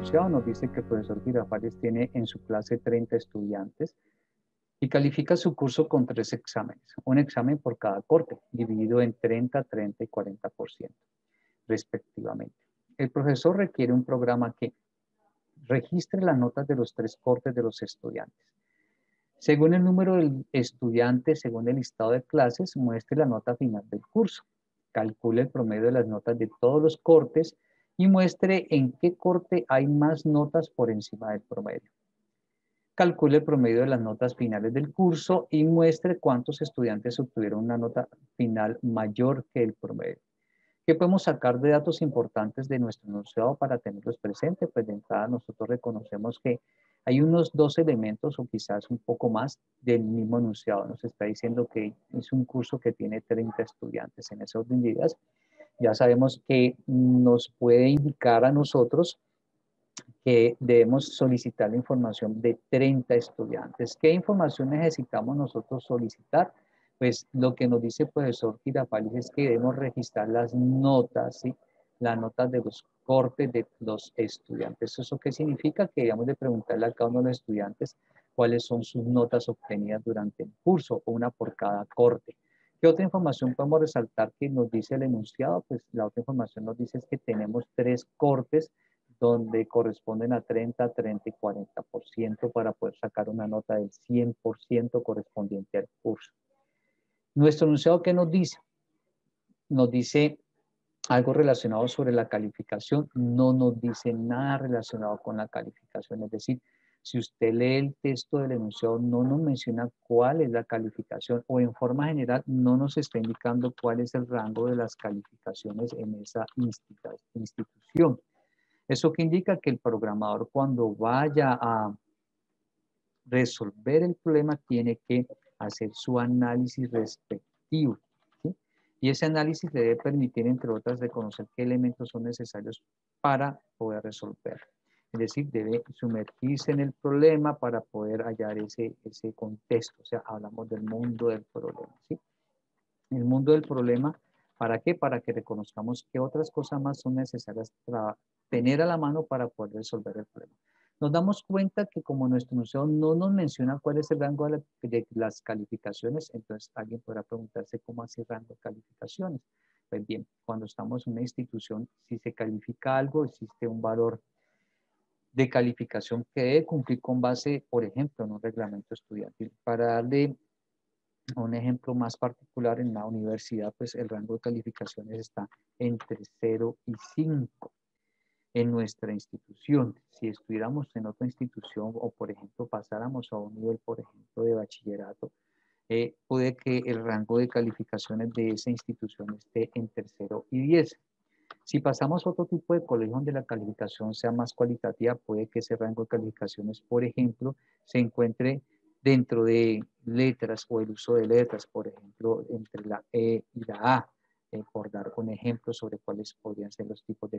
enunciado nos dice que el profesor Girafales tiene en su clase 30 estudiantes y califica su curso con 3 exámenes, un examen por cada corte, dividido en 30, 30 y 40%, respectivamente. El profesor requiere un programa que registre las notas de los 3 cortes de los estudiantes. Según el número del estudiante, según el listado de clases, muestre la nota final del curso. Calcule el promedio de las notas de todos los cortes y muestre en qué corte hay más notas por encima del promedio. Calcule el promedio de las notas finales del curso y muestre cuántos estudiantes obtuvieron una nota final mayor que el promedio. ¿Qué podemos sacar de datos importantes de nuestro enunciado para tenerlos presentes? Pues de entrada nosotros reconocemos que hay unos 2 elementos o quizás un poco más del mismo enunciado. Nos está diciendo que es un curso que tiene 30 estudiantes. En ese orden de ideas ya sabemos que nos puede indicar a nosotros que debemos solicitar la información de 30 estudiantes. ¿Qué información necesitamos nosotros solicitar? Pues lo que nos dice el profesor Girafales es que debemos registrar las notas, ¿sí? Las notas de los cortes de los estudiantes. ¿Eso qué significa? Que debemos de preguntarle a cada uno de los estudiantes cuáles son sus notas obtenidas durante el curso, una por cada corte. ¿Qué otra información podemos resaltar que nos dice el enunciado? Pues la otra información nos dice es que tenemos 3 cortes donde corresponden a 30, 30 y 40% para poder sacar una nota del 100% correspondiente al curso. Nuestro enunciado, ¿qué nos dice? Nos dice algo relacionado sobre la calificación, no nos dice nada relacionado con la calificación, es decir, si usted lee el texto del enunciado, no nos menciona cuál es la calificación o en forma general no nos está indicando cuál es el rango de las calificaciones en esa institución. Eso que indica que el programador cuando vaya a resolver el problema tiene que hacer su análisis respectivo, ¿sí? Y ese análisis le debe permitir, entre otras, reconocer qué elementos son necesarios para poder resolverlo. Es decir, debe sumergirse en el problema para poder hallar ese contexto. O sea, hablamos del mundo del problema, ¿sí? El mundo del problema, ¿para qué? Para que reconozcamos qué otras cosas más son necesarias para tener a la mano para poder resolver el problema. Nos damos cuenta que como nuestro enunciado no nos menciona cuál es el rango de las calificaciones, entonces alguien podrá preguntarse cómo hace rango de calificaciones. Pues bien, cuando estamos en una institución, si se califica algo, existe un valor de calificación que debe cumplir con base, por ejemplo, en un reglamento estudiantil. Para darle un ejemplo más particular, en la universidad, pues el rango de calificaciones está entre 0 y 5 en nuestra institución. Si estuviéramos en otra institución o, por ejemplo, pasáramos a un nivel, por ejemplo, de bachillerato, puede que el rango de calificaciones de esa institución esté entre 0 y 10. Si pasamos a otro tipo de colegio donde la calificación sea más cualitativa, puede que ese rango de calificaciones, por ejemplo, se encuentre dentro de letras o el uso de letras, por ejemplo, entre la E y la A, por dar un ejemplo sobre cuáles podrían ser los tipos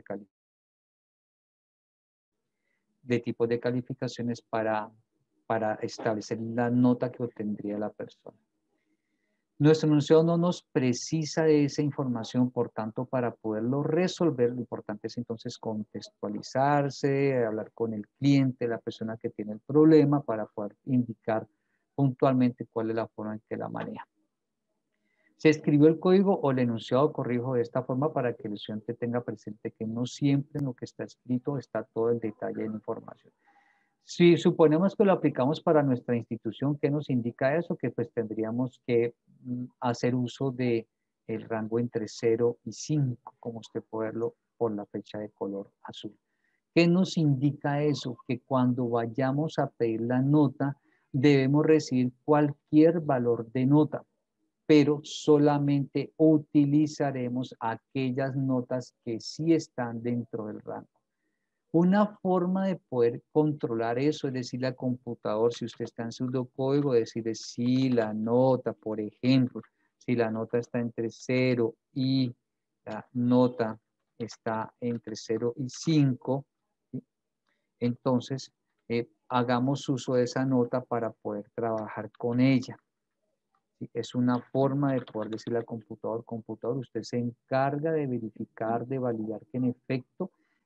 de calificaciones para establecer la nota que obtendría la persona. Nuestro enunciado no nos precisa de esa información, por tanto, para poderlo resolver, lo importante es entonces contextualizarse, hablar con el cliente, la persona que tiene el problema, para poder indicar puntualmente cuál es la forma en que la maneja. Se escribió el código o el enunciado corrijo de esta forma para que el estudiante tenga presente que no siempre en lo que está escrito está todo el detalle de la información. Si suponemos que lo aplicamos para nuestra institución, ¿qué nos indica eso? Que pues tendríamos que hacer uso de el rango entre 0 y 5, como usted puede verlo por la flecha de color azul. ¿Qué nos indica eso? Que cuando vayamos a pedir la nota, debemos recibir cualquier valor de nota, pero solamente utilizaremos aquellas notas que sí están dentro del rango. Una forma de poder controlar eso es decirle al computador, si usted está en pseudocódigo, decirle si la nota, por ejemplo, si la nota está entre 0 y la nota está entre 0 y 5, ¿sí? Entonces hagamos uso de esa nota para poder trabajar con ella. ¿Sí? Es una forma de poder decirle al computador, usted se encarga de verificar, de validar que en efecto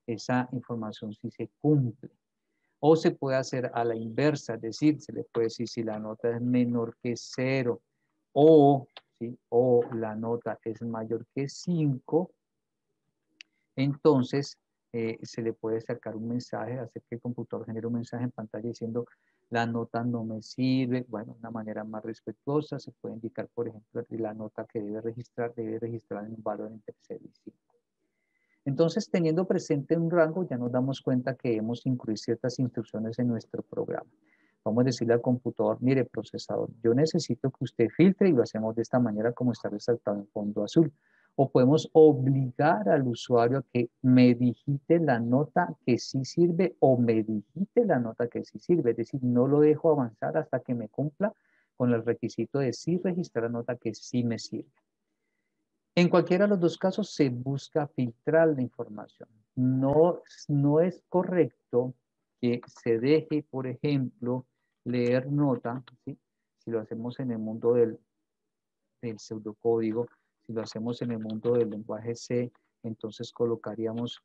esa información sí se cumple. O se puede hacer a la inversa, es decir, se le puede decir si la nota es menor que 0 o, ¿sí? O la nota es mayor que 5, entonces se le puede sacar un mensaje, hacer que el computador genere un mensaje en pantalla diciendo la nota no me sirve. Bueno, de una manera más respetuosa se puede indicar, por ejemplo, que la nota que debe registrar en un valor entre 0 y 5. Entonces, teniendo presente un rango, ya nos damos cuenta que debemos incluir ciertas instrucciones en nuestro programa. Vamos a decirle al computador, mire, procesador, yo necesito que usted filtre y lo hacemos de esta manera como está resaltado en fondo azul. O podemos obligar al usuario a que me digite la nota que sí sirve o me digite la nota que sí sirve. Es decir, no lo dejo avanzar hasta que me cumpla con el requisito de sí registrar la nota que sí me sirve. En cualquiera de los dos casos se busca filtrar la información. No es correcto que se deje, por ejemplo, leer nota, ¿sí? Si lo hacemos en el mundo del pseudocódigo, si lo hacemos en el mundo del lenguaje C, entonces colocaríamos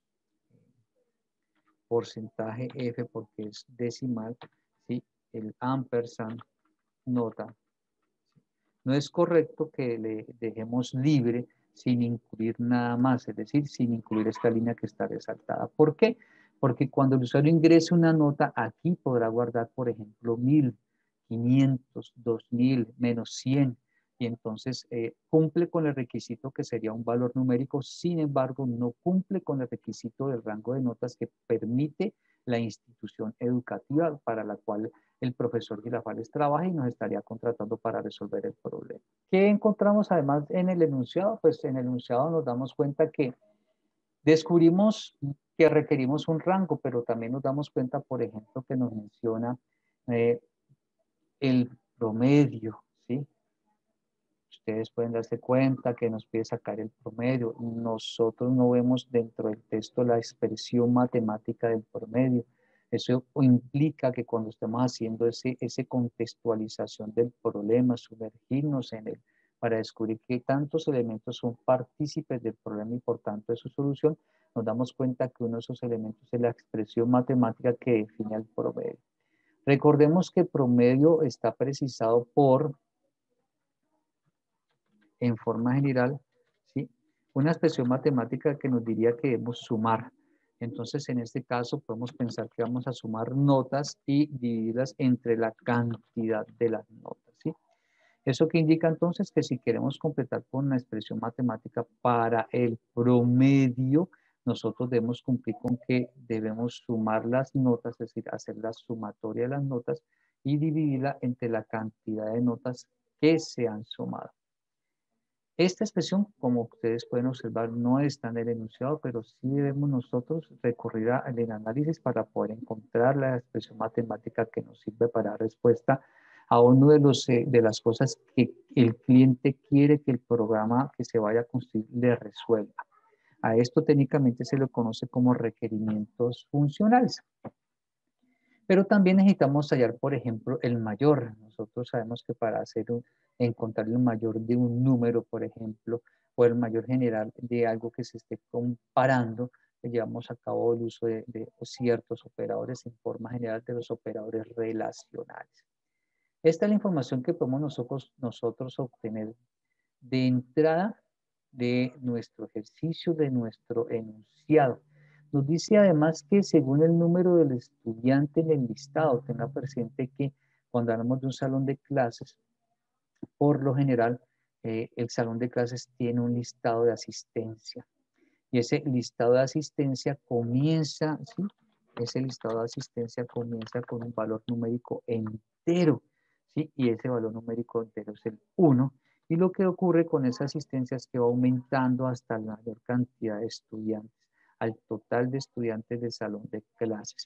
porcentaje F porque es decimal, ¿sí? El ampersand nota. No es correcto que le dejemos libre sin incluir nada más, es decir, sin incluir esta línea que está resaltada. ¿Por qué? Porque cuando el usuario ingrese una nota, aquí podrá guardar, por ejemplo, 1000, 500, 2000, menos 100, y entonces cumple con el requisito que sería un valor numérico, sin embargo, no cumple con el requisito del rango de notas que permite la institución educativa para la cual el profesor Girafales trabaja y nos estaría contratando para resolver el problema. ¿Qué encontramos además en el enunciado? Pues en el enunciado nos damos cuenta que descubrimos que requerimos un rango, pero también nos damos cuenta, por ejemplo, que nos menciona el promedio, ¿sí? Ustedes pueden darse cuenta que nos pide sacar el promedio. Nosotros no vemos dentro del texto la expresión matemática del promedio. Eso implica que cuando estamos haciendo ese contextualización del problema, sumergirnos en él para descubrir qué tantos elementos son partícipes del problema y por tanto de su solución, nos damos cuenta que uno de esos elementos es la expresión matemática que define el promedio. Recordemos que el promedio está precisado en forma general, ¿sí? Una expresión matemática que nos diría que debemos sumar. Entonces, en este caso, podemos pensar que vamos a sumar notas y dividirlas entre la cantidad de las notas, ¿sí? Eso que indica entonces que si queremos completar con una expresión matemática para el promedio, nosotros debemos cumplir con que debemos sumar las notas, es decir, hacer la sumatoria de las notas y dividirla entre la cantidad de notas que se han sumado. Esta expresión, como ustedes pueden observar, no está en el enunciado, pero sí debemos nosotros recurrir al análisis para poder encontrar la expresión matemática que nos sirve para dar respuesta a uno de las cosas que el cliente quiere que el programa que se vaya a construir le resuelva. A esto técnicamente se lo conoce como requerimientos funcionales. Pero también necesitamos hallar, por ejemplo, el mayor. Nosotros sabemos que para encontrar el mayor de un número, por ejemplo, o el mayor general de algo que se esté comparando, llevamos a cabo el uso de ciertos operadores en forma general de los operadores relacionales. Esta es la información que podemos nosotros obtener de entrada de nuestro ejercicio, de nuestro enunciado. Nos dice además que según el número del estudiante en el listado, tenga presente que cuando hablamos de un salón de clases, por lo general, el salón de clases tiene un listado de asistencia. Y ese listado de asistencia comienza, ¿sí? Ese listado de asistencia comienza con un valor numérico entero, ¿sí? Y ese valor numérico entero es el 1. Y lo que ocurre con esa asistencia es que va aumentando hasta la mayor cantidad de estudiantes, al total de estudiantes del salón de clases.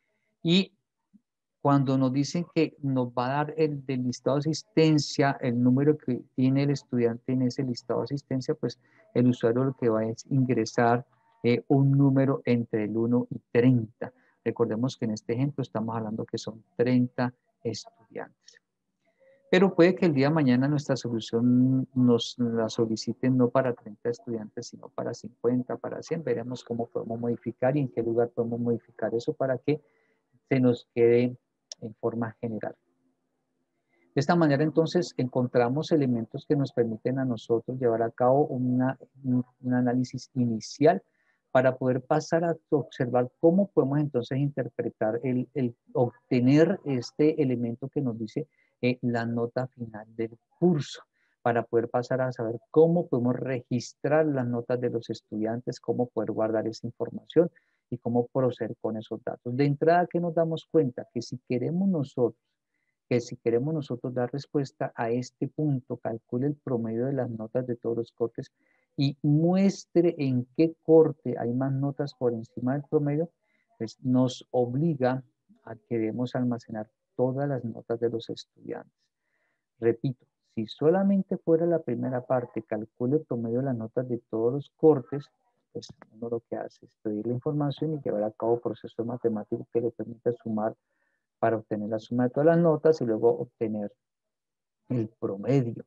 Y cuando nos dicen que nos va a dar el del listado de asistencia, el número que tiene el estudiante en ese listado de asistencia, pues el usuario lo que va es ingresar un número entre el 1 y 30. Recordemos que en este ejemplo estamos hablando que son 30 estudiantes. Pero puede que el día de mañana nuestra solución nos la soliciten no para 30 estudiantes, sino para 50, para 100. Veremos cómo podemos modificar y en qué lugar podemos modificar eso para que se nos quede en forma general. De esta manera, entonces, encontramos elementos que nos permiten a nosotros llevar a cabo un análisis inicial para poder pasar a observar cómo podemos entonces interpretar obtener este elemento que nos dice la nota final del curso, para poder pasar a saber cómo podemos registrar las notas de los estudiantes, cómo poder guardar esa información y cómo proceder con esos datos. De entrada, que nos damos cuenta que si queremos nosotros dar respuesta a este punto, calcule el promedio de las notas de todos los cortes y muestre en qué corte hay más notas por encima del promedio, pues nos obliga a que debemos almacenar todas las notas de los estudiantes. Repito, si solamente fuera la primera parte, calcule el promedio de las notas de todos los cortes, pues uno lo que hace es pedir la información y llevar a cabo procesos matemáticos que le permita sumar para obtener la suma de todas las notas y luego obtener el promedio.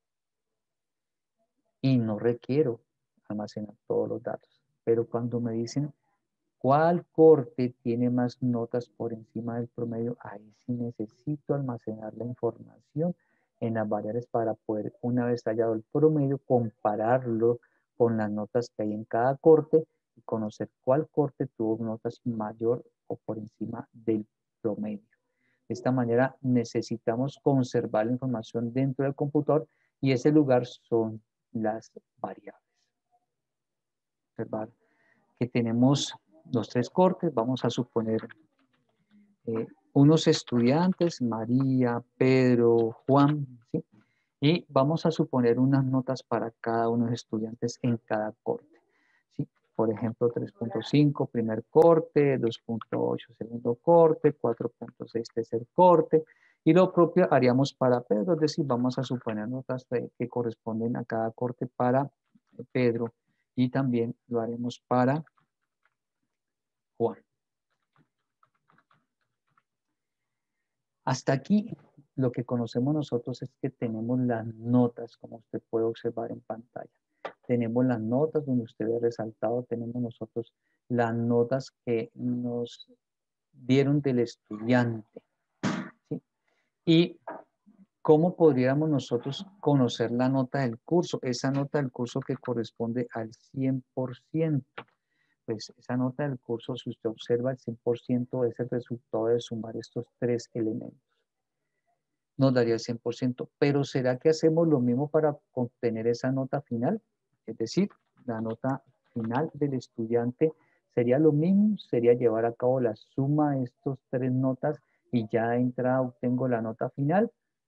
Y no requiero almacenar todos los datos. Pero cuando me dicen cuál corte tiene más notas por encima del promedio, ahí sí necesito almacenar la información en las variables para poder, una vez hallado el promedio, compararlo con las notas que hay en cada corte y conocer cuál corte tuvo notas mayor o por encima del promedio. De esta manera necesitamos conservar la información dentro del computador y ese lugar son las variables. Observar que tenemos los tres cortes, vamos a suponer unos estudiantes, María, Pedro, Juan, ¿sí? Y vamos a suponer unas notas para cada uno de los estudiantes en cada corte, ¿sí? Por ejemplo, 3.5 primer corte, 2.8 segundo corte, 4.6 tercer corte, y lo propio haríamos para Pedro, es decir, vamos a suponer notas que corresponden a cada corte para Pedro, y también lo haremos para Juan. Hasta aquí lo que conocemos nosotros es que tenemos las notas, como usted puede observar en pantalla. Tenemos las notas donde usted ve resaltado, tenemos nosotros las notas que nos dieron del estudiante, ¿sí? Y cómo podríamos nosotros conocer la nota del curso, esa nota del curso que corresponde al 100%. Pues esa nota del curso, si usted observa, el 100% es el resultado de sumar estos tres elementos. Nos daría el 100%, pero ¿será que hacemos lo mismo para obtener esa nota final? Es decir, la nota final del estudiante sería lo mismo, sería llevar a cabo la suma de estos tres notas y ya de entrada obtengo la nota final.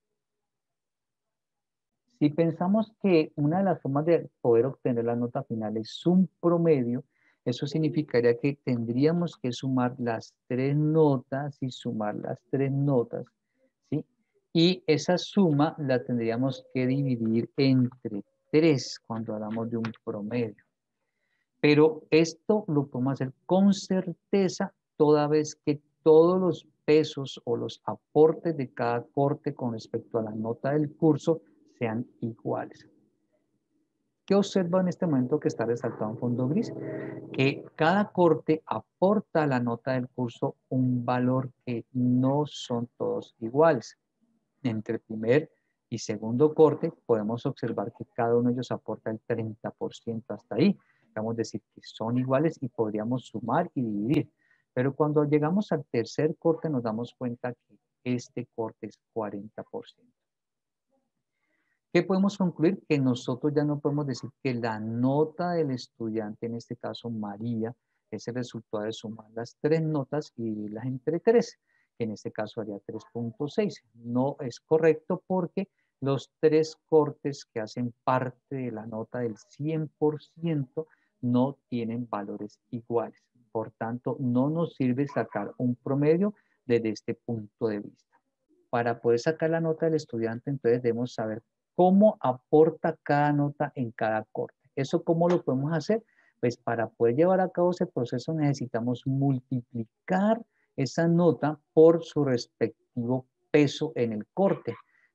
Si pensamos que una de las formas de poder obtener la nota final es un promedio, eso significaría que tendríamos que sumar las tres notas y sumar las tres notas, ¿sí? Y esa suma la tendríamos que dividir entre 3 cuando hablamos de un promedio. Pero esto lo podemos hacer con certeza toda vez que todos los pesos o los aportes de cada corte con respecto a la nota del curso sean iguales. ¿Qué observa en este momento que está resaltado en fondo gris? Que cada corte aporta a la nota del curso un valor que no son todos iguales. Entre primer y segundo corte podemos observar que cada uno de ellos aporta el 30% hasta ahí. Podemos decir que son iguales y podríamos sumar y dividir. Pero cuando llegamos al tercer corte nos damos cuenta que este corte es 40%. ¿Qué podemos concluir? Que nosotros ya no podemos decir que la nota del estudiante, en este caso María, es el resultado de sumar las tres notas y dividirlas entre 3, que en este caso haría 3.6. No es correcto porque los tres cortes que hacen parte de la nota del 100% no tienen valores iguales. Por tanto, no nos sirve sacar un promedio desde este punto de vista. Para poder sacar la nota del estudiante, entonces debemos saber cómo aporta cada nota en cada corte. ¿Eso cómo lo podemos hacer? Pues para poder llevar a cabo ese proceso necesitamos multiplicar esa nota por su respectivo peso en el corte.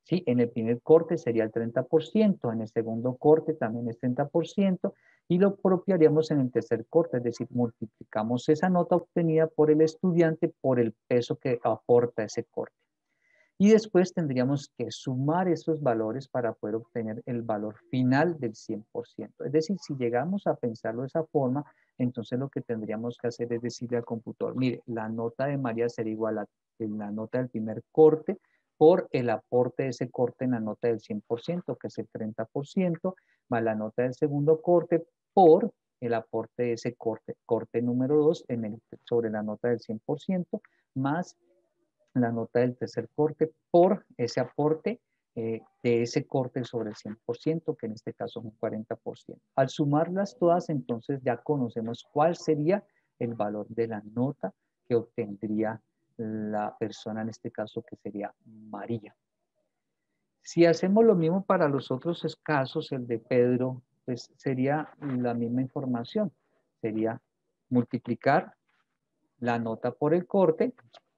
¿sí? En el primer corte sería el 30%, en el segundo corte también es 30%, y lo propio haríamos en el tercer corte, es decir, multiplicamos esa nota obtenida por el estudiante por el peso que aporta ese corte. Y después tendríamos que sumar esos valores para poder obtener el valor final del 100%. Es decir, si llegamos a pensarlo de esa forma, entonces lo que tendríamos que hacer es decirle al computador, mire, la nota de María sería igual a la nota del primer corte por el aporte de ese corte en la nota del 100%, que es el 30%, más la nota del segundo corte por el aporte de ese corte número 2 sobre la nota del 100%, más la nota del tercer corte por ese aporte de ese corte sobre el 100%, que en este caso es un 40%. Al sumarlas todas, entonces ya conocemos cuál sería el valor de la nota que obtendría la persona, en este caso, que sería María. Si hacemos lo mismo para los otros casos, el de Pedro, pues sería la misma información. Sería multiplicar la nota por el corte,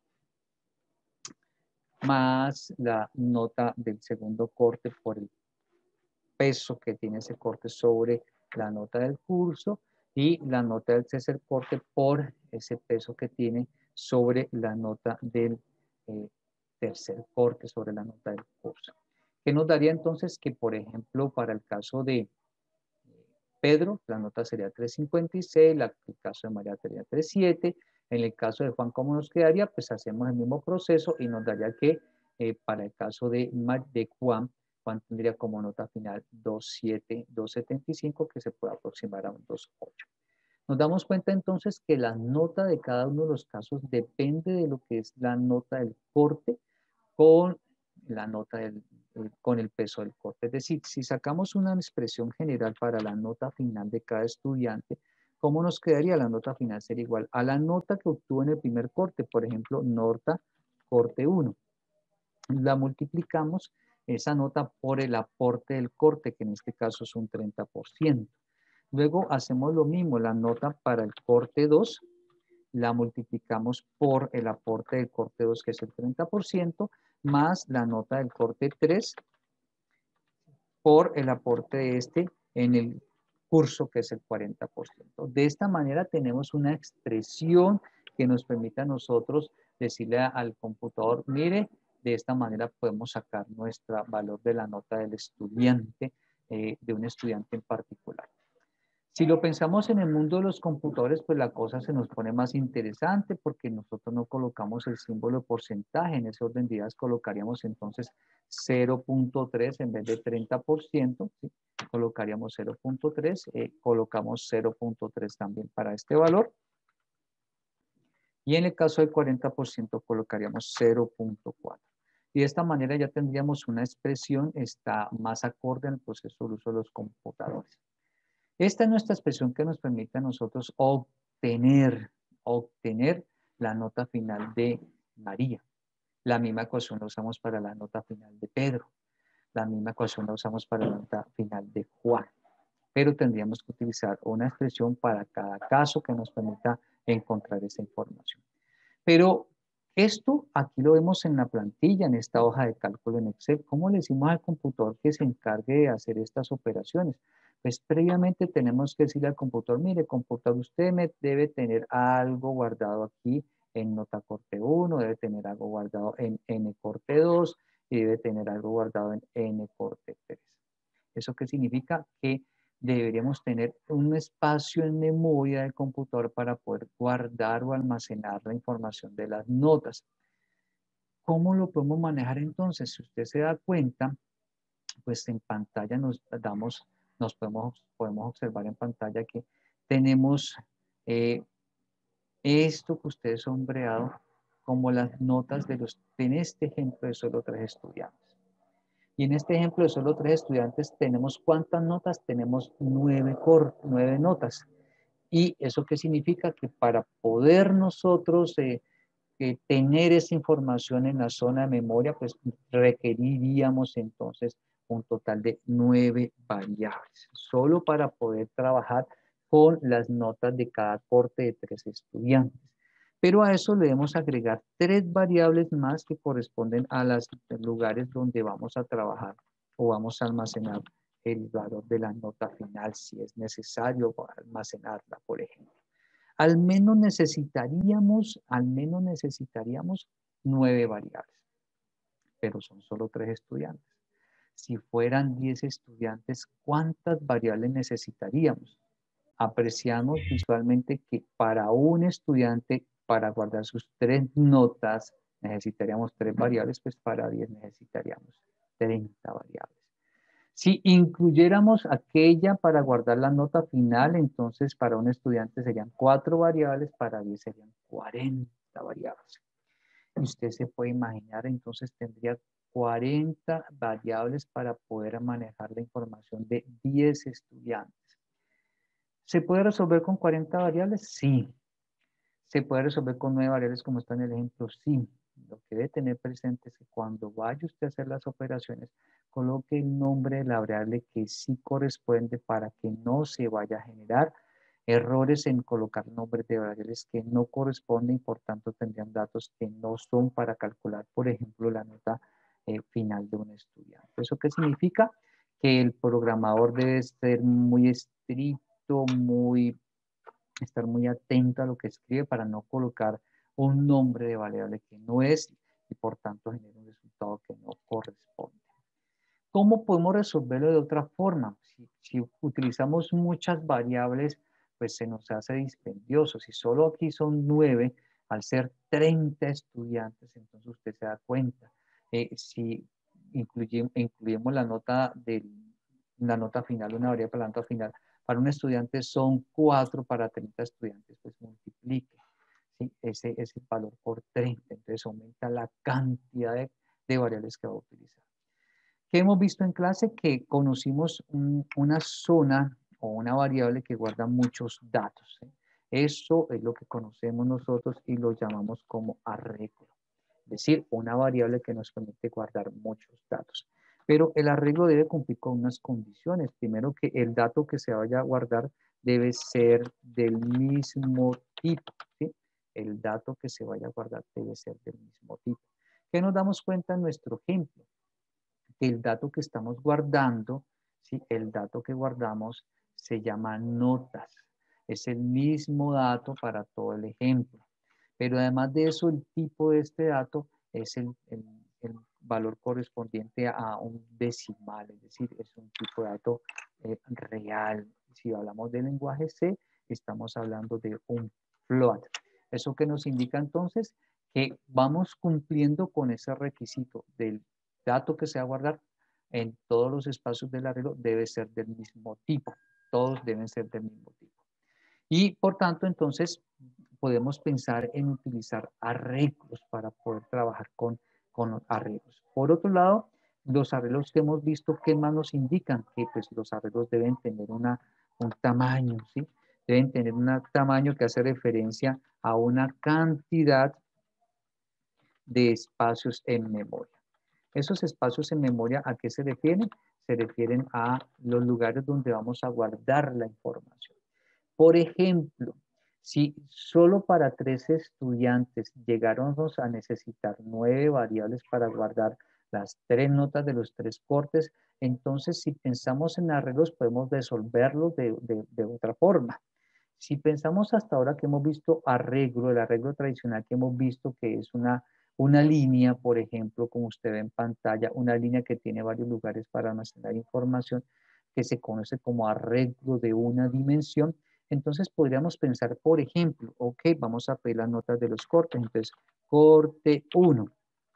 más la nota del segundo corte por el peso que tiene ese corte sobre la nota del curso y la nota del tercer corte por ese peso que tiene sobre la nota del tercer corte, sobre la nota del curso. ¿Qué nos daría entonces? Que, por ejemplo, para el caso de Pedro, la nota sería 3.56, el caso de María sería 3.7, en el caso de Juan, ¿cómo nos quedaría? Pues hacemos el mismo proceso y nos daría que para el caso de Juan, Juan tendría como nota final 2.7, 2.75, que se puede aproximar a un 2.8. Nos damos cuenta entonces que la nota de cada uno de los casos depende de lo que es la nota del corte con la nota con el peso del corte. Es decir, si sacamos una expresión general para la nota final de cada estudiante, ¿cómo nos quedaría? La nota final sería igual a la nota que obtuvo en el primer corte, por ejemplo, nota corte 1. La multiplicamos esa nota por el aporte del corte, que en este caso es un 30%. Luego hacemos lo mismo, la nota para el corte 2, la multiplicamos por el aporte del corte 2, que es el 30%, más la nota del corte 3 por el aporte de este en el curso, que es el 40%. De esta manera tenemos una expresión que nos permite a nosotros decirle al computador, mire, de esta manera podemos sacar nuestro valor de la nota del estudiante, de un estudiante en particular. Si lo pensamos en el mundo de los computadores, pues la cosa se nos pone más interesante porque nosotros no colocamos el símbolo de porcentaje. En ese orden de ideas colocaríamos entonces 0.3 en vez de 30%, ¿sí? Colocaríamos 0.3, colocamos 0.3 también para este valor. Y en el caso del 40% colocaríamos 0.4. Y de esta manera ya tendríamos una expresión está más acorde al proceso de uso de los computadores. Esta es nuestra expresión que nos permite a nosotros obtener la nota final de María. La misma ecuación la usamos para la nota final de Pedro. La misma ecuación la usamos para la nota final de Juan. Pero tendríamos que utilizar una expresión para cada caso que nos permita encontrar esa información. Pero esto aquí lo vemos en la plantilla, en esta hoja de cálculo en Excel. ¿Cómo le decimos al computador que se encargue de hacer estas operaciones? Pues previamente tenemos que decirle al computador, mire, computador, usted me debe tener algo guardado aquí en nota corte 1, debe tener algo guardado en n corte 2 y debe tener algo guardado en n corte 3. ¿Eso qué significa? Que deberíamos tener un espacio en memoria del computador para poder guardar o almacenar la información de las notas. ¿Cómo lo podemos manejar entonces? Si usted se da cuenta, pues en pantalla podemos observar en pantalla que tenemos esto que ustedes han sombreado como las notas en este ejemplo de solo 3 estudiantes. Y en este ejemplo de solo 3 estudiantes tenemos ¿cuántas notas? Tenemos 9 notas. ¿Y eso qué significa? Que para poder nosotros tener esa información en la zona de memoria, pues requeriríamos entonces un total de 9 variables, solo para poder trabajar con las notas de cada corte de 3 estudiantes. Pero a eso le debemos agregar 3 variables más que corresponden a los lugares donde vamos a trabajar o vamos a almacenar el valor de la nota final, si es necesario almacenarla, por ejemplo. Al menos necesitaríamos 9 variables, pero son solo 3 estudiantes. Si fueran 10 estudiantes, ¿cuántas variables necesitaríamos? Apreciamos visualmente que para un estudiante, para guardar sus 3 notas, necesitaríamos 3 variables, pues para 10 necesitaríamos 30 variables. Si incluyéramos aquella para guardar la nota final, entonces para un estudiante serían 4 variables, para 10 serían 40 variables. Y usted se puede imaginar, entonces tendría 40 variables para poder manejar la información de 10 estudiantes. ¿Se puede resolver con 40 variables? Sí. ¿Se puede resolver con 9 variables como está en el ejemplo? Sí. Lo que debe tener presente es que cuando vaya usted a hacer las operaciones, coloque el nombre de la variable que sí corresponde para que no se vaya a generar errores en colocar nombres de variables que no corresponden y por tanto tendrían datos que no son para calcular, por ejemplo, la nota final de un estudiante. ¿Eso qué significa? Que el programador debe ser muy estricto, estar muy atento a lo que escribe para no colocar un nombre de variable que no es y por tanto genera un resultado que no corresponde. ¿Cómo podemos resolverlo de otra forma? Si utilizamos muchas variables, pues se nos hace dispendioso. Si solo aquí son 9, al ser 30 estudiantes, entonces usted se da cuenta. Si incluimos la nota final, una variable para la nota final, para un estudiante son 4, para 30 estudiantes, pues multiplique. ¿Sí? Ese es el valor por 30, entonces aumenta la cantidad de variables que va a utilizar. ¿Qué hemos visto en clase? Que conocimos una zona o una variable que guarda muchos datos. ¿Sí? Eso es lo que conocemos nosotros y lo llamamos como arreglo. Es decir, una variable que nos permite guardar muchos datos. Pero el arreglo debe cumplir con unas condiciones. Primero, que el dato que se vaya a guardar debe ser del mismo tipo. ¿Sí? El dato que se vaya a guardar debe ser del mismo tipo. ¿Qué nos damos cuenta en nuestro ejemplo? Que el dato que estamos guardando, ¿sí? El dato que guardamos se llama notas. Es el mismo dato para todo el ejemplo. Pero además de eso, el tipo de este dato es el valor correspondiente a un decimal, es decir, es un tipo de dato real. Si hablamos del lenguaje C, estamos hablando de un float. ¿Eso qué nos indica entonces? Que vamos cumpliendo con ese requisito del dato que se va a guardar en todos los espacios del arreglo debe ser del mismo tipo. Todos deben ser del mismo tipo. Y por tanto, entonces, podemos pensar en utilizar arreglos para poder trabajar con arreglos. Por otro lado, los arreglos que hemos visto, ¿qué más nos indican? Que pues los arreglos deben tener un tamaño, ¿sí? Deben tener un tamaño que hace referencia a una cantidad de espacios en memoria. Esos espacios en memoria, ¿a qué se refieren? Se refieren a los lugares donde vamos a guardar la información. Por ejemplo, si solo para 3 estudiantes llegáramos a necesitar 9 variables para guardar las 3 notas de los 3 cortes, entonces si pensamos en arreglos podemos resolverlos de otra forma. Si pensamos hasta ahora que hemos visto arreglo, el arreglo tradicional que hemos visto que es una línea, por ejemplo, como usted ve en pantalla, una línea que tiene varios lugares para almacenar información, que se conoce como arreglo de una dimensión. Entonces podríamos pensar, por ejemplo, ok, vamos a pedir las notas de los cortes. Entonces, corte 1.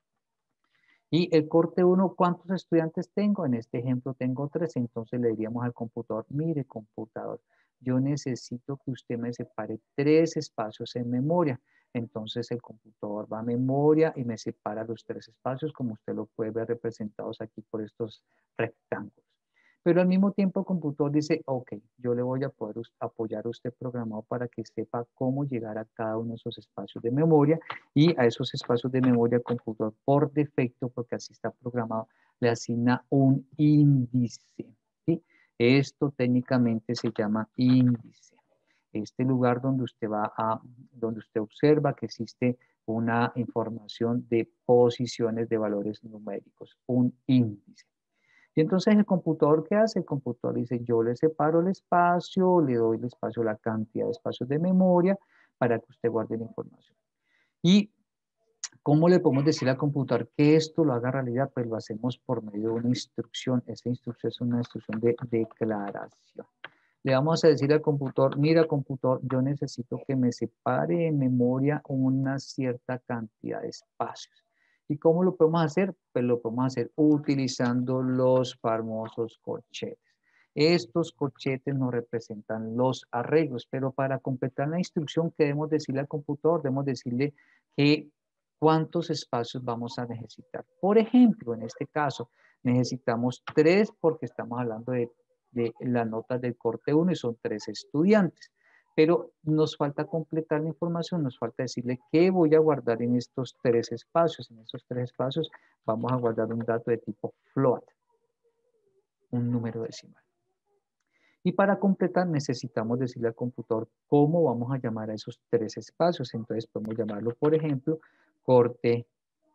Y el corte 1, ¿cuántos estudiantes tengo? En este ejemplo tengo 3, entonces le diríamos al computador, mire computador, yo necesito que usted me separe 3 espacios en memoria. Entonces el computador va a memoria y me separa los 3 espacios, como usted lo puede ver representados aquí por estos rectángulos. Pero al mismo tiempo el computador dice, ok, yo le voy a poder apoyar a usted programado para que sepa cómo llegar a cada uno de esos espacios de memoria y a esos espacios de memoria el computador por defecto, porque así está programado, le asigna un índice. ¿Sí? Esto técnicamente se llama índice. este lugar donde usted observa que existe una información de posiciones de valores numéricos, un índice. Y entonces el computador, ¿qué hace? El computador dice, yo le separo el espacio, le doy el espacio, la cantidad de espacios de memoria para que usted guarde la información. ¿Y cómo le podemos decir al computador que esto lo haga realidad? Pues lo hacemos por medio de una instrucción. Esa instrucción es una instrucción de declaración. Le vamos a decir al computador, mira computador, yo necesito que me separe en memoria una cierta cantidad de espacios. ¿Y cómo lo podemos hacer? Pues lo podemos hacer utilizando los famosos corchetes. Estos corchetes nos representan los arreglos, pero para completar la instrucción que debemos decirle al computador, debemos decirle que cuántos espacios vamos a necesitar. Por ejemplo, en este caso, necesitamos 3 porque estamos hablando de las notas del corte 1 y son 3 estudiantes. Pero nos falta completar la información, nos falta decirle qué voy a guardar en estos 3 espacios. En estos 3 espacios vamos a guardar un dato de tipo float, un número decimal. Y para completar necesitamos decirle al computador cómo vamos a llamar a esos 3 espacios. Entonces podemos llamarlo, por ejemplo, corte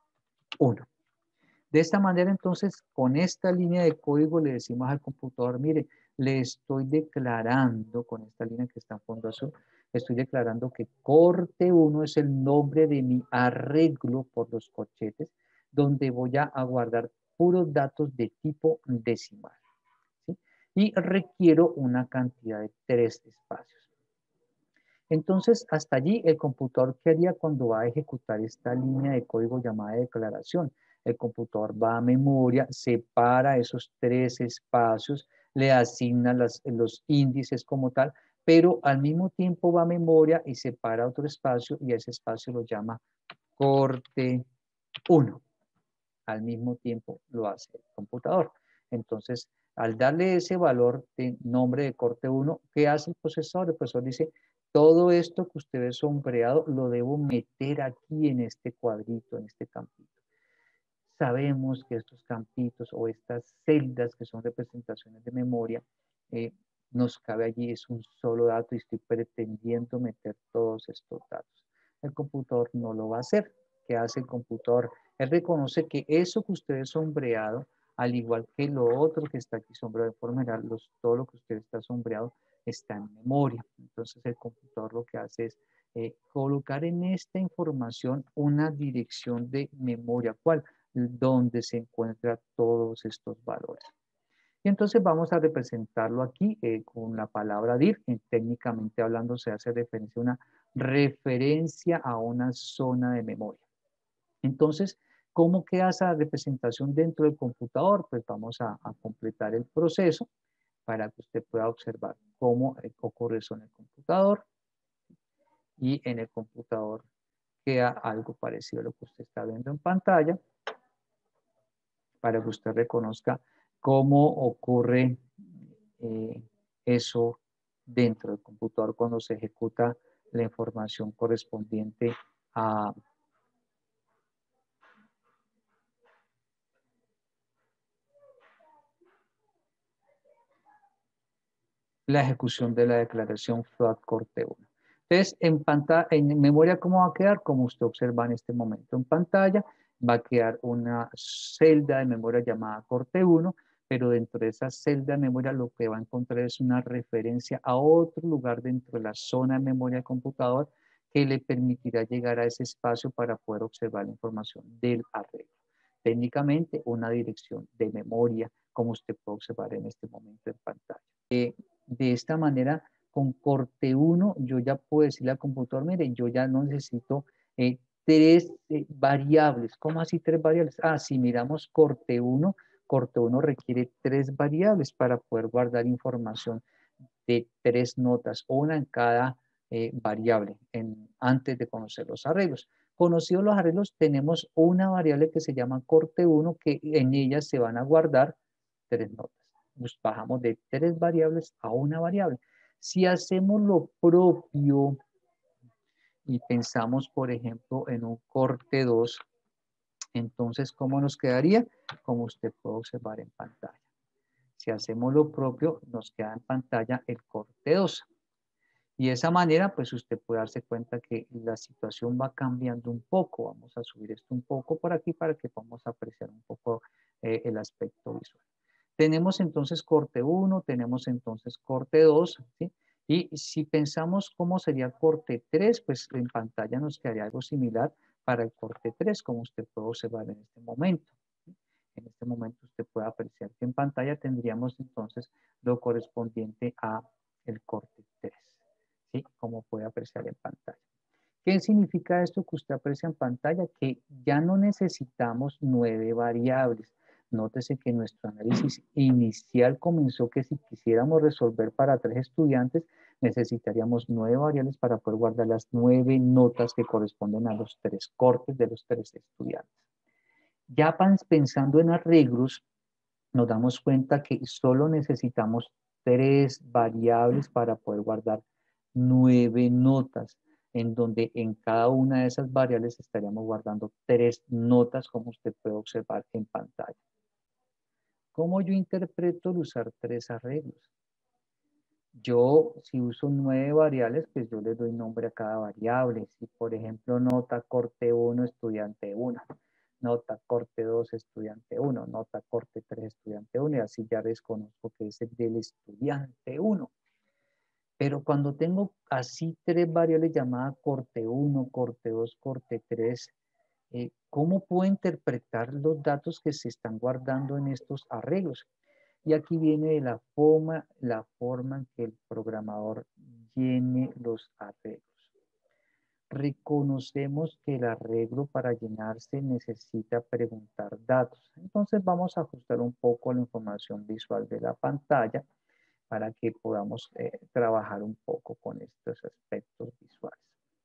1. De esta manera, entonces, con esta línea de código le decimos al computador, mire, le estoy declarando, con esta línea que está en fondo azul, estoy declarando que corte 1 es el nombre de mi arreglo por los corchetes, donde voy a guardar puros datos de tipo decimal. ¿Sí? Y requiero una cantidad de 3 espacios. Entonces, hasta allí el computador, ¿qué haría cuando va a ejecutar esta línea de código llamada declaración? El computador va a memoria, separa esos 3 espacios, le asigna los índices como tal, pero al mismo tiempo va a memoria y separa otro espacio y ese espacio lo llama corte 1. Al mismo tiempo lo hace el computador. Entonces, al darle ese valor de nombre de corte 1, ¿qué hace el procesador? El procesador dice, todo esto que usted ve sombreado lo debo meter aquí en este cuadrito, en este campito. Sabemos que estos campitos o estas celdas que son representaciones de memoria, nos cabe allí, es un solo dato y estoy pretendiendo meter todos estos datos. El computador no lo va a hacer. ¿Qué hace el computador? Él reconoce que eso que usted ha sombreado, al igual que lo otro que está aquí sombreado de forma general, todo lo que usted está sombreado está en memoria. Entonces el computador lo que hace es colocar en esta información una dirección de memoria. ¿Cuál? Donde se encuentran todos estos valores. Y entonces vamos a representarlo aquí con la palabra dir. Técnicamente hablando se hace referencia a una referencia a una zona de memoria. Entonces, ¿cómo queda esa representación dentro del computador? Pues vamos a completar el proceso para que usted pueda observar cómo ocurre eso en el computador. Y en el computador queda algo parecido a lo que usted está viendo en pantalla, para que usted reconozca cómo ocurre eso dentro del computador cuando se ejecuta la información correspondiente a la ejecución de la declaración float corte 1. Entonces, en memoria, ¿cómo va a quedar? Como usted observa en este momento en pantalla, va a quedar una celda de memoria llamada corte 1, pero dentro de esa celda de memoria lo que va a encontrar es una referencia a otro lugar dentro de la zona de memoria del computador que le permitirá llegar a ese espacio para poder observar la información del arreglo. Técnicamente, una dirección de memoria, como usted puede observar en este momento en pantalla. De esta manera, con corte 1, yo ya puedo decirle al computador, mire, yo ya no necesito 3 variables. ¿Cómo así 3 variables? Ah, si miramos corte 1 requiere 3 variables para poder guardar información de 3 notas, una en cada variable, antes de conocer los arreglos. Conocidos los arreglos, tenemos una variable que se llama corte 1, que en ella se van a guardar 3 notas. Nos bajamos de 3 variables a una variable. Si hacemos lo propio y pensamos, por ejemplo, en un corte 2, entonces, ¿cómo nos quedaría? Como usted puede observar en pantalla. Si hacemos lo propio, nos queda en pantalla el corte 2. Y de esa manera, pues usted puede darse cuenta que la situación va cambiando un poco. Vamos a subir esto un poco por aquí para que podamos apreciar un poco el aspecto visual. Tenemos entonces corte 1, tenemos entonces corte 2, ¿sí? Y si pensamos cómo sería corte 3, pues en pantalla nos quedaría algo similar para el corte 3, como usted puede observar en este momento. ¿Sí? En este momento usted puede apreciar que en pantalla tendríamos entonces lo correspondiente a el corte 3, ¿sí? Como puede apreciar en pantalla. ¿Qué significa esto que usted aprecia en pantalla? Que ya no necesitamos 9 variables. Nótese que nuestro análisis inicial comenzó que si quisiéramos resolver para 3 estudiantes, necesitaríamos 9 variables para poder guardar las 9 notas que corresponden a los 3 cortes de los 3 estudiantes. Ya pensando en arreglos, nos damos cuenta que solo necesitamos 3 variables para poder guardar 9 notas, en donde en cada una de esas variables estaríamos guardando 3 notas, como usted puede observar en pantalla. ¿Cómo yo interpreto el usar 3 arreglos? Yo, si uso 9 variables, pues yo le doy nombre a cada variable. Si, por ejemplo, nota corte 1, estudiante 1, nota corte 2, estudiante 1, nota corte 3, estudiante 1, y así ya desconozco que es el del estudiante 1. Pero cuando tengo así 3 variables llamadas corte 1, corte 2, corte 3, ¿cómo puedo interpretar los datos que se están guardando en estos arreglos? Y aquí viene la forma en que el programador llene los arreglos. Reconocemos que el arreglo para llenarse necesita preguntar datos. Entonces vamos a ajustar un poco la información visual de la pantalla para que podamos trabajar un poco con estos aspectos visuales.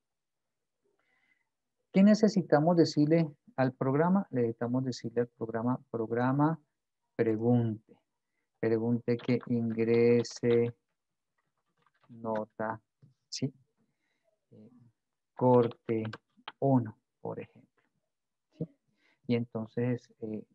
¿Qué necesitamos decirle al programa? Necesitamos decirle al programa pregunte. Pregunte que ingrese nota, ¿sí? Corte 1, por ejemplo. ¿Sí? Y entonces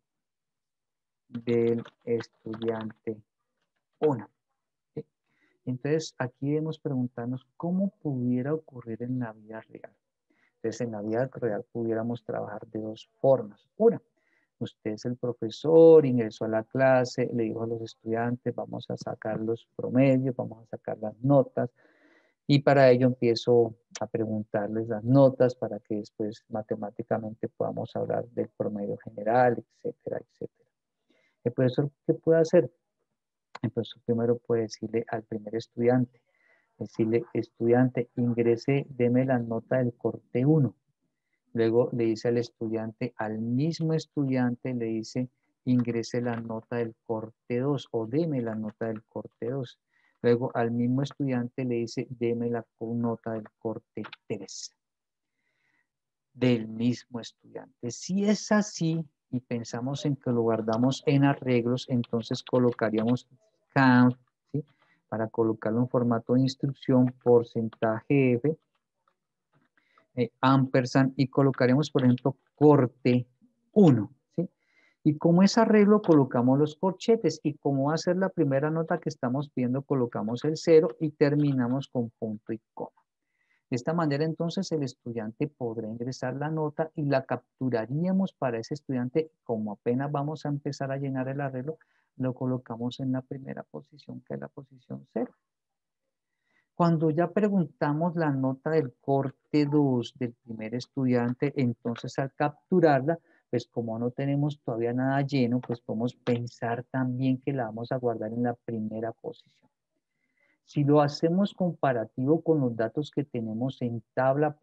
del estudiante 1. ¿Sí? Entonces aquí debemos preguntarnos cómo pudiera ocurrir en la vida real. Entonces en la vida real pudiéramos trabajar de 2 formas. Una, usted es el profesor, ingresó a la clase, le dijo a los estudiantes, vamos a sacar los promedios, vamos a sacar las notas, y para ello empiezo a preguntarles las notas para que después matemáticamente podamos hablar del promedio general, etcétera, etcétera. ¿El profesor qué puede hacer? El profesor primero puede decirle al primer estudiante, decirle, estudiante, ingrese, deme la nota del corte 1. Luego le dice al estudiante, al mismo estudiante le dice, ingrese la nota del corte 2 o deme la nota del corte 2. Luego al mismo estudiante le dice, deme la nota del corte 3. Del mismo estudiante. Si es así y pensamos en que lo guardamos en arreglos, entonces colocaríamos count, ¿sí? Para colocarlo en formato de instrucción, porcentaje F, ampersand, y colocaremos, por ejemplo, corte 1, ¿sí? Y como es arreglo, colocamos los corchetes, y como va a ser la primera nota que estamos pidiendo, colocamos el 0 y terminamos con punto y coma. De esta manera, entonces, el estudiante podrá ingresar la nota y la capturaríamos para ese estudiante. Como apenas vamos a empezar a llenar el arreglo, lo colocamos en la primera posición, que es la posición 0. Cuando ya preguntamos la nota del corte 2 del primer estudiante, entonces al capturarla, pues como no tenemos todavía nada lleno, pues podemos pensar también que la vamos a guardar en la primera posición. Si lo hacemos comparativo con los datos que tenemos en tabla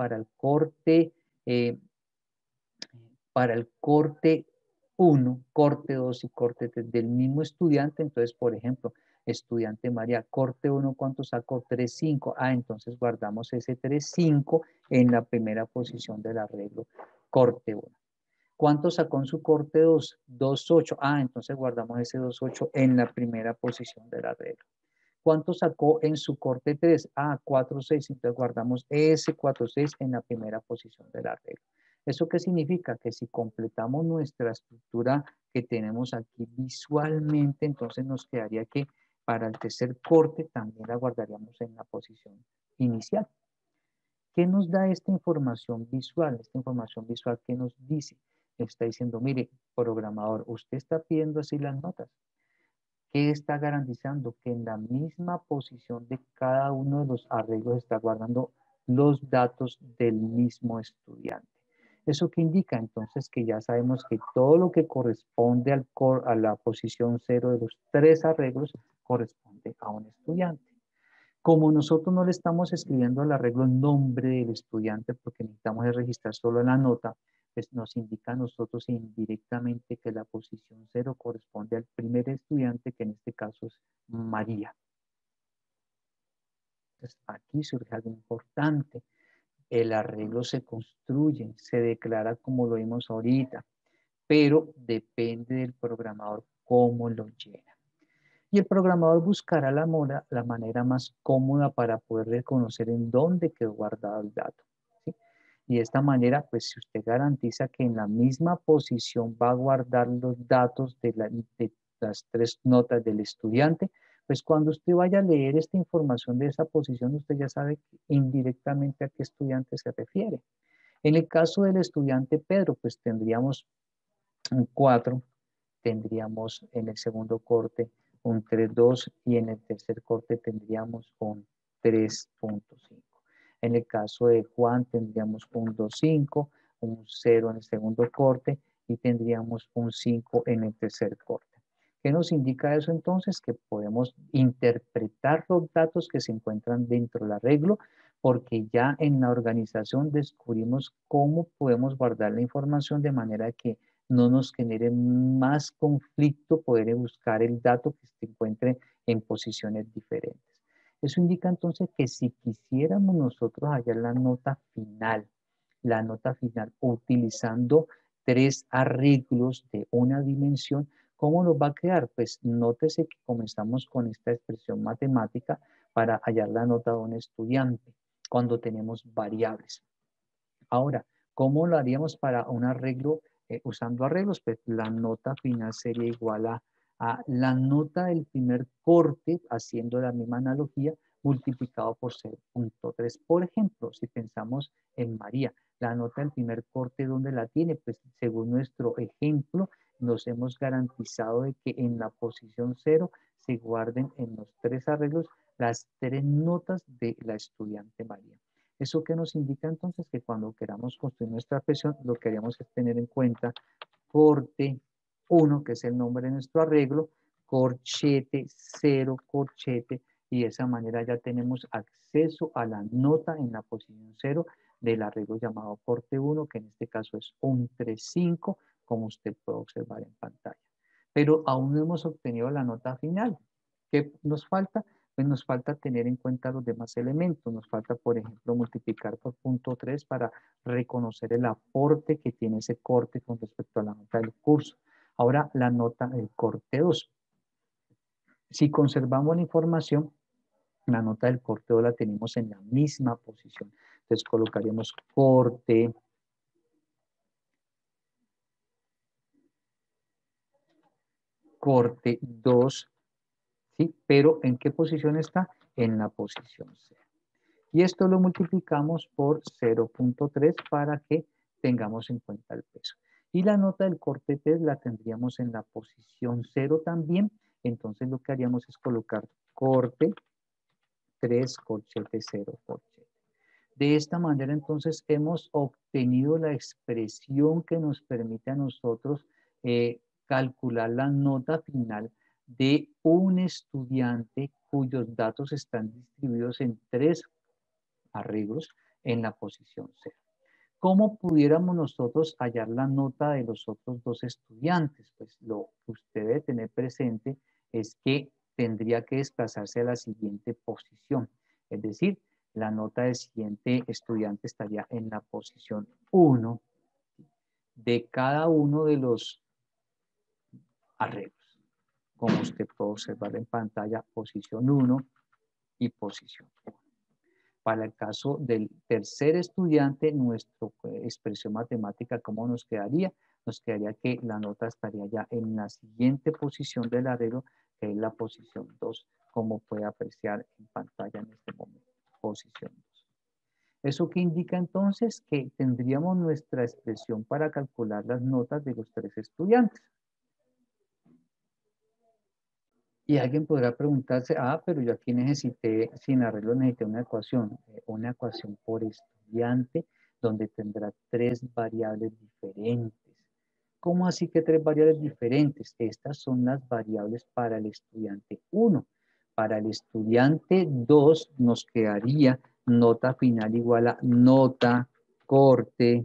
para el corte 1, corte 2 y corte 3 del mismo estudiante, entonces, por ejemplo, estudiante María, corte 1, ¿cuánto sacó? 3.5. Ah, entonces guardamos ese 3.5 en la primera posición del arreglo, corte 1. ¿Cuánto sacó en su corte 2? 2.8. Ah, entonces guardamos ese 2.8 en la primera posición del arreglo. ¿Cuánto sacó en su corte 3? Ah, 4.6. Entonces guardamos ese 4.6 en la primera posición del arreglo. ¿Eso qué significa? Que si completamos nuestra estructura que tenemos aquí visualmente, entonces nos quedaría que para el tercer corte también la guardaríamos en la posición inicial. ¿Qué nos da esta información visual? Esta información visual, ¿qué nos dice? Está diciendo, mire, programador, usted está pidiendo así las notas. ¿Qué está garantizando? Que en la misma posición de cada uno de los arreglos está guardando los datos del mismo estudiante. ¿Eso qué indica? Entonces que ya sabemos que todo lo que corresponde a la posición 0 de los 3 arreglos corresponde a un estudiante. Como nosotros no le estamos escribiendo al arreglo el nombre del estudiante porque necesitamos registrar solo la nota, pues nos indica a nosotros indirectamente que la posición 0 corresponde al primer estudiante, que en este caso es María. Entonces, aquí surge algo importante. El arreglo se construye, se declara como lo vimos ahorita, pero depende del programador cómo lo llena. Y el programador buscará la manera más cómoda para poder reconocer en dónde quedó guardado el dato, ¿sí? Y de esta manera, pues si usted garantiza que en la misma posición va a guardar los datos de las 3 notas del estudiante, pues cuando usted vaya a leer esta información de esa posición, usted ya sabe indirectamente a qué estudiante se refiere. En el caso del estudiante Pedro, pues tendríamos un 4, tendríamos en el segundo corte un 3.2 y en el tercer corte tendríamos un 3.5. En el caso de Juan tendríamos un 2.5, un 0 en el segundo corte y tendríamos un 5 en el tercer corte. ¿Qué nos indica eso entonces? Que podemos interpretar los datos que se encuentran dentro del arreglo porque ya en la organización descubrimos cómo podemos guardar la información de manera que no nos genere más conflicto poder buscar el dato que se encuentre en posiciones diferentes. Eso indica entonces que si quisiéramos nosotros hallar la nota final utilizando 3 arreglos de una dimensión, ¿cómo nos va a quedar? Pues nótese que comenzamos con esta expresión matemática para hallar la nota de un estudiante cuando tenemos variables. Ahora, ¿cómo lo haríamos para un arreglo? Usando arreglos, pues la nota final sería igual a la nota del primer corte, haciendo la misma analogía, multiplicado por 0.3. Por ejemplo, si pensamos en María, la nota del primer corte, ¿dónde la tiene? Pues según nuestro ejemplo, nos hemos garantizado de que en la posición 0 se guarden en los 3 arreglos las 3 notas de la estudiante María. ¿Eso qué nos indica entonces? Que cuando queramos construir nuestra expresión, lo que haríamos es tener en cuenta corte 1, que es el nombre de nuestro arreglo, corchete 0, corchete, y de esa manera ya tenemos acceso a la nota en la posición 0 del arreglo llamado corte 1, que en este caso es un 3.5, como usted puede observar en pantalla. Pero aún no hemos obtenido la nota final. ¿Qué nos falta? Pues nos falta tener en cuenta los demás elementos. Nos falta, por ejemplo, multiplicar por 0.3 para reconocer el aporte que tiene ese corte con respecto a la nota del curso. Ahora, la nota del corte 2. Si conservamos la información, la nota del corte 2 la tenemos en la misma posición. Entonces, colocaríamos corte 2, ¿sí? Pero ¿en qué posición está? En la posición 0. Y esto lo multiplicamos por 0.3 para que tengamos en cuenta el peso. Y la nota del corte 3 la tendríamos en la posición 0 también. Entonces lo que haríamos es colocar corte 3, corchete 0, corchete. De esta manera entonces hemos obtenido la expresión que nos permite a nosotros calcular la nota final de un estudiante cuyos datos están distribuidos en 3 arreglos en la posición 0. ¿Cómo pudiéramos nosotros hallar la nota de los otros 2 estudiantes? Pues lo que usted debe tener presente es que tendría que desplazarse a la siguiente posición. Es decir, la nota del siguiente estudiante estaría en la posición 1 de cada uno de los arreglos. Como usted puede observar en pantalla, posición 1 y posición 1. Para el caso del tercer estudiante, nuestra expresión matemática, ¿cómo nos quedaría? Nos quedaría que la nota estaría ya en la siguiente posición del arreglo, que es la posición 2, como puede apreciar en pantalla en este momento. posición 2. ¿Eso qué indica entonces? Que tendríamos nuestra expresión para calcular las notas de los 3 estudiantes. Y alguien podrá preguntarse, pero yo aquí necesité, sin arreglo, necesité una ecuación por estudiante, donde tendrá 3 variables diferentes. ¿Cómo así que 3 variables diferentes? Estas son las variables para el estudiante 1. Para el estudiante 2 nos quedaría nota final igual a nota corte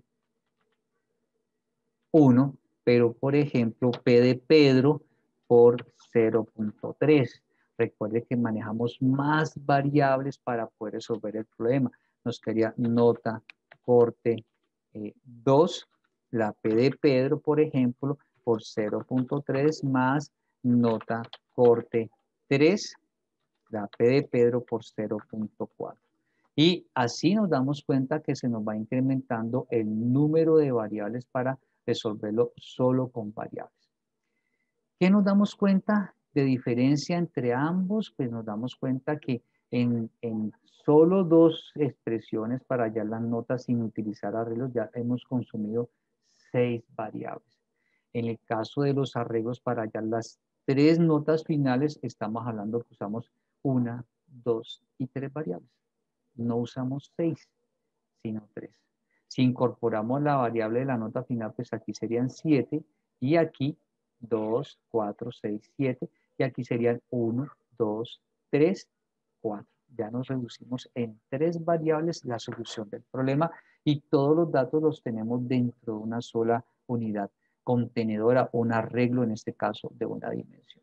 1, pero por ejemplo P de Pedro por 0.3. Recuerde que manejamos más variables para poder resolver el problema. Nos quedaría nota corte 2, la P de Pedro, por ejemplo, por 0.3 más nota corte 3, la P de Pedro por 0.4. Y así nos damos cuenta que se nos va incrementando el número de variables para resolverlo solo con variables. ¿Qué nos damos cuenta de diferencia entre ambos? Pues nos damos cuenta que en solo 2 expresiones para hallar las notas sin utilizar arreglos ya hemos consumido 6 variables. En el caso de los arreglos para hallar las 3 notas finales, estamos hablando que usamos 1, 2 y 3 variables. No usamos 6, sino 3. Si incorporamos la variable de la nota final, pues aquí serían 7 y aquí 2, 4, 6, 7 y aquí serían 1, 2, 3, 4. Ya nos reducimos en 3 variables la solución del problema y todos los datos los tenemos dentro de una sola unidad contenedora, un arreglo en este caso de una dimensión.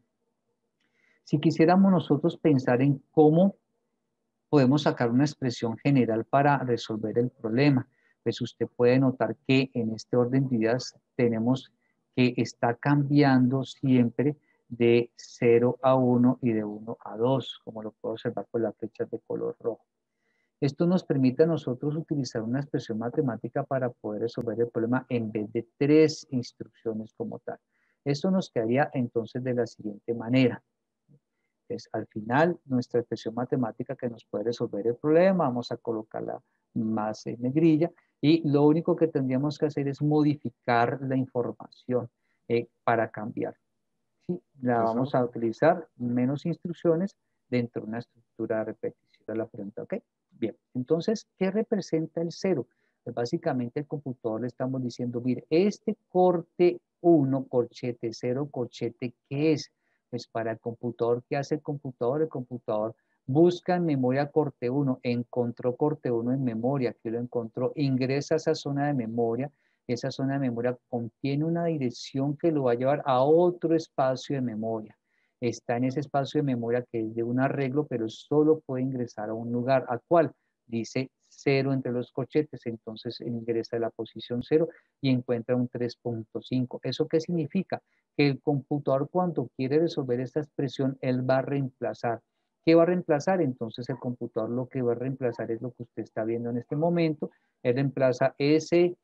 Si quisiéramos nosotros pensar en cómo podemos sacar una expresión general para resolver el problema, pues usted puede notar que en este orden de ideas tenemos que está cambiando siempre de 0 a 1 y de 1 a 2, como lo puedo observar por las flechas de color rojo. Esto nos permite a nosotros utilizar una expresión matemática para poder resolver el problema en vez de 3 instrucciones como tal. Esto nos quedaría entonces de la siguiente manera. Entonces, al final, nuestra expresión matemática que nos puede resolver el problema, vamos a colocarla más en negrilla y lo único que tendríamos que hacer es modificar la información para cambiar. ¿Sí? La vamos a utilizar menos instrucciones dentro de una estructura repetitiva de la pregunta, ¿ok? Bien, entonces, ¿qué representa el 0? Pues básicamente el computador le estamos diciendo, mire, este corte 1, corchete 0, corchete, ¿qué es? Pues para el computador, ¿qué hace el computador? El computador busca en memoria corte 1, encontró corte 1 en memoria, aquí lo encontró, ingresa a esa zona de memoria, esa zona de memoria contiene una dirección que lo va a llevar a otro espacio de memoria. Está en ese espacio de memoria que es de un arreglo, pero solo puede ingresar a un lugar. ¿A cuál? Dice 0 entre los corchetes, entonces ingresa a la posición 0 y encuentra un 3.5. ¿Eso qué significa? Que el computador cuando quiere resolver esta expresión, él va a reemplazar. ¿Qué va a reemplazar? Entonces el computador lo que va a reemplazar es lo que usted está viendo en este momento. Él reemplaza ese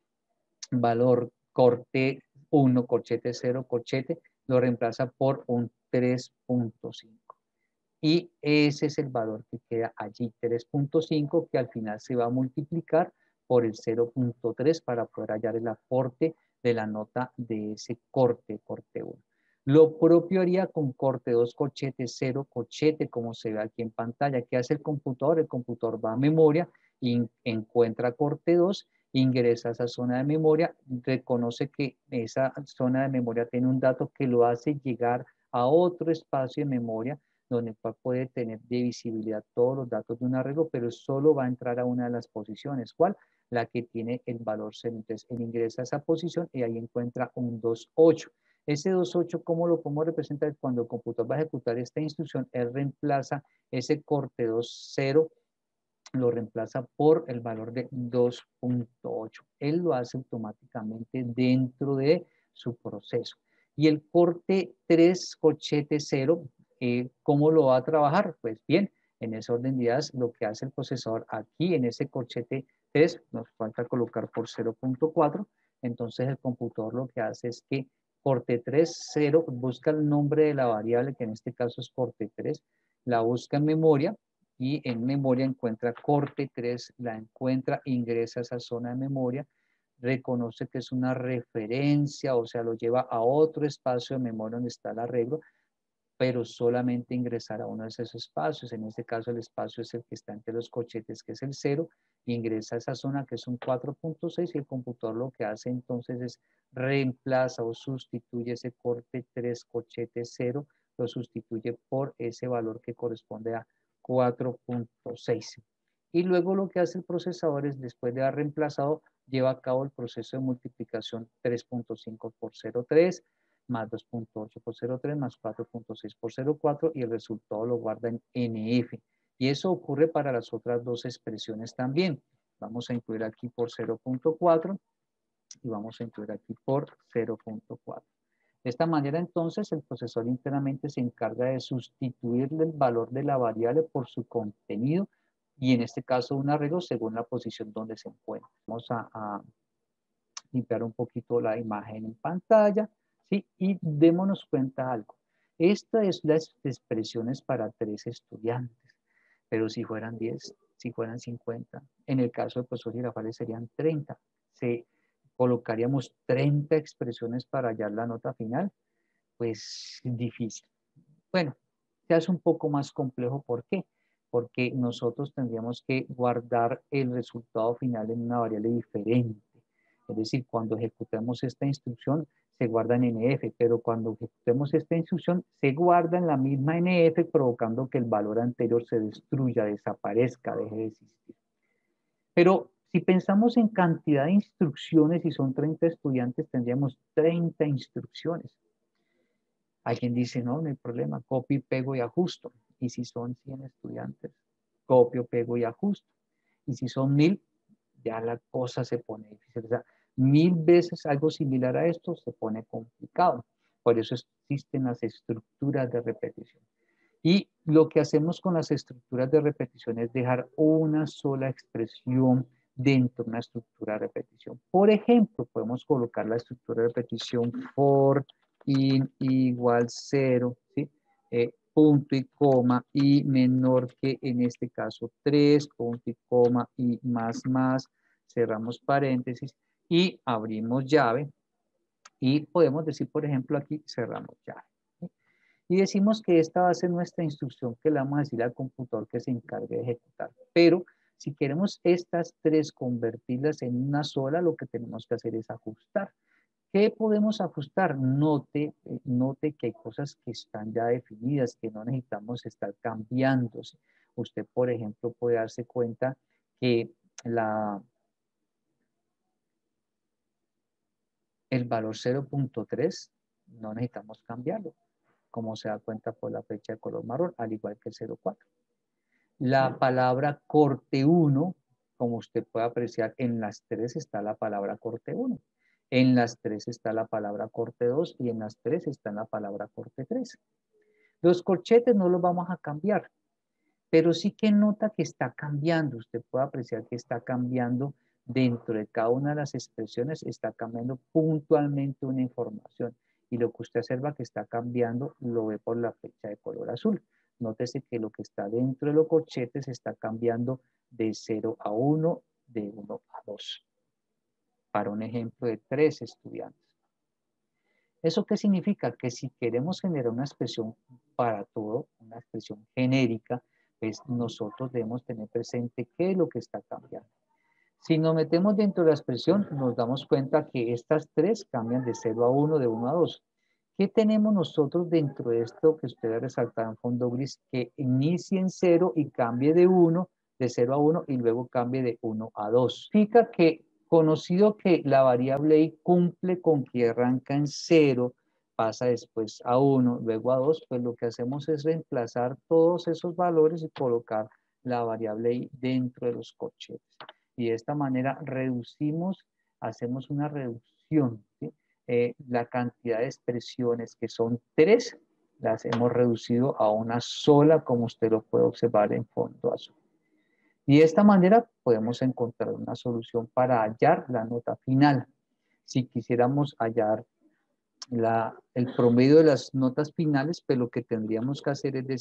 valor corte 1, corchete 0, corchete, lo reemplaza por un 3.5. Y ese es el valor que queda allí, 3.5, que al final se va a multiplicar por el 0.3 para poder hallar el aporte de la nota de ese corte 1. Lo propio haría con corte 2, corchete 0, corchete, como se ve aquí en pantalla. ¿Qué hace el computador? El computador va a memoria y encuentra corte 2, ingresa a esa zona de memoria, reconoce que esa zona de memoria tiene un dato que lo hace llegar a otro espacio de memoria donde puede tener de visibilidad todos los datos de un arreglo, pero solo va a entrar a una de las posiciones. ¿Cuál? La que tiene el valor 0. Entonces, él ingresa a esa posición y ahí encuentra un 2.8. Ese 2.8, ¿cómo lo podemos representar? Cuando el computador va a ejecutar esta instrucción, él reemplaza ese corte 2.0, lo reemplaza por el valor de 2.8. Él lo hace automáticamente dentro de su proceso. Y el corte 3, corchete 0, ¿cómo lo va a trabajar? Pues bien, en ese orden de ideas, lo que hace el procesador aquí en ese corchete 3, nos falta colocar por 0.4, entonces el computador lo que hace es que corte 3, 0, busca el nombre de la variable, que en este caso es corte 3, la busca en memoria, y en memoria encuentra corte 3, la encuentra, ingresa a esa zona de memoria, reconoce que es una referencia, o sea, lo lleva a otro espacio de memoria donde está el arreglo, pero solamente ingresará a uno de esos espacios. En este caso, el espacio es el que está entre los corchetes, que es el 0, ingresa a esa zona que es un 4.6 y el computador lo que hace entonces es reemplaza o sustituye ese corte 3 corchete 0, lo sustituye por ese valor que corresponde a 4.6. Y luego lo que hace el procesador es, después de haber reemplazado, lleva a cabo el proceso de multiplicación 3.5 por 0.3, más 2.8 por 0.3, más 4.6 por 0.4, y el resultado lo guarda en NF. Y eso ocurre para las otras dos expresiones también. Vamos a incluir aquí por 0.4 y vamos a incluir aquí por 0.4. De esta manera, entonces, el procesador internamente se encarga de sustituirle el valor de la variable por su contenido y, en este caso, un arreglo según la posición donde se encuentra. Vamos a limpiar un poquito la imagen en pantalla, ¿sí? Y démonos cuenta algo. Esta es las expresiones para 3 estudiantes, pero si fueran 10, si fueran 50, en el caso del profesor Girafales serían 30. Colocaríamos 30 expresiones para hallar la nota final, pues difícil. Bueno, ya es un poco más complejo. ¿Por qué? Porque nosotros tendríamos que guardar el resultado final en una variable diferente. Es decir, cuando ejecutemos esta instrucción, se guarda en NF, pero cuando ejecutemos esta instrucción, se guarda en la misma NF, provocando que el valor anterior se destruya, desaparezca, deje de existir. Pero si pensamos en cantidad de instrucciones, y son 30 estudiantes, tendríamos 30 instrucciones. Alguien dice, no, no hay problema, copio, pego y ajusto. Y si son 100 estudiantes, copio, pego y ajusto. Y si son 1000, ya la cosa se pone difícil. O sea, 1000 veces algo similar a esto se pone complicado. Por eso existen las estructuras de repetición. Y lo que hacemos con las estructuras de repetición es dejar una sola expresión dentro de una estructura de repetición. Por ejemplo, podemos colocar la estructura de repetición for in igual 0, ¿sí? Punto y coma y menor que en este caso 3, punto y coma y más, cerramos paréntesis y abrimos llave y podemos decir, por ejemplo, aquí cerramos llave. Y decimos que esta va a ser nuestra instrucción que le vamos a decir al computador que se encargue de ejecutar. Pero si queremos estas 3 convertirlas en una sola, lo que tenemos que hacer es ajustar. ¿Qué podemos ajustar? Note que hay cosas que están ya definidas, que no necesitamos estar cambiándose. Usted, por ejemplo, puede darse cuenta que el valor 0.3 no necesitamos cambiarlo, como se da cuenta por la flecha de color marrón, al igual que el 0.4. La palabra corte 1, como usted puede apreciar, en las 3 está la palabra corte 1. En las 3 está la palabra corte 2 y en las 3 está la palabra corte 3. Los corchetes no los vamos a cambiar, pero sí que nota que está cambiando. Usted puede apreciar que está cambiando dentro de cada una de las expresiones, está cambiando puntualmente una información. Y lo que usted observa que está cambiando lo ve por la flecha de color azul. Nótese que lo que está dentro de los corchetes está cambiando de 0 a 1, de 1 a 2. Para un ejemplo de 3 estudiantes. ¿Eso qué significa? Que si queremos generar una expresión para todo, una expresión genérica, pues nosotros debemos tener presente qué es lo que está cambiando. Si nos metemos dentro de la expresión, nos damos cuenta que estas 3 cambian de 0 a 1, de 1 a 2. ¿Qué tenemos nosotros dentro de esto que ustedes resaltaron en fondo gris? Que inicie en 0 y cambie de 1, de 0 a 1 y luego cambie de 1 a 2. Significa que, conocido que la variable i cumple con que arranca en 0, pasa después a 1, luego a 2, pues lo que hacemos es reemplazar todos esos valores y colocar la variable i dentro de los corchetes. Y de esta manera hacemos una reducción, ¿sí? La cantidad de expresiones, que son 3, las hemos reducido a una sola, como usted lo puede observar en fondo azul. Y de esta manera podemos encontrar una solución para hallar la nota final. Si quisiéramos hallar el promedio de las notas finales, pues lo que tendríamos que hacer es decir,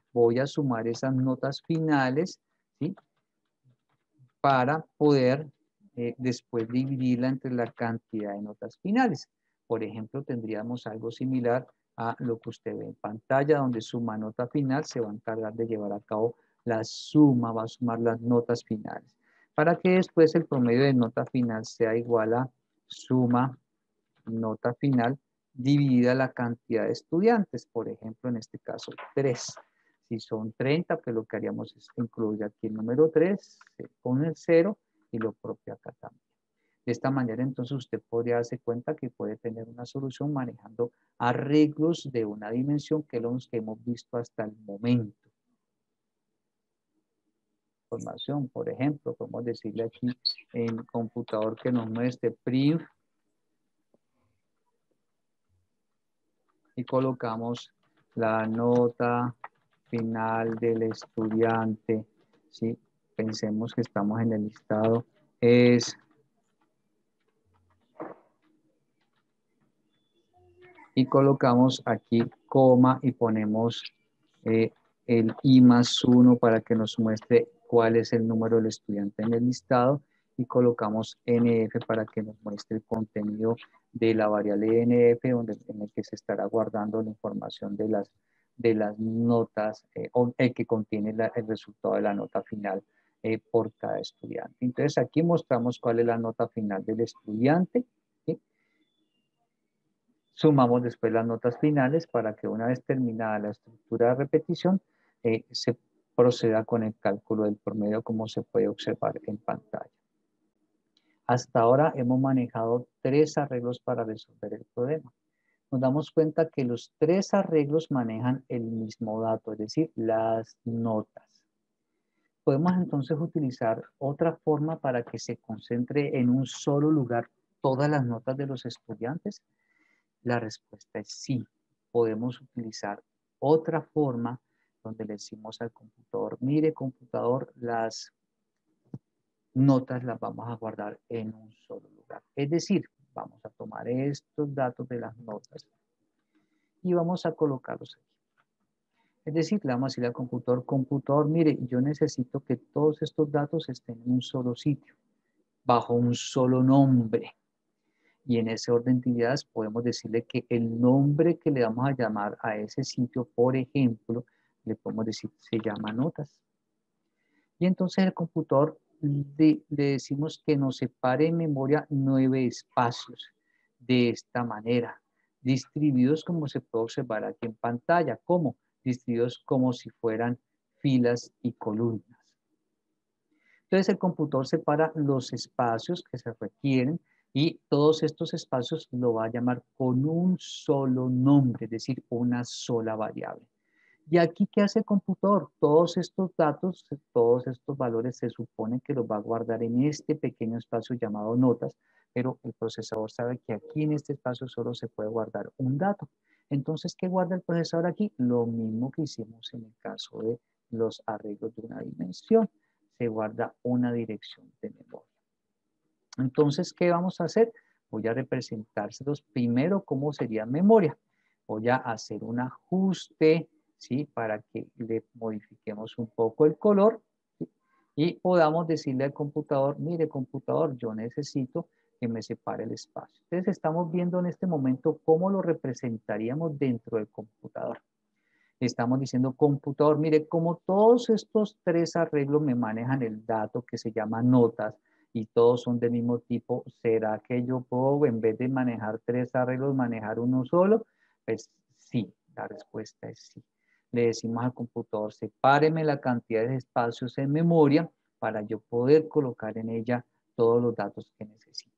voy a sumar esas notas finales, ¿sí? Para poder después dividirla entre la cantidad de notas finales. Por ejemplo, tendríamos algo similar a lo que usted ve en pantalla, donde suma nota final se va a encargar de llevar a cabo la suma, va a sumar las notas finales, para que después el promedio de nota final sea igual a suma nota final dividida la cantidad de estudiantes, por ejemplo, en este caso 3. Si son 30, pues lo que haríamos es incluir aquí el número 3, se pone el 0 y lo propio acá también. De esta manera, entonces, usted podría darse cuenta que puede tener una solución manejando arreglos de una dimensión que los que hemos visto hasta el momento. Información, por ejemplo, podemos decirle aquí en computador que nos muestre print y colocamos la nota final del estudiante, ¿sí? Pensemos que estamos en el listado, es, y colocamos aquí coma y ponemos el i más 1 para que nos muestre cuál es el número del estudiante en el listado, y colocamos nf para que nos muestre el contenido de la variable nf en el que se estará guardando la información de las notas que contiene el resultado de la nota final por cada estudiante. Entonces aquí mostramos cuál es la nota final del estudiante, ¿sí? Sumamos después las notas finales para que una vez terminada la estructura de repetición se proceda con el cálculo del promedio, como se puede observar en pantalla. Hasta ahora hemos manejado 3 arreglos para resolver el problema. Nos damos cuenta que los 3 arreglos manejan el mismo dato, es decir, las notas. Podemos entonces utilizar otra forma para que se concentre en un solo lugar todas las notas de los estudiantes. La respuesta es sí. Podemos utilizar otra forma donde le decimos al computador, mire computador, las notas las vamos a guardar en un solo lugar. Es decir, vamos a tomar estos datos de las notas y vamos a colocarlos aquí. Es decir, le vamos a decir al computador, computador, mire, yo necesito que todos estos datos estén en un solo sitio, bajo un solo nombre. Y en ese orden de ideas podemos decirle que el nombre que le vamos a llamar a ese sitio, por ejemplo, le podemos decir, se llama notas. Y entonces el computador le decimos que nos separe en memoria 9 espacios de esta manera, distribuidos como se puede observar aquí en pantalla, como distribuidos como si fueran filas y columnas. Entonces el computador separa los espacios que se requieren y todos estos espacios lo va a llamar con un solo nombre, es decir, una sola variable. Y aquí, ¿qué hace el computador? Todos estos datos, todos estos valores se supone que los va a guardar en este pequeño espacio llamado notas, pero el procesador sabe que aquí en este espacio solo se puede guardar un dato. Entonces, ¿qué guarda el procesador aquí? Lo mismo que hicimos en el caso de los arreglos de una dimensión. Se guarda una dirección de memoria. Entonces, ¿qué vamos a hacer? Voy a representárselos primero cómo sería memoria. Voy a hacer un ajuste, ¿sí? Para que le modifiquemos un poco el color, ¿sí? Y podamos decirle al computador, mire computador, yo necesito que me separe el espacio. Entonces estamos viendo en este momento cómo lo representaríamos dentro del computador. Estamos diciendo computador, mire, como todos estos 3 arreglos me manejan el dato que se llama notas y todos son del mismo tipo, ¿será que yo puedo, en vez de manejar 3 arreglos, manejar uno solo? Pues sí, la respuesta es sí. Le decimos al computador, sepáreme la cantidad de espacios en memoria para yo poder colocar en ella todos los datos que necesito.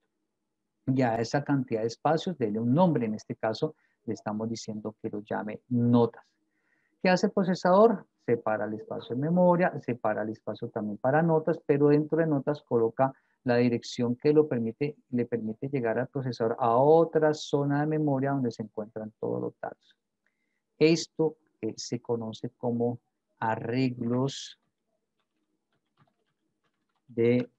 Ya a esa cantidad de espacios, dele un nombre, en este caso le estamos diciendo que lo llame notas. ¿Qué hace el procesador? Separa el espacio en memoria, separa el espacio también para notas, pero dentro de notas coloca la dirección que le permite llegar al procesador a otra zona de memoria donde se encuentran todos los datos. Esto se conoce como arreglos de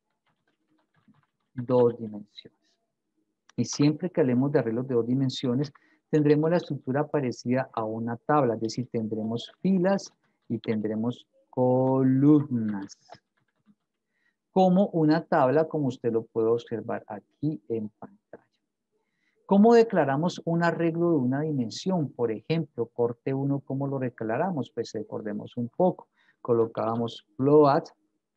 2 dimensiones. Y siempre que hablemos de arreglos de 2 dimensiones, tendremos la estructura parecida a una tabla, es decir, tendremos filas y tendremos columnas. Como una tabla, como usted lo puede observar aquí en pantalla. ¿Cómo declaramos un arreglo de una dimensión? Por ejemplo, corte 1, ¿cómo lo declaramos? Pues recordemos un poco. Colocábamos float,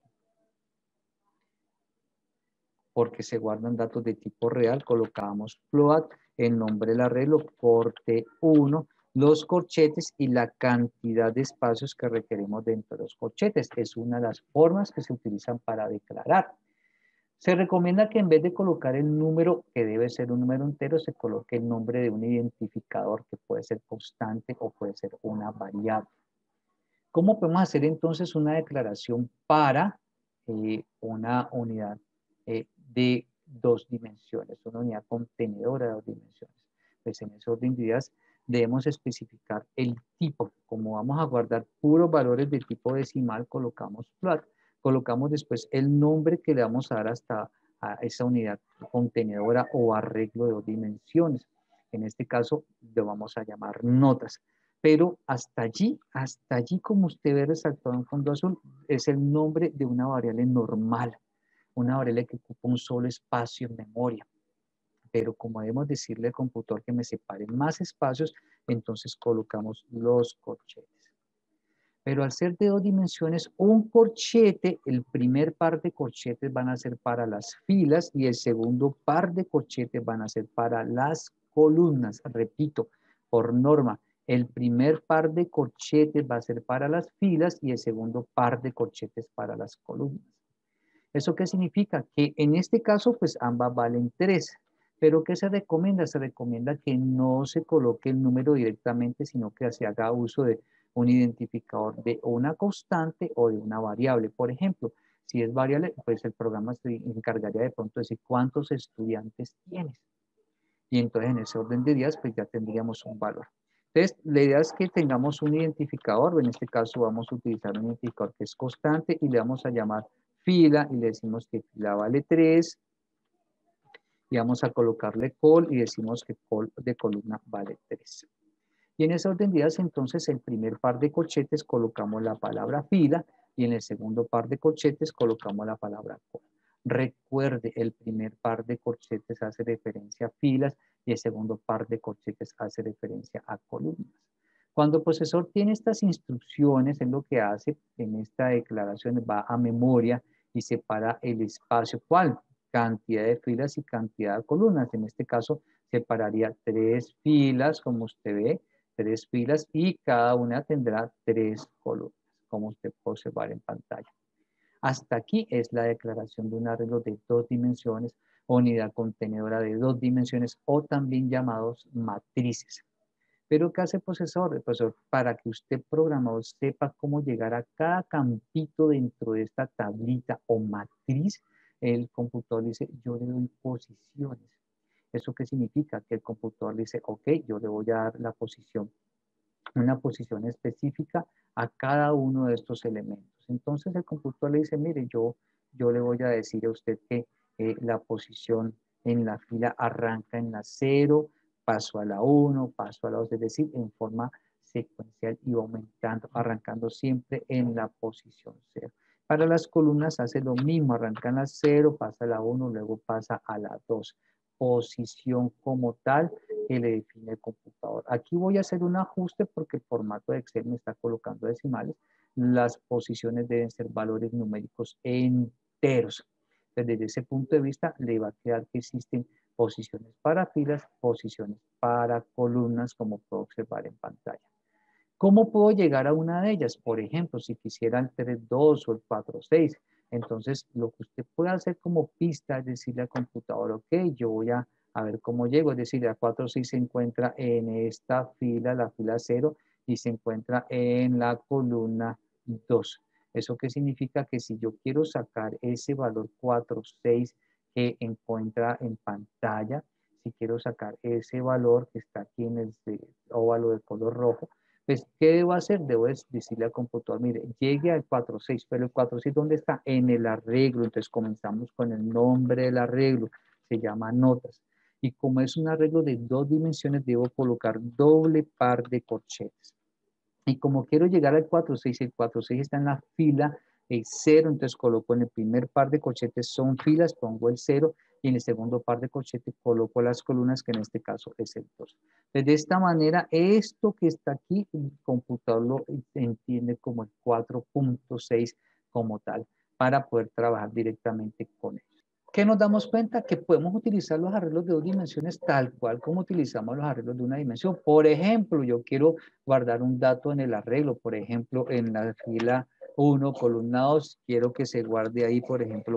porque se guardan datos de tipo real, colocábamos float, el nombre del arreglo, corte 1, los corchetes y la cantidad de espacios que requerimos dentro de los corchetes. Es una de las formas que se utilizan para declarar. Se recomienda que en vez de colocar el número, que debe ser un número entero, se coloque el nombre de un identificador que puede ser constante o puede ser una variable. ¿Cómo podemos hacer entonces una declaración para una unidad de 2 dimensiones, una unidad contenedora de 2 dimensiones? Pues en ese orden de ideas debemos especificar el tipo. Como vamos a guardar puros valores de tipo decimal, colocamos float. Colocamos después el nombre que le vamos a dar a esa unidad contenedora o arreglo de 2 dimensiones. En este caso lo vamos a llamar notas. Pero hasta allí, como usted ve resaltado en fondo azul, es el nombre de una variable normal, una variable que ocupa un solo espacio en memoria. Pero como debemos decirle al computador que me separe más espacios, entonces colocamos los corchetes. Pero al ser de 2 dimensiones, un corchete, el primer par de corchetes van a ser para las filas y el segundo par de corchetes van a ser para las columnas. Repito, por norma, el primer par de corchetes va a ser para las filas y el segundo par de corchetes para las columnas. ¿Eso qué significa? Que en este caso, pues ambas valen 3. Pero ¿qué se recomienda? Se recomienda que no se coloque el número directamente, sino que se haga uso de un identificador de una constante o de una variable. Por ejemplo, si es variable, pues el programa se encargaría de pronto de decir cuántos estudiantes tienes. Y entonces en ese orden de días, pues ya tendríamos un valor. Entonces, la idea es que tengamos un identificador, en este caso vamos a utilizar un identificador que es constante y le vamos a llamar fila y le decimos que fila vale 3 y vamos a colocarle col y decimos que col de columna vale 3. Y en ese orden de ideas, entonces, el primer par de corchetes colocamos la palabra fila y en el segundo par de corchetes colocamos la palabra col. Recuerde, el primer par de corchetes hace referencia a filas y el segundo par de corchetes hace referencia a columnas. Cuando el profesor tiene estas instrucciones, es lo que hace en esta declaración, va a memoria y separa el espacio. ¿Cuál? Cantidad de filas y cantidad de columnas. En este caso, separaría 3 filas, como usted ve, 3 filas y cada una tendrá 3 columnas, como usted puede observar en pantalla. Hasta aquí es la declaración de un arreglo de 2 dimensiones, unidad contenedora de 2 dimensiones o también llamados matrices. Pero ¿qué hace el profesor? El profesor, para que usted programador sepa cómo llegar a cada campito dentro de esta tablita o matriz, el computador dice, yo le doy posiciones. ¿Eso qué significa? Que el computador dice, ok, yo le voy a dar la posición, una posición específica a cada uno de estos elementos. Entonces el computador le dice, mire, yo le voy a decir a usted que la posición en la fila arranca en la 0, paso a la 1, paso a la 2, es decir, en forma secuencial y aumentando, arrancando siempre en la posición 0. Para las columnas hace lo mismo, arranca en la 0, pasa a la 1, luego pasa a la 2. Posición como tal que le define el computador. Aquí voy a hacer un ajuste porque el formato de Excel me está colocando decimales. Las posiciones deben ser valores numéricos enteros. Desde ese punto de vista, le va a quedar que existen posiciones para filas, posiciones para columnas, como puedo observar en pantalla. ¿Cómo puedo llegar a una de ellas? Por ejemplo, si quisiera el 3.2 o el 4.6. Entonces, lo que usted puede hacer como pista es decirle al computador, ok, yo voy a ver cómo llego. Es decir, la 4.6 se encuentra en esta fila, la fila 0, y se encuentra en la columna 2. ¿Eso qué significa? Que si yo quiero sacar ese valor 4.6 que encuentra en pantalla, si quiero sacar ese valor que está aquí en el óvalo de color rojo, pues, ¿qué debo hacer? Debo decirle al computador, mire, llegue al 4.6, pero el 4.6, ¿dónde está? En el arreglo. Entonces comenzamos con el nombre del arreglo, se llama notas. Y como es un arreglo de 2 dimensiones, debo colocar doble par de corchetes. Y como quiero llegar al 4.6, el 4.6 está en la fila 0, entonces coloco en el primer par de corchetes son filas, pongo el 0, y en el segundo par de corchetes coloco las columnas, que en este caso es el 2. Entonces, de esta manera, esto que está aquí, el computador lo entiende como el 4.6 como tal, para poder trabajar directamente con él. ¿Qué nos damos cuenta? Que podemos utilizar los arreglos de 2 dimensiones tal cual como utilizamos los arreglos de una dimensión. Por ejemplo, yo quiero guardar un dato en el arreglo, por ejemplo, en la fila 1, columna 2, quiero que se guarde ahí, por ejemplo,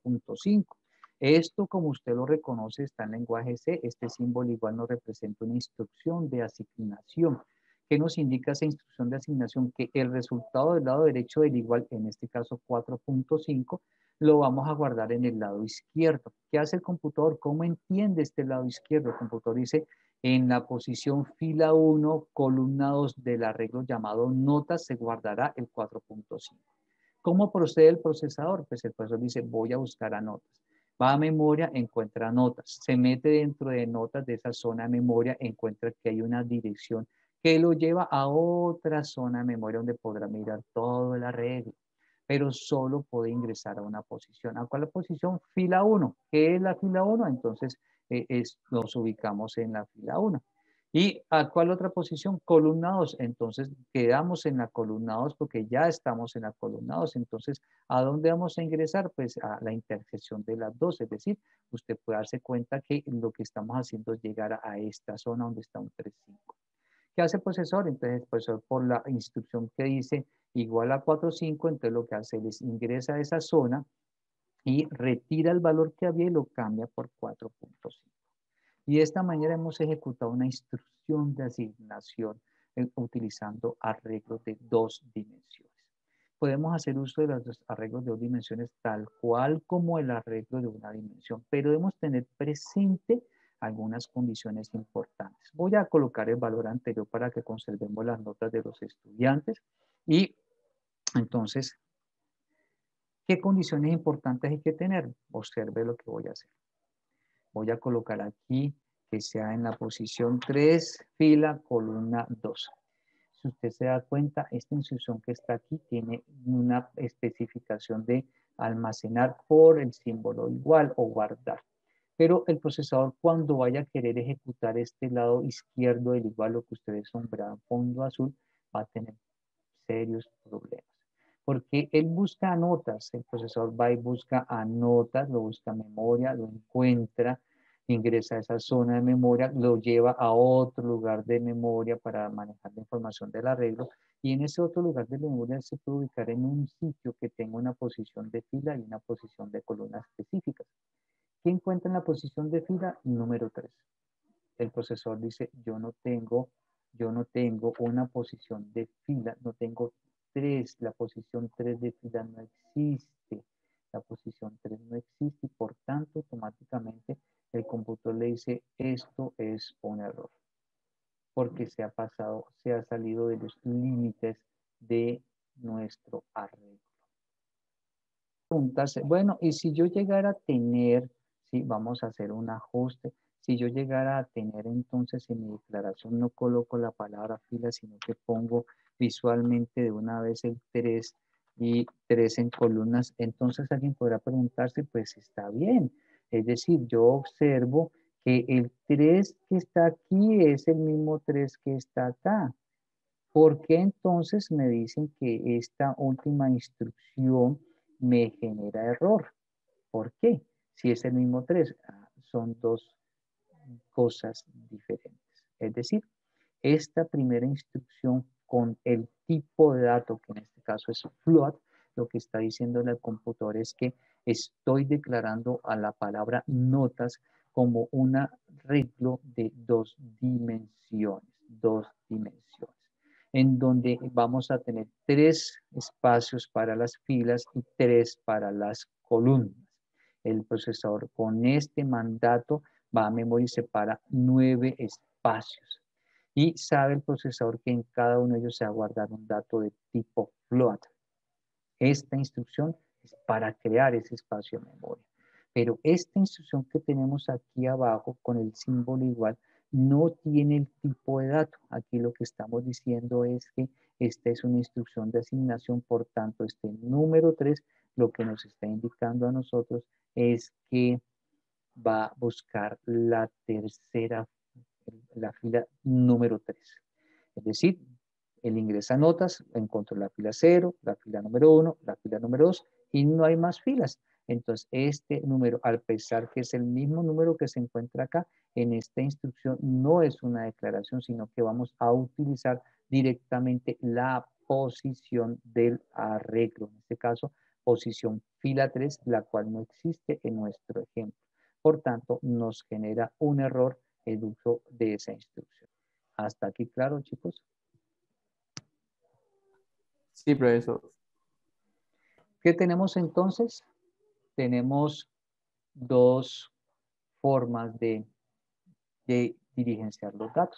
4.5. Esto, como usted lo reconoce, está en lenguaje C. Este símbolo igual nos representa una instrucción de asignación. ¿Qué nos indica esa instrucción de asignación? Que el resultado del lado derecho del igual, en este caso 4.5, lo vamos a guardar en el lado izquierdo. ¿Qué hace el computador? ¿Cómo entiende este lado izquierdo? El computador dice, en la posición fila 1, columna 2 del arreglo llamado notas, se guardará el 4.5. ¿Cómo procede el procesador? Pues el procesador dice, voy a buscar a notas. Va a memoria, encuentra notas. Se mete dentro de notas de esa zona de memoria, encuentra que hay una dirección que lo lleva a otra zona de memoria donde podrá mirar todo el arreglo, pero solo puede ingresar a una posición. ¿A cuál posición? Fila 1. ¿Qué es la fila 1? Entonces nos ubicamos en la fila 1. ¿Y a cuál otra posición? Columna 2. Entonces quedamos en la columna 2 porque ya estamos en la columna 2. Entonces, ¿a dónde vamos a ingresar? Pues a la intersección de las dos. Es decir, usted puede darse cuenta que lo que estamos haciendo es llegar a esta zona donde está un 3.5. ¿Qué hace el procesador? Entonces el procesador, por la instrucción que dice igual a 4.5, entonces lo que hace es ingresa a esa zona y retira el valor que había y lo cambia por 4.5. Y de esta manera hemos ejecutado una instrucción de asignación utilizando arreglos de 2 dimensiones. Podemos hacer uso de los arreglos de 2 dimensiones tal cual como el arreglo de una dimensión, pero debemos tener presente algunas condiciones importantes. Voy a colocar el valor anterior para que conservemos las notas de los estudiantes. Y entonces, ¿qué condiciones importantes hay que tener? Observe lo que voy a hacer. Voy a colocar aquí que sea en la posición 3, fila, columna 2. Si usted se da cuenta, esta instrucción que está aquí tiene una especificación de almacenar por el símbolo igual o guardar. Pero el procesador, cuando vaya a querer ejecutar este lado izquierdo del igual, lo que ustedes sombrean fondo azul, va a tener serios problemas. Porque él busca notas, el procesador va y busca a notas, lo busca a memoria, lo encuentra, ingresa a esa zona de memoria, lo lleva a otro lugar de memoria para manejar la información del arreglo, y en ese otro lugar de memoria se puede ubicar en un sitio que tenga una posición de fila y una posición de columna específicas. ¿Qué encuentra en la posición de fila? Número 3. El procesador dice, yo no tengo una posición de fila, no tengo 3, la posición 3 de fila no existe. La posición 3 no existe y por tanto automáticamente el computador le dice, esto es un error, porque se ha salido de los límites de nuestro arreglo. Preguntarse, bueno, y si yo llegara a tener, sí, vamos a hacer un ajuste, si yo llegara a tener entonces en mi declaración no coloco la palabra fila, sino que pongo visualmente de una vez el 3 y 3 en columnas, entonces alguien podrá preguntarse, pues está bien. Es decir, yo observo que el 3 que está aquí es el mismo 3 que está acá. ¿Por qué entonces me dicen que esta última instrucción me genera error? ¿Por qué? Si es el mismo 3, son dos cosas diferentes. Es decir, esta primera instrucción con el tipo de dato, que en este caso es float, lo que está diciendo el computador es que estoy declarando a la palabra notas como un arreglo de 2 dimensiones, en donde vamos a tener 3 espacios para las filas y 3 para las columnas. El procesador con este mandato va a memoria y separa 9 espacios. Y sabe el procesador que en cada uno de ellos se va a guardar un dato de tipo float. Esta instrucción es para crear ese espacio de memoria. Pero esta instrucción que tenemos aquí abajo con el símbolo igual no tiene el tipo de dato. Aquí lo que estamos diciendo es que Esta es una instrucción de asignación, por tanto, este número 3 lo que nos está indicando a nosotros es que va a buscar la tercera, la fila número 3. Es decir, él ingresa notas, encontró la fila 0, la fila número 1, la fila número 2 y no hay más filas. Entonces, este número, al pesar que es el mismo número que se encuentra acá, en esta instrucción no es una declaración, sino que vamos a utilizar directamente la posición del arreglo. En este caso, posición fila 3, la cual no existe en nuestro ejemplo. Por tanto, nos genera un error el uso de esa instrucción. ¿Hasta aquí claro, chicos? Sí, profesor. ¿Qué tenemos entonces? Tenemos dos formas de dirigenciar los datos.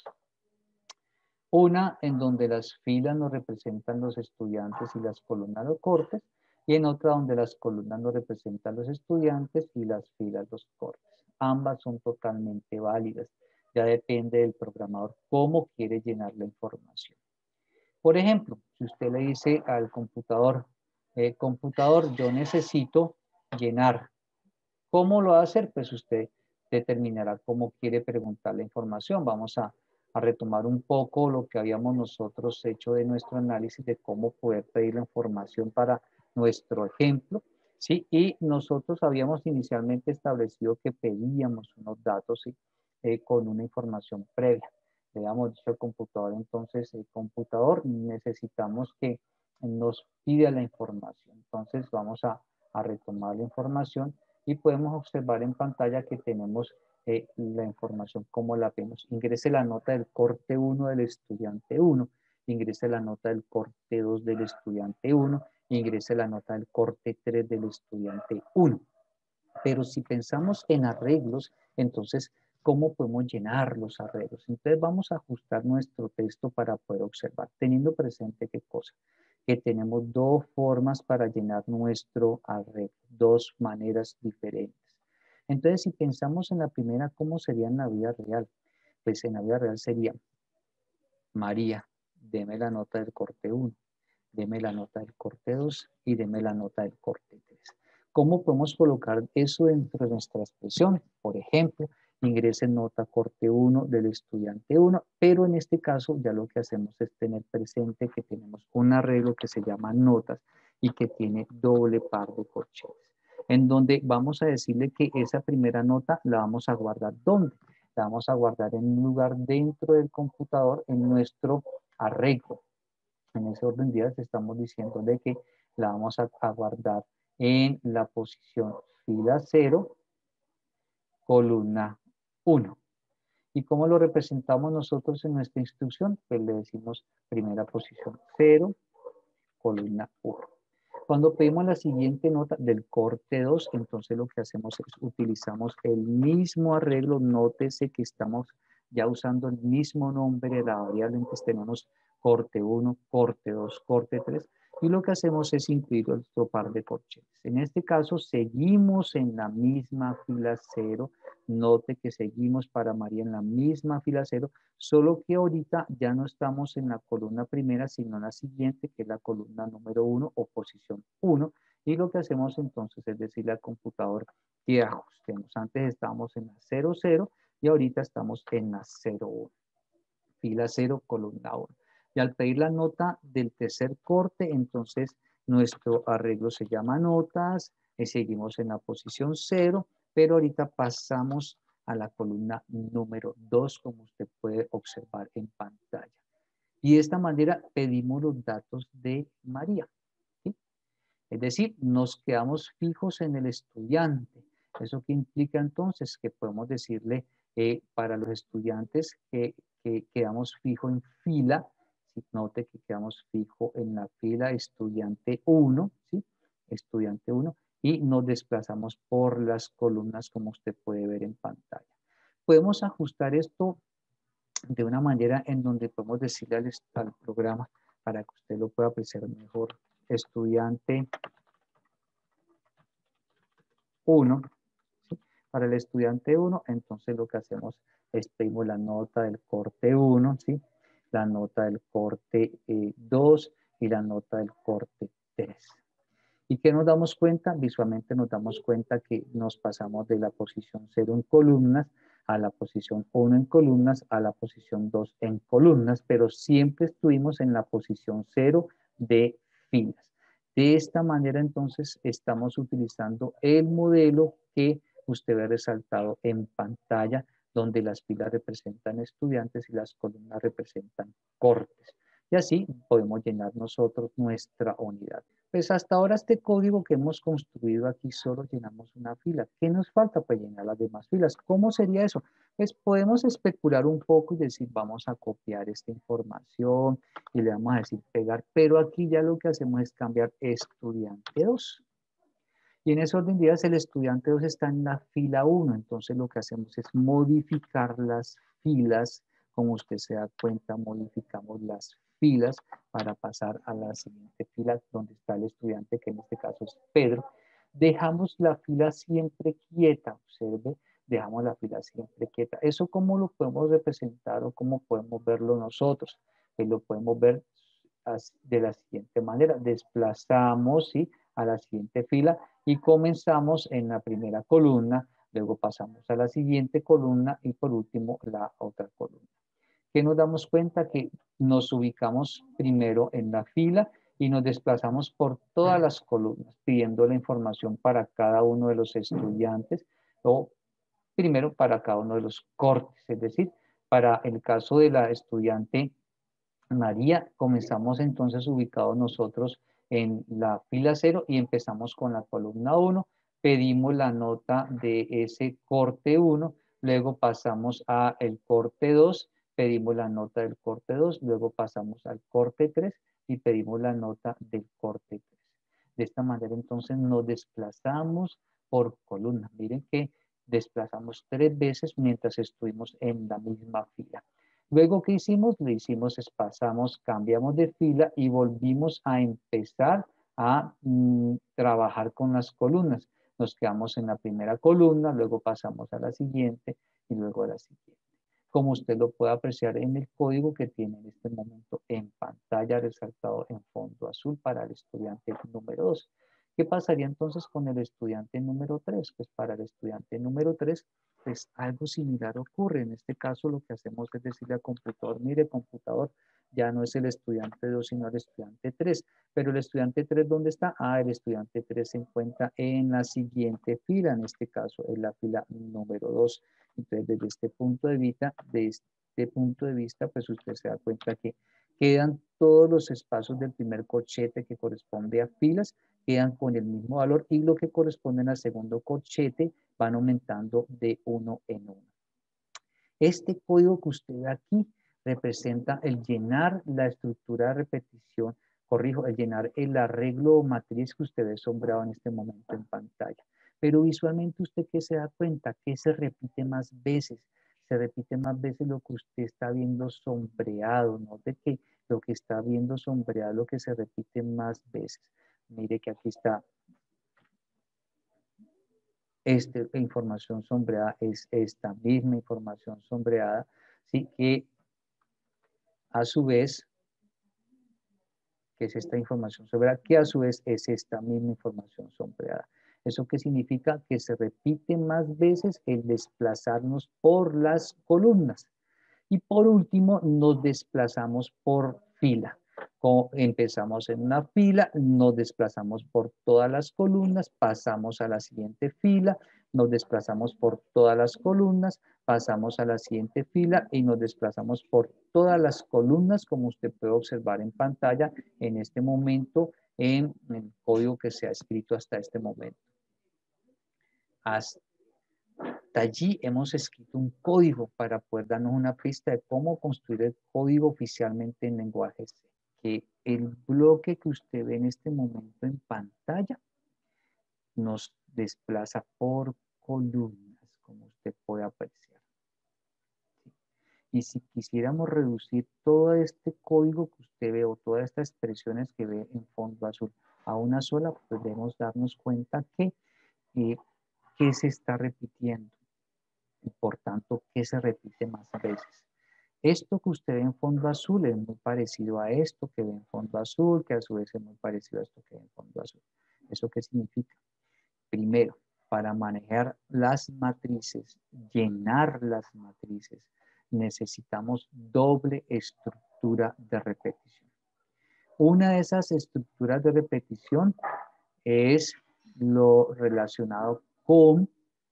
Una en donde las filas nos representan los estudiantes y las columnas los cortes, y en otra donde las columnas nos representan los estudiantes y las filas los cortes. Ambas son totalmente válidas. Ya depende del programador cómo quiere llenar la información. Por ejemplo, si usted le dice al computador, computador, yo necesito llenar. ¿Cómo lo va a hacer? Pues usted determinará cómo quiere preguntar la información. Vamos a retomar un poco lo que habíamos nosotros hecho de nuestro análisis de cómo poder pedir la información para nuestro ejemplo. ¿Sí? Y nosotros habíamos inicialmente establecido que pedíamos unos datos, ¿sí? Con una información previa. Le habíamos dicho al computador, entonces, el computador necesitamos que nos pida la información. Entonces vamos a retomar la información y podemos observar en pantalla que tenemos la información como la vemos. Ingrese la nota del corte 1 del estudiante 1, ingrese la nota del corte 2 del estudiante 1, ingrese la nota del corte 3 del estudiante 1. Pero si pensamos en arreglos, entonces, ¿cómo podemos llenar los arreglos? Entonces vamos a ajustar nuestro texto para poder observar, teniendo presente qué cosa, que tenemos dos formas para llenar nuestro arreglo, dos maneras diferentes. Entonces, si pensamos en la primera, ¿cómo sería en la vida real? Pues en la vida real sería, María, deme la nota del corte 1, deme la nota del corte 2 y deme la nota del corte 3. ¿Cómo podemos colocar eso dentro de nuestra expresión? Por ejemplo, ingrese nota corte 1 del estudiante 1, pero en este caso ya lo que hacemos es tener presente que tenemos un arreglo que se llama notas y que tiene doble par de corchetes, en donde vamos a decirle que esa primera nota la vamos a guardar ¿dónde? La vamos a guardar en un lugar dentro del computador en nuestro arreglo. En ese orden de ideas estamos diciendo de que la vamos a guardar en la posición fila 0, columna 1. ¿Y cómo lo representamos nosotros en nuestra instrucción? Pues le decimos primera posición 0, columna 1. Cuando pedimos la siguiente nota del corte 2, entonces lo que hacemos es utilizamos el mismo arreglo. Nótese que estamos ya usando el mismo nombre de la variable, entonces tenemos corte 1, corte 2, corte 3, y lo que hacemos es incluir otro par de corchetes. En este caso seguimos en la misma fila 0, note que seguimos para María en la misma fila 0, solo que ahorita ya no estamos en la columna primera, sino en la siguiente, que es la columna número 1 o posición 1, y lo que hacemos entonces es decirle al computador que ajustemos. Antes estábamos en la 0, 0, y ahorita estamos en la 0, 1. Fila 0, columna 1. Y al pedir la nota del tercer corte, entonces nuestro arreglo se llama notas, seguimos en la posición 0, pero ahorita pasamos a la columna número 2, como usted puede observar en pantalla. Y de esta manera pedimos los datos de María, ¿sí? Es decir, nos quedamos fijos en el estudiante. ¿Eso qué implica entonces? Que podemos decirle para los estudiantes que quedamos fijo en fila. ¿Sí? Note que quedamos fijo en la fila estudiante 1, ¿sí? Estudiante 1, y nos desplazamos por las columnas como usted puede ver en pantalla. Podemos ajustar esto de una manera en donde podemos decirle al programa para que usted lo pueda apreciar mejor. Estudiante 1, ¿sí? Para el estudiante 1, entonces lo que hacemos es pedimos la nota del corte 1, ¿sí? la nota del corte 2 y la nota del corte 3. ¿Y qué nos damos cuenta? Visualmente nos damos cuenta que nos pasamos de la posición 0 en columnas a la posición 1 en columnas a la posición 2 en columnas, pero siempre estuvimos en la posición 0 de filas. De esta manera, entonces, estamos utilizando el modelo que usted ve resaltado en pantalla, donde las filas representan estudiantes y las columnas representan cortes. Y así podemos llenar nosotros nuestra unidad. Pues hasta ahora este código que hemos construido aquí solo llenamos una fila. ¿Qué nos falta? Pues llenar las demás filas. ¿Cómo sería eso? Pues podemos especular un poco y decir, vamos a copiar esta información y le vamos a decir pegar, pero aquí ya lo que hacemos es cambiar estudiante 2. Y en ese orden de ideas el estudiante 2 está en la fila 1, entonces lo que hacemos es modificar las filas, como usted se da cuenta, modificamos las filas para pasar a la siguiente fila donde está el estudiante, que en este caso es Pedro. Dejamos la fila siempre quieta, observe, dejamos la fila siempre quieta. ¿Eso cómo lo podemos representar o cómo podemos verlo nosotros? Pues lo podemos ver de la siguiente manera, desplazamos, ¿sí?, a la siguiente fila y comenzamos en la primera columna, luego pasamos a la siguiente columna y por último la otra columna. ¿Qué nos damos cuenta? Que nos ubicamos primero en la fila y nos desplazamos por todas las columnas, pidiendo la información para cada uno de los estudiantes o primero para cada uno de los cortes, es decir, para el caso de la estudiante María, comenzamos entonces ubicados nosotros en la fila 0 y empezamos con la columna 1, pedimos la nota de ese corte 1, luego pasamos a el corte 2, pedimos la nota del corte 2, luego pasamos al corte 3 y pedimos la nota del corte 3. De esta manera entonces nos desplazamos por columna. Miren que desplazamos 3 veces mientras estuvimos en la misma fila. Luego, ¿qué hicimos? Lo hicimos es pasamos, cambiamos de fila y volvimos a empezar a trabajar con las columnas. Nos quedamos en la primera columna, luego pasamos a la siguiente y luego a la siguiente. Como usted lo puede apreciar en el código que tiene en este momento en pantalla resaltado en fondo azul para el estudiante número 2. ¿Qué pasaría entonces con el estudiante número 3? Pues para el estudiante número 3, pues algo similar ocurre. En este caso lo que hacemos es decirle al computador, mire computador, ya no es el estudiante 2, sino el estudiante 3. Pero el estudiante 3, ¿dónde está? Ah, el estudiante 3 se encuentra en la siguiente fila, en este caso es la fila número 2. Entonces, desde este punto de vista, pues usted se da cuenta que quedan todos los espacios del primer corchete que corresponde a filas, quedan con el mismo valor y lo que corresponde al segundo corchete van aumentando de uno en uno. Este código que usted ve aquí representa el llenar la estructura de repetición, corrijo, el llenar el arreglo matriz que usted ve sombreado en este momento en pantalla. Pero visualmente usted ¿qué se da cuenta? Que se repite más veces. Se repite más veces lo que usted está viendo sombreado. Note que lo que está viendo sombreado es lo que se repite más veces. Mire que aquí está esta información sombreada, es esta misma información sombreada, ¿sí? Que a su vez, que es esta información sombreada, que a su vez es esta misma información sombreada. ¿Eso qué significa? Que se repite más veces el desplazarnos por las columnas. Y por último, nos desplazamos por fila. Como empezamos en una fila, nos desplazamos por todas las columnas, pasamos a la siguiente fila, nos desplazamos por todas las columnas, pasamos a la siguiente fila y nos desplazamos por todas las columnas, como usted puede observar en pantalla en este momento en el código que se ha escrito hasta este momento. Hasta allí hemos escrito un código para poder darnos una pista de cómo construir el código oficialmente en lenguaje C. Que el bloque que usted ve en este momento en pantalla nos desplaza por columnas, como usted puede apreciar. Y si quisiéramos reducir todo este código que usted ve o todas estas expresiones que ve en fondo azul a una sola, pues debemos darnos cuenta que se está repitiendo y por tanto que se repite más veces. Esto que usted ve en fondo azul es muy parecido a esto que ve en fondo azul, que a su vez es muy parecido a esto que ve en fondo azul. ¿Eso qué significa? Primero, para manejar las matrices, llenar las matrices, necesitamos doble estructura de repetición. Una de esas estructuras de repetición es lo relacionado con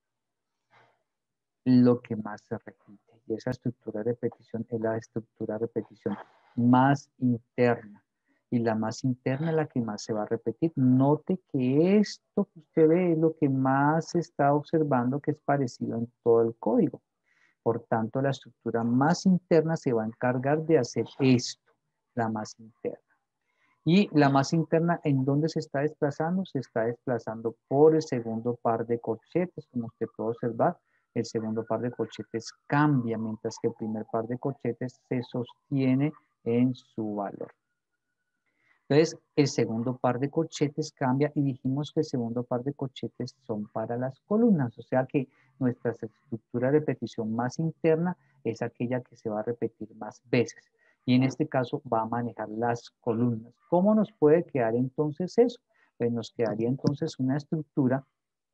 lo que más se repite. Y esa estructura de repetición es la estructura de repetición más interna. Y la más interna es la que más se va a repetir. Note que esto que usted ve es lo que más se está observando que es parecido en todo el código. Por tanto, la estructura más interna se va a encargar de hacer esto, la más interna. Y la más interna, ¿en dónde se está desplazando? Se está desplazando por el segundo par de corchetes, como usted puede observar. El segundo par de corchetes cambia, mientras que el primer par de corchetes se sostiene en su valor. Entonces, el segundo par de corchetes cambia y dijimos que el segundo par de corchetes son para las columnas, o sea que nuestra estructura de repetición más interna es aquella que se va a repetir más veces. Y en este caso va a manejar las columnas. ¿Cómo nos puede quedar entonces eso? Pues nos quedaría entonces una estructura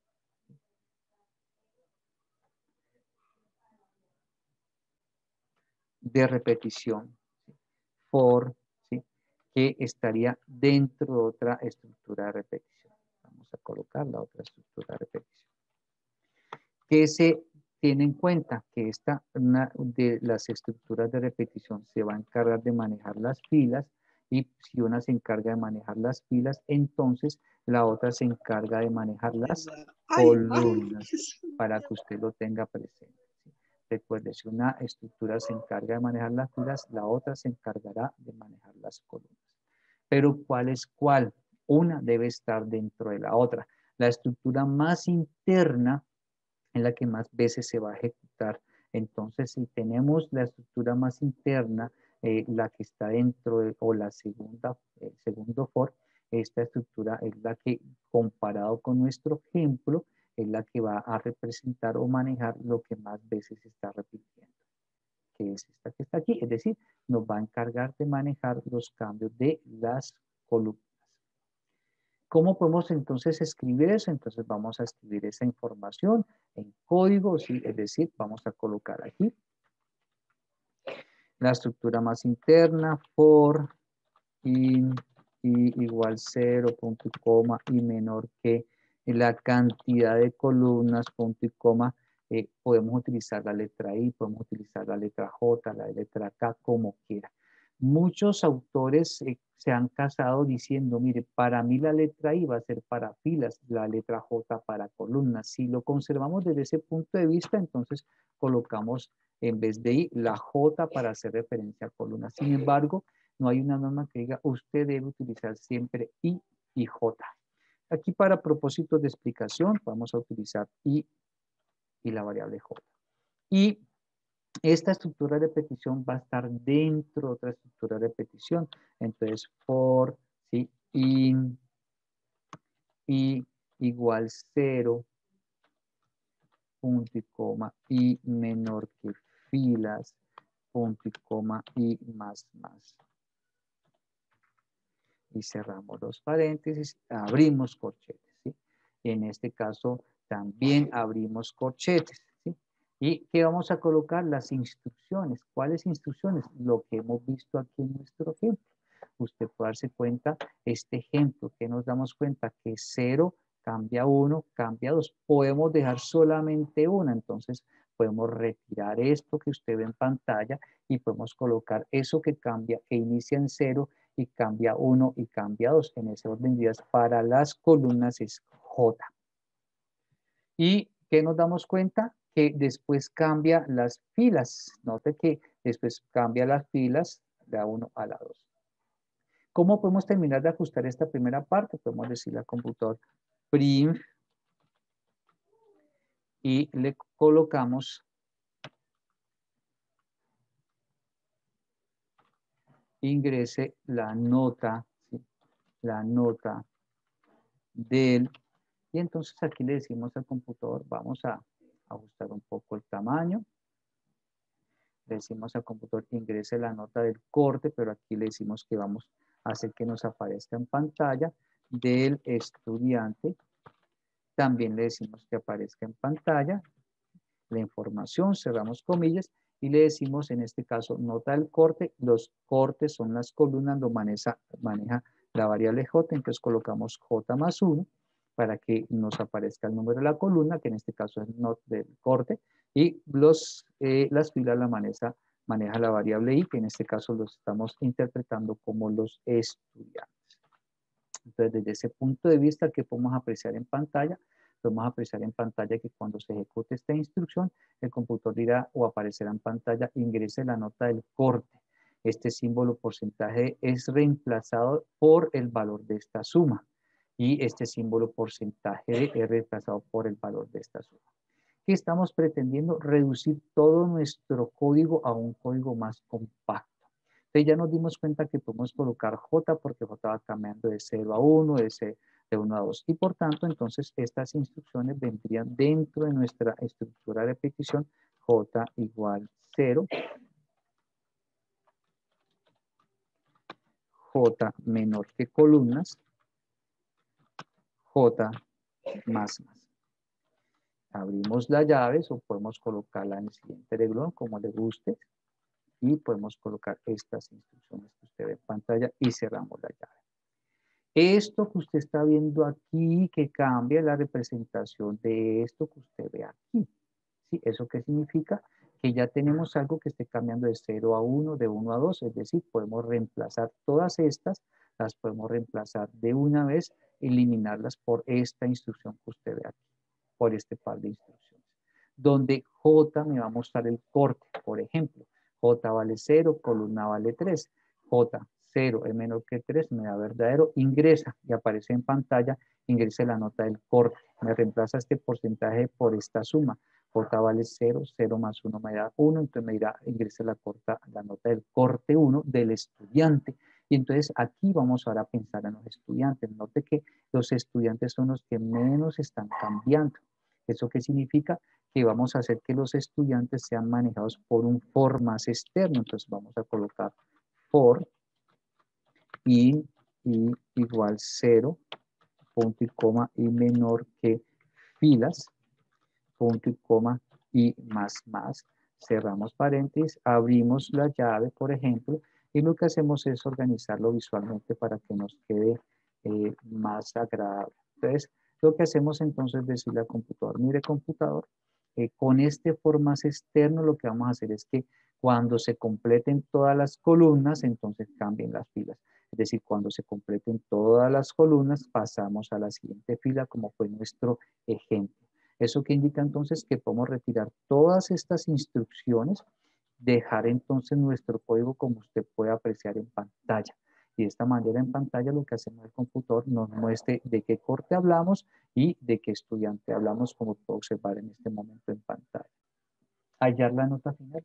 de repetición for, ¿sí? Que estaría dentro de otra estructura de repetición. Vamos a colocar la otra estructura de repetición. Que se tiene en cuenta que esta, una de las estructuras de repetición se va a encargar de manejar las filas y si una se encarga de manejar las filas, entonces la otra se encarga de manejar las columnas para que usted lo tenga presente. Recuerde, si una estructura se encarga de manejar las filas, la otra se encargará de manejar las columnas. Pero ¿cuál es cuál? Una debe estar dentro de la otra. La estructura más interna en la que más veces se va a ejecutar. Entonces, si tenemos la estructura más interna, la que está dentro de, o la segunda, segundo for, esta estructura es la que, comparado con nuestro ejemplo, es la que va a representar o manejar lo que más veces se está repitiendo, que es esta que está aquí. Es decir, nos va a encargar de manejar los cambios de las columnas. ¿Cómo podemos entonces escribir eso? Entonces vamos a escribir esa información en código, ¿sí? Es decir, vamos a colocar aquí la estructura más interna, for in y igual 0, punto y coma, y menor que la cantidad de columnas, punto y coma. Podemos utilizar la letra I, podemos utilizar la letra J, la letra K, como quiera. Muchos autores se han casado diciendo, mire, para mí la letra I va a ser para filas, la letra J para columnas. Si lo conservamos desde ese punto de vista, entonces colocamos en vez de I la J para hacer referencia a columnas. Sin embargo, no hay una norma que diga usted debe utilizar siempre I y J. Aquí para propósitos de explicación vamos a utilizar I y la variable J. Y esta estructura de repetición va a estar dentro de otra estructura de repetición. Entonces, for, ¿sí? In, I igual 0, punto y coma, I menor que filas, punto y coma, I más. Y cerramos los paréntesis, abrimos corchetes, ¿sí? Y en este caso también abrimos corchetes, ¿sí? ¿Y qué vamos a colocar? Las instrucciones. ¿Cuáles instrucciones? Lo que hemos visto aquí en nuestro ejemplo. Usted puede darse cuenta, este ejemplo, que nos damos cuenta que 0 cambia 1, cambia 2. Podemos dejar solamente una, entonces podemos retirar esto que usted ve en pantalla y podemos colocar eso que cambia, que inicia en 0 y cambia 1 y cambia 2. En ese orden de ideas, para las columnas es J. ¿Y qué nos damos cuenta? Que después cambia las filas. Note que después cambia las filas de la 1 a la 2. ¿Cómo podemos terminar de ajustar esta primera parte? Podemos decirle al computador print y le colocamos ingrese la nota, ¿sí? La nota del. Y entonces aquí le decimos al computador, vamos a ajustar un poco el tamaño. Le decimos al computador que ingrese la nota del corte, pero aquí le decimos que vamos a hacer que nos aparezca en pantalla del estudiante. También le decimos que aparezca en pantalla la información, cerramos comillas, y le decimos en este caso nota del corte. Los cortes son las columnas, lo maneja la variable j, entonces colocamos j más 1 para que nos aparezca el número de la columna, que en este caso es not del corte, y las filas la maneja la variable i, que en este caso los estamos interpretando como los estudiantes. Entonces, desde ese punto de vista, ¿qué podemos apreciar en pantalla? Podemos apreciar en pantalla que cuando se ejecute esta instrucción, el computador dirá o aparecerá en pantalla, ingrese la nota del corte. Este símbolo porcentaje es reemplazado por el valor de esta suma. Y este símbolo porcentaje es reemplazado por el valor de esta suma. ¿Qué estamos pretendiendo? Reducir todo nuestro código a un código más compacto. Entonces ya nos dimos cuenta que podemos colocar J porque J va cambiando de 0 a 1, de 1 a 2. Y por tanto, entonces, estas instrucciones vendrían dentro de nuestra estructura de repetición J igual 0, J menor que columnas, J más más. Abrimos la llave o podemos colocarla en el siguiente renglón, como le guste. Y podemos colocar estas instrucciones que usted ve en pantalla y cerramos la llave. Esto que usted está viendo aquí, que cambia la representación de esto que usted ve aquí. ¿Sí? ¿Eso qué significa? Que ya tenemos algo que esté cambiando de 0 a 1, de 1 a 2, es decir, podemos reemplazar todas estas, las podemos reemplazar de una vez, eliminarlas por esta instrucción que usted ve aquí, por este par de instrucciones. Donde J me va a mostrar el corte, por ejemplo. J vale 0, columna vale 3. J, 0 es menor que 3, me da verdadero, ingresa y aparece en pantalla, ingresa la nota del corte. Me reemplaza este porcentaje por esta suma. J vale 0, 0 más 1 me da 1, entonces me dirá, ingresa la nota del corte 1 del estudiante. Y entonces aquí vamos ahora a pensar en los estudiantes. Note que los estudiantes son los que menos están cambiando. ¿Eso qué significa? Que vamos a hacer que los estudiantes sean manejados por un for más externo. Entonces vamos a colocar for i igual 0, punto y coma, y menor que filas, punto y coma, y más. Cerramos paréntesis, abrimos la llave, por ejemplo, y lo que hacemos es organizarlo visualmente para que nos quede más agradable. Entonces, lo que hacemos entonces es decirle al computador, mire computador, con este for más externo lo que vamos a hacer es que cuando se completen todas las columnas, entonces cambien las filas. Es decir, cuando se completen todas las columnas, pasamos a la siguiente fila como fue nuestro ejemplo. ¿Eso que indica entonces? Que podemos retirar todas estas instrucciones, dejar entonces nuestro código como usted puede apreciar en pantalla. Y de esta manera en pantalla lo que hacemos el computador nos muestre de qué corte hablamos y de qué estudiante hablamos, como puedo observar en este momento en pantalla. ¿Hallar la nota final?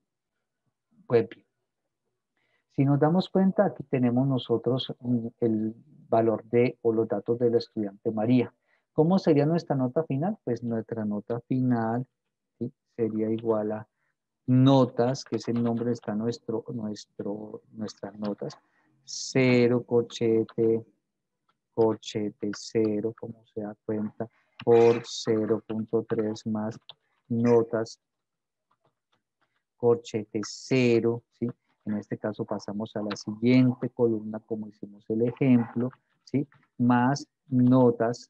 Pues bien. Si nos damos cuenta, aquí tenemos nosotros el valor o los datos del estudiante María. ¿Cómo sería nuestra nota final? Pues nuestra nota final, ¿sí?, sería igual a notas, que es el nombre, está nuestras notas, 0, corchete 0, como se da cuenta, por 0.3 más notas, corchete 0, ¿sí? En este caso pasamos a la siguiente columna como hicimos el ejemplo, ¿sí? Más notas,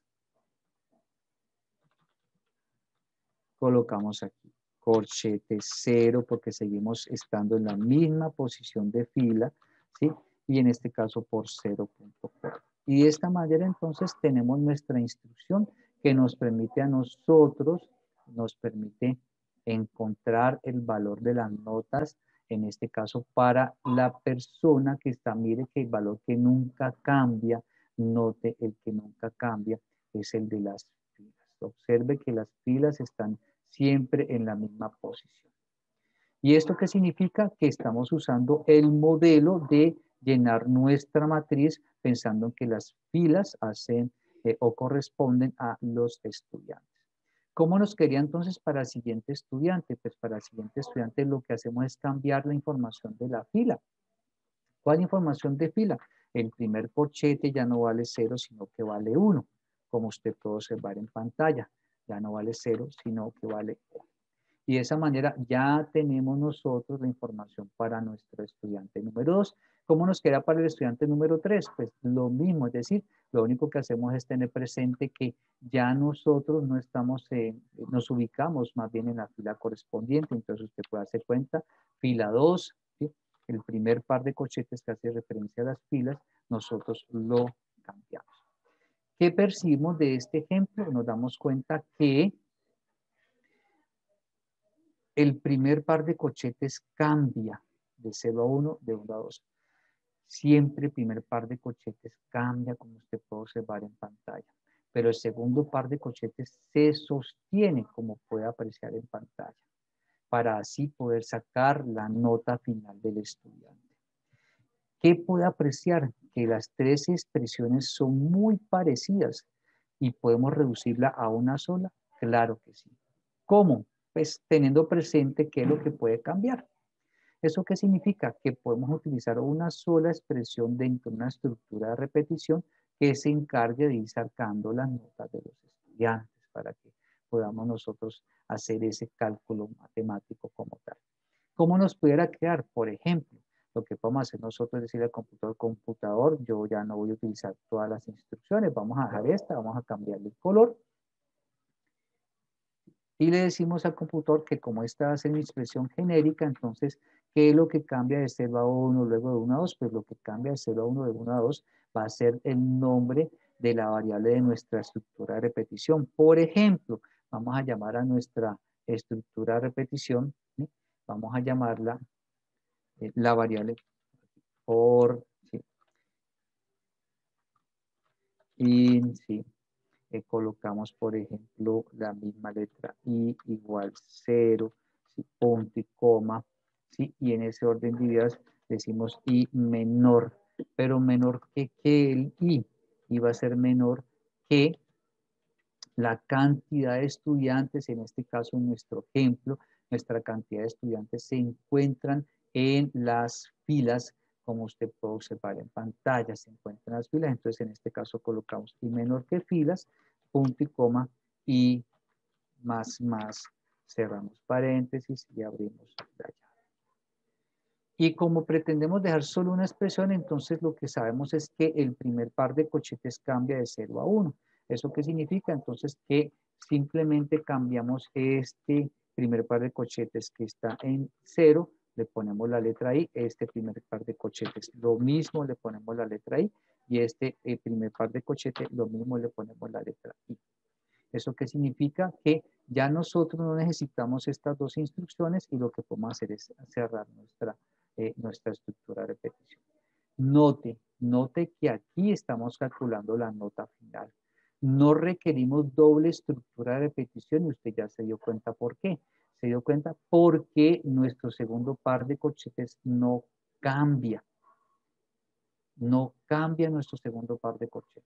colocamos aquí corchete 0 porque seguimos estando en la misma posición de fila, ¿sí? Y en este caso por 0.4. Y de esta manera entonces tenemos nuestra instrucción que nos permite a nosotros, nos permite encontrar el valor de las notas, en este caso para la persona que está, mire que el valor que nunca cambia, note el que nunca cambia, es el de las filas. Observe que las filas están siempre en la misma posición. ¿Y esto qué significa? Que estamos usando el modelo de llenar nuestra matriz pensando en que las filas hacen o corresponden a los estudiantes. ¿Cómo nos quedaría entonces para el siguiente estudiante? Pues para el siguiente estudiante lo que hacemos es cambiar la información de la fila. ¿Cuál información de fila? El primer corchete ya no vale 0, sino que vale 1, como usted puede observar en pantalla. Ya no vale 0, sino que vale 1. Y de esa manera ya tenemos nosotros la información para nuestro estudiante número 2. ¿Cómo nos queda para el estudiante número 3? Pues lo mismo, es decir, lo único que hacemos es tener presente que ya nosotros no estamos, nos ubicamos más bien en la fila correspondiente. Entonces usted puede hacer cuenta, fila 2, ¿sí? El primer par de corchetes que hace referencia a las filas, nosotros lo cambiamos. ¿Qué percibimos de este ejemplo? Nos damos cuenta que el primer par de corchetes cambia de 0 a 1, de 1 a 2. Siempre el primer par de corchetes cambia, como usted puede observar en pantalla. Pero el segundo par de corchetes se sostiene, como puede apreciar en pantalla, para así poder sacar la nota final del estudiante. ¿Qué puede apreciar? Que las tres expresiones son muy parecidas y podemos reducirla a una sola. Claro que sí. ¿Cómo? Pues teniendo presente qué es lo que puede cambiar. ¿Eso qué significa? Que podemos utilizar una sola expresión dentro de una estructura de repetición que se encargue de ir sacando las notas de los estudiantes para que podamos nosotros hacer ese cálculo matemático como tal. ¿Cómo nos pudiera quedar? Por ejemplo, lo que podemos hacer nosotros es decirle al computador, yo ya no voy a utilizar todas las instrucciones, vamos a dejar esta, vamos a cambiarle el color. Y le decimos al computador que como esta va a ser una expresión genérica, entonces, ¿qué es lo que cambia de 0 a 1, luego de 1 a 2? Pues lo que cambia de 0 a 1, de 1 a 2, va a ser el nombre de la variable de nuestra estructura de repetición. Por ejemplo, vamos a llamar a nuestra estructura de repetición, ¿sí? Vamos a llamarla la variable por, ¿sí? In, ¿sí? Colocamos, por ejemplo, la misma letra I igual 0, ¿sí? Punto y coma, ¿sí? Y en ese orden de ideas decimos I menor, pero menor que el I va a ser menor que la cantidad de estudiantes, en este caso en nuestro ejemplo, nuestra cantidad de estudiantes se encuentran en las filas, como usted puede observar en pantalla, se encuentran en las filas, entonces en este caso colocamos I menor que filas, punto y coma, y más, cerramos paréntesis y abrimos la llave. Y como pretendemos dejar solo una expresión, entonces lo que sabemos es que el primer par de corchetes cambia de 0 a 1. ¿Eso qué significa? Entonces que simplemente cambiamos este primer par de corchetes que está en 0, le ponemos la letra I, este primer par de corchetes, lo mismo le ponemos la letra I, y este primer par de corchetes, lo mismo le ponemos la letra I. ¿Eso qué significa? Que ya nosotros no necesitamos estas dos instrucciones y lo que podemos hacer es cerrar nuestra estructura de repetición. Note que aquí estamos calculando la nota final. No requerimos doble estructura de repetición y usted ya se dio cuenta por qué. Se dio cuenta porque nuestro segundo par de corchetes no cambia. No cambia nuestro segundo par de corchetes.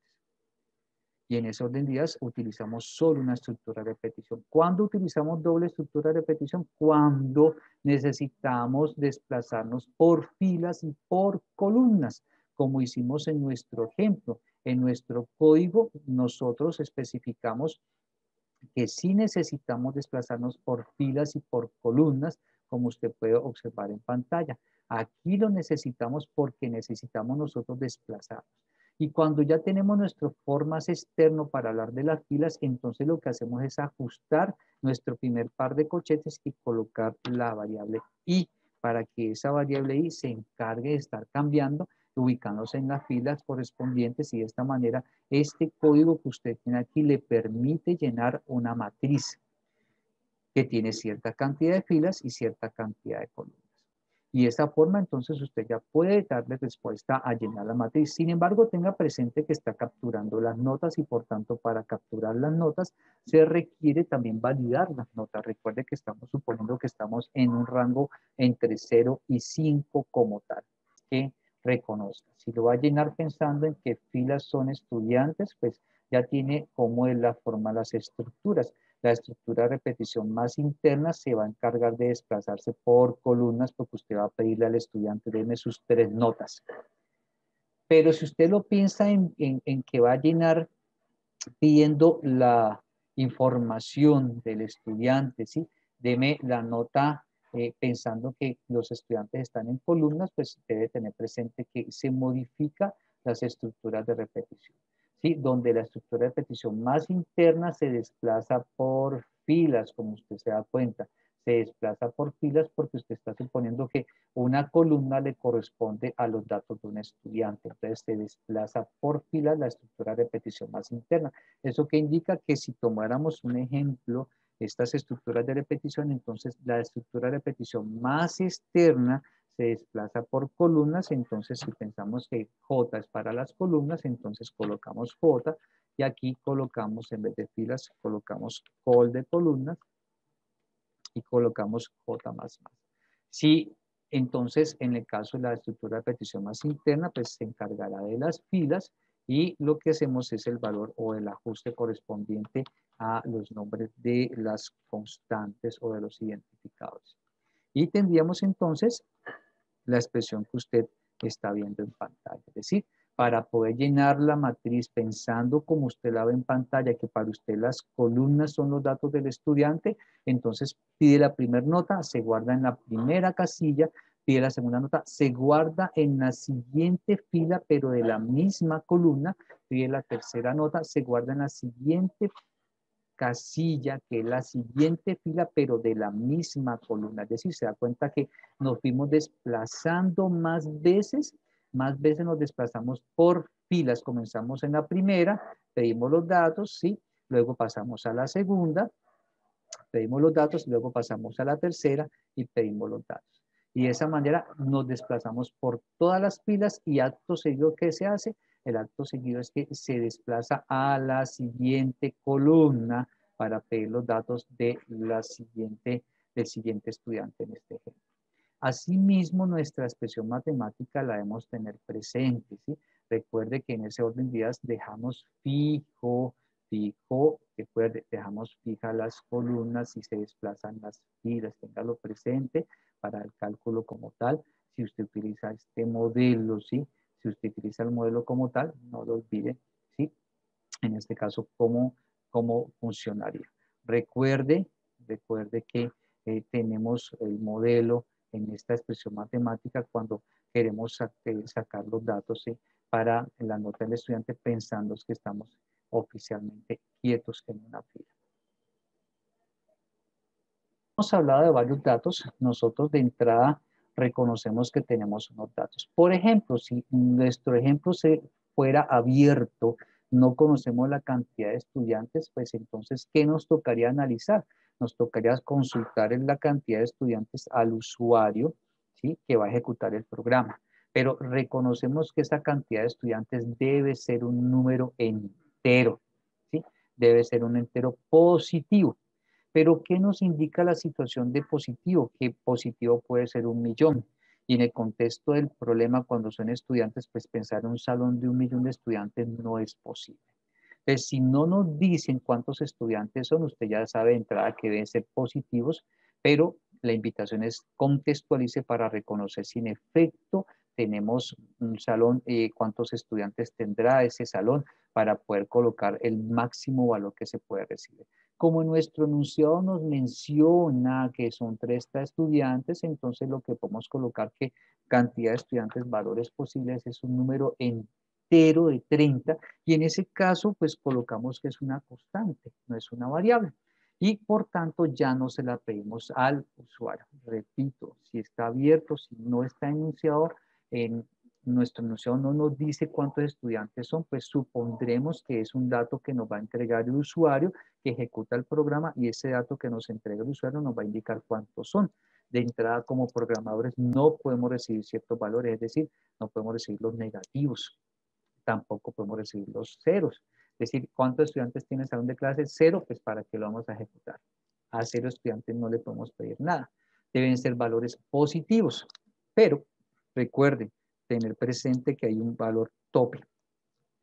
Y en ese orden de ideas utilizamos solo una estructura de repetición. ¿Cuándo utilizamos doble estructura de repetición? Cuando necesitamos desplazarnos por filas y por columnas, como hicimos en nuestro ejemplo. En nuestro código nosotros especificamos que sí necesitamos desplazarnos por filas y por columnas, como usted puede observar en pantalla. Aquí lo necesitamos porque necesitamos nosotros desplazarnos. Y cuando ya tenemos nuestro for más externo para hablar de las filas, entonces lo que hacemos es ajustar nuestro primer par de corchetes y colocar la variable i para que esa variable i se encargue de estar cambiando, ubicándose en las filas correspondientes, y de esta manera este código que usted tiene aquí le permite llenar una matriz que tiene cierta cantidad de filas y cierta cantidad de columnas. Y de esta forma, entonces, usted ya puede darle respuesta a llenar la matriz. Sin embargo, tenga presente que está capturando las notas y, por tanto, para capturar las notas, se requiere también validar las notas. Recuerde que estamos suponiendo que estamos en un rango entre 0 y 5 como tal, que reconozca. Si lo va a llenar pensando en qué filas son estudiantes, pues ya tiene cómo es la forma, las estructuras. La estructura de repetición más interna se va a encargar de desplazarse por columnas porque usted va a pedirle al estudiante, deme sus 3 notas. Pero si usted lo piensa en que va a llenar pidiendo la información del estudiante, ¿sí? Deme la nota pensando que los estudiantes están en columnas, pues debe tener presente que se modifica las estructuras de repetición, ¿sí? Donde la estructura de repetición más interna se desplaza por filas, como usted se da cuenta. Se desplaza por filas porque usted está suponiendo que una columna le corresponde a los datos de un estudiante. Entonces se desplaza por filas la estructura de repetición más interna. Eso que indica que si tomáramos un ejemplo, estas estructuras de repetición, entonces la estructura de repetición más externa se desplaza por columnas, entonces si pensamos que J es para las columnas, entonces colocamos J y aquí colocamos, en vez de filas, colocamos col de columnas y colocamos J más más. Si entonces en el caso de la estructura de repetición más interna, pues se encargará de las filas y lo que hacemos es el valor o el ajuste correspondiente a los nombres de las constantes o de los identificadores. Y tendríamos entonces la expresión que usted está viendo en pantalla. Es decir, para poder llenar la matriz pensando como usted la ve en pantalla, que para usted las columnas son los datos del estudiante, entonces pide la primera nota, se guarda en la primera casilla, pide la segunda nota, se guarda en la siguiente fila, pero de la misma columna, pide la tercera nota, se guarda en la siguiente casilla, que es la siguiente fila, pero de la misma columna. Es decir, se da cuenta que nos fuimos desplazando más veces nos desplazamos por filas. Comenzamos en la primera, pedimos los datos, ¿sí? Luego pasamos a la segunda, pedimos los datos, luego pasamos a la tercera y pedimos los datos. Y de esa manera nos desplazamos por todas las filas y acto seguido, ¿qué se hace? El acto seguido es que se desplaza a la siguiente columna para pedir los datos de del siguiente estudiante en este ejemplo. Asimismo, nuestra expresión matemática la debemos tener presente, ¿sí? Recuerde que en ese orden de ideas dejamos recuerde, dejamos fijas las columnas y se desplazan las filas, téngalo presente para el cálculo como tal. Si usted utiliza este modelo, ¿sí? Si usted utiliza el modelo como tal, no lo olvide, ¿sí? En este caso, cómo funcionaría. Recuerde que tenemos el modelo en esta expresión matemática cuando queremos sacar los datos, ¿sí? Para la nota del estudiante pensando que estamos oficialmente quietos en una fila. Hemos hablado de varios datos. Nosotros de entrada reconocemos que tenemos unos datos. Por ejemplo, si nuestro ejemplo se fuera abierto, no conocemos la cantidad de estudiantes, pues entonces, ¿qué nos tocaría analizar? Nos tocaría consultar en la cantidad de estudiantes al usuario, ¿sí? Que va a ejecutar el programa. Pero reconocemos que esa cantidad de estudiantes debe ser un número entero, ¿sí? Debe ser un entero positivo. Pero ¿qué nos indica la situación de positivo? Que positivo puede ser 1.000.000. Y en el contexto del problema, cuando son estudiantes, pues pensar en un salón de 1.000.000 de estudiantes no es posible. Entonces, si no nos dicen cuántos estudiantes son, usted ya sabe de entrada que deben ser positivos, pero la invitación es contextualice para reconocer si en efecto tenemos un salón, cuántos estudiantes tendrá ese salón para poder colocar el máximo valor que se puede recibir. Como nuestro enunciado nos menciona que son 30 estudiantes, entonces lo que podemos colocar que cantidad de estudiantes, valores posibles, es un número entero de 30 y en ese caso pues colocamos que es una constante, no es una variable. Y por tanto ya no se la pedimos al usuario. Repito, si está abierto, si no está enunciado, en nuestro enunciado no nos dice cuántos estudiantes son, pues supondremos que es un dato que nos va a entregar el usuario que ejecuta el programa y ese dato que nos entrega el usuario nos va a indicar cuántos son. De entrada, como programadores, no podemos recibir ciertos valores, es decir, no podemos recibir los negativos, tampoco podemos recibir los ceros. Es decir, ¿cuántos estudiantes tiene el salón de clase? 0, pues ¿para qué lo vamos a ejecutar? A 0 estudiantes no le podemos pedir nada. Deben ser valores positivos, pero recuerden tener presente que hay un valor tope.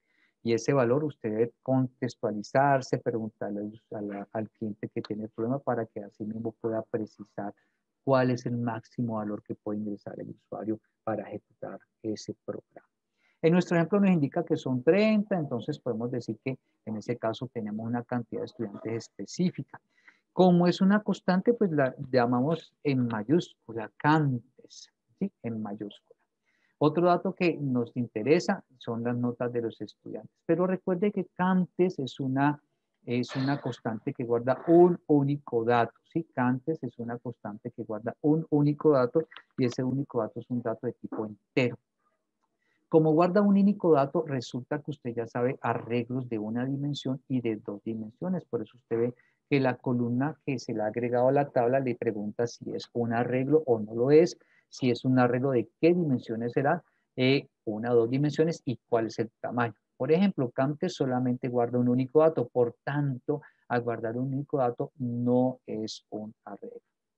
Y ese valor usted debe contextualizarse, preguntarle al cliente que tiene el problema para que así mismo pueda precisar cuál es el máximo valor que puede ingresar el usuario para ejecutar ese programa. En nuestro ejemplo nos indica que son 30, entonces podemos decir que en ese caso tenemos una cantidad de estudiantes específica. Como es una constante, pues la llamamos en mayúscula, cantes, ¿sí? En mayúscula. Otro dato que nos interesa son las notas de los estudiantes, pero recuerde que cantes es una constante que guarda un único dato, ¿sí? Cantes es una constante que guarda un único dato y ese único dato es un dato de tipo entero. Como guarda un único dato, resulta que usted ya sabe arreglos de una dimensión y de dos dimensiones. Por eso usted ve que la columna que se le ha agregado a la tabla le pregunta si es un arreglo o no lo es, si es un arreglo de qué dimensiones será, una o dos dimensiones y cuál es el tamaño. Por ejemplo, Cantes solamente guarda un único dato, por tanto, al guardar un único dato no es un arreglo.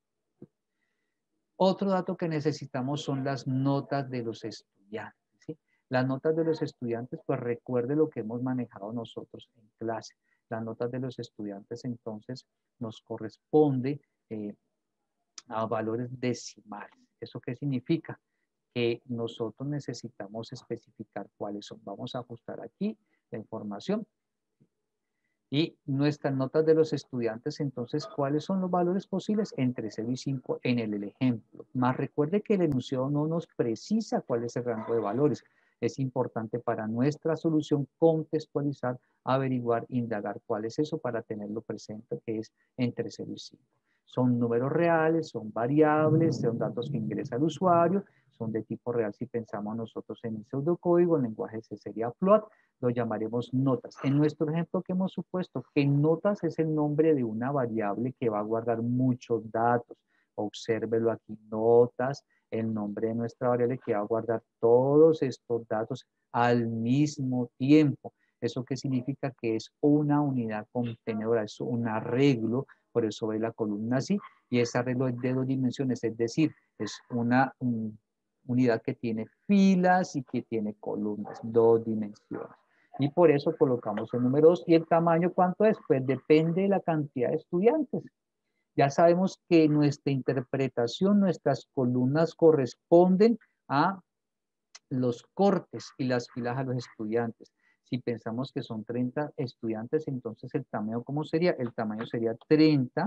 Otro dato que necesitamos son las notas de los estudiantes. ¿Sí? Las notas de los estudiantes, pues recuerde lo que hemos manejado nosotros en clase. Las notas de los estudiantes entonces nos corresponde a valores decimales. ¿Eso qué significa? Que nosotros necesitamos especificar cuáles son. Vamos a ajustar aquí la información. Y nuestras notas de los estudiantes, entonces, ¿cuáles son los valores posibles? Entre 0 y 5 en el ejemplo. Más recuerde que el enunciado no nos precisa cuál es el rango de valores. Es importante para nuestra solución contextualizar, averiguar, indagar cuál es eso para tenerlo presente, que es entre 0 y 5. Son números reales, son variables, son datos que ingresa el usuario, son de tipo real si pensamos nosotros en el pseudocódigo, el lenguaje C sería float, lo llamaremos notas. En nuestro ejemplo que hemos supuesto que notas es el nombre de una variable que va a guardar muchos datos. Obsérvelo aquí, notas, el nombre de nuestra variable que va a guardar todos estos datos al mismo tiempo. ¿Eso qué significa? Que es una unidad contenedora, es un arreglo, por eso ve la columna así, y ese arreglo es de dos dimensiones, es decir, es una unidad que tiene filas y que tiene columnas, dos dimensiones. Y por eso colocamos el número 2. ¿Y el tamaño cuánto es? Pues depende de la cantidad de estudiantes. Ya sabemos que nuestra interpretación, nuestras columnas corresponden a los cortes y las filas a los estudiantes. Si pensamos que son 30 estudiantes, entonces el tamaño, ¿cómo sería? El tamaño sería 30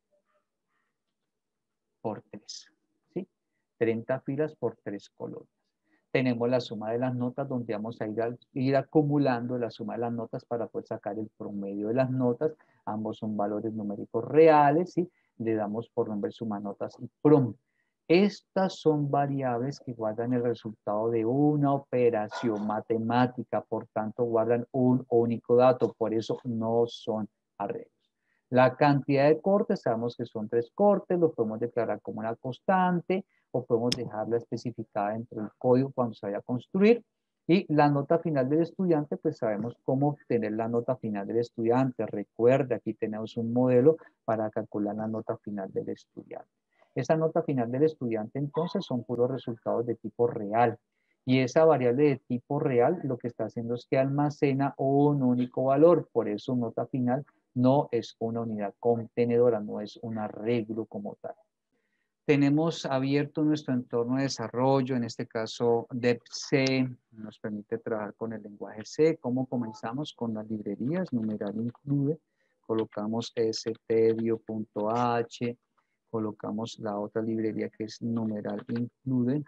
por 3. ¿Sí? 30 filas por 3 columnas. Tenemos la suma de las notas donde vamos a ir acumulando la suma de las notas para poder sacar el promedio de las notas. Ambos son valores numéricos reales, ¿sí? Le damos por nombre suma notas y prom. Estas son variables que guardan el resultado de una operación matemática, por tanto guardan un único dato, por eso no son arreglos. La cantidad de cortes, sabemos que son 3 cortes, los podemos declarar como una constante o podemos dejarla especificada dentro del código cuando se vaya a construir. Y la nota final del estudiante, pues sabemos cómo obtener la nota final del estudiante. Recuerda, aquí tenemos un modelo para calcular la nota final del estudiante. Esa nota final del estudiante, entonces, son puros resultados de tipo real. Y esa variable de tipo real lo que está haciendo es que almacena un único valor. Por eso nota final no es una unidad contenedora, no es un arreglo como tal. Tenemos abierto nuestro entorno de desarrollo, en este caso DevC, nos permite trabajar con el lenguaje C. ¿Cómo comenzamos? Con las librerías, numeral include, colocamos stdio.h, colocamos la otra librería que es numeral include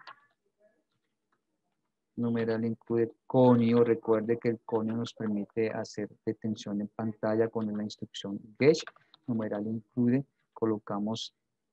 conio. Recuerde que el conio nos permite hacer detención en pantalla con la instrucción get. Numeral include, colocamos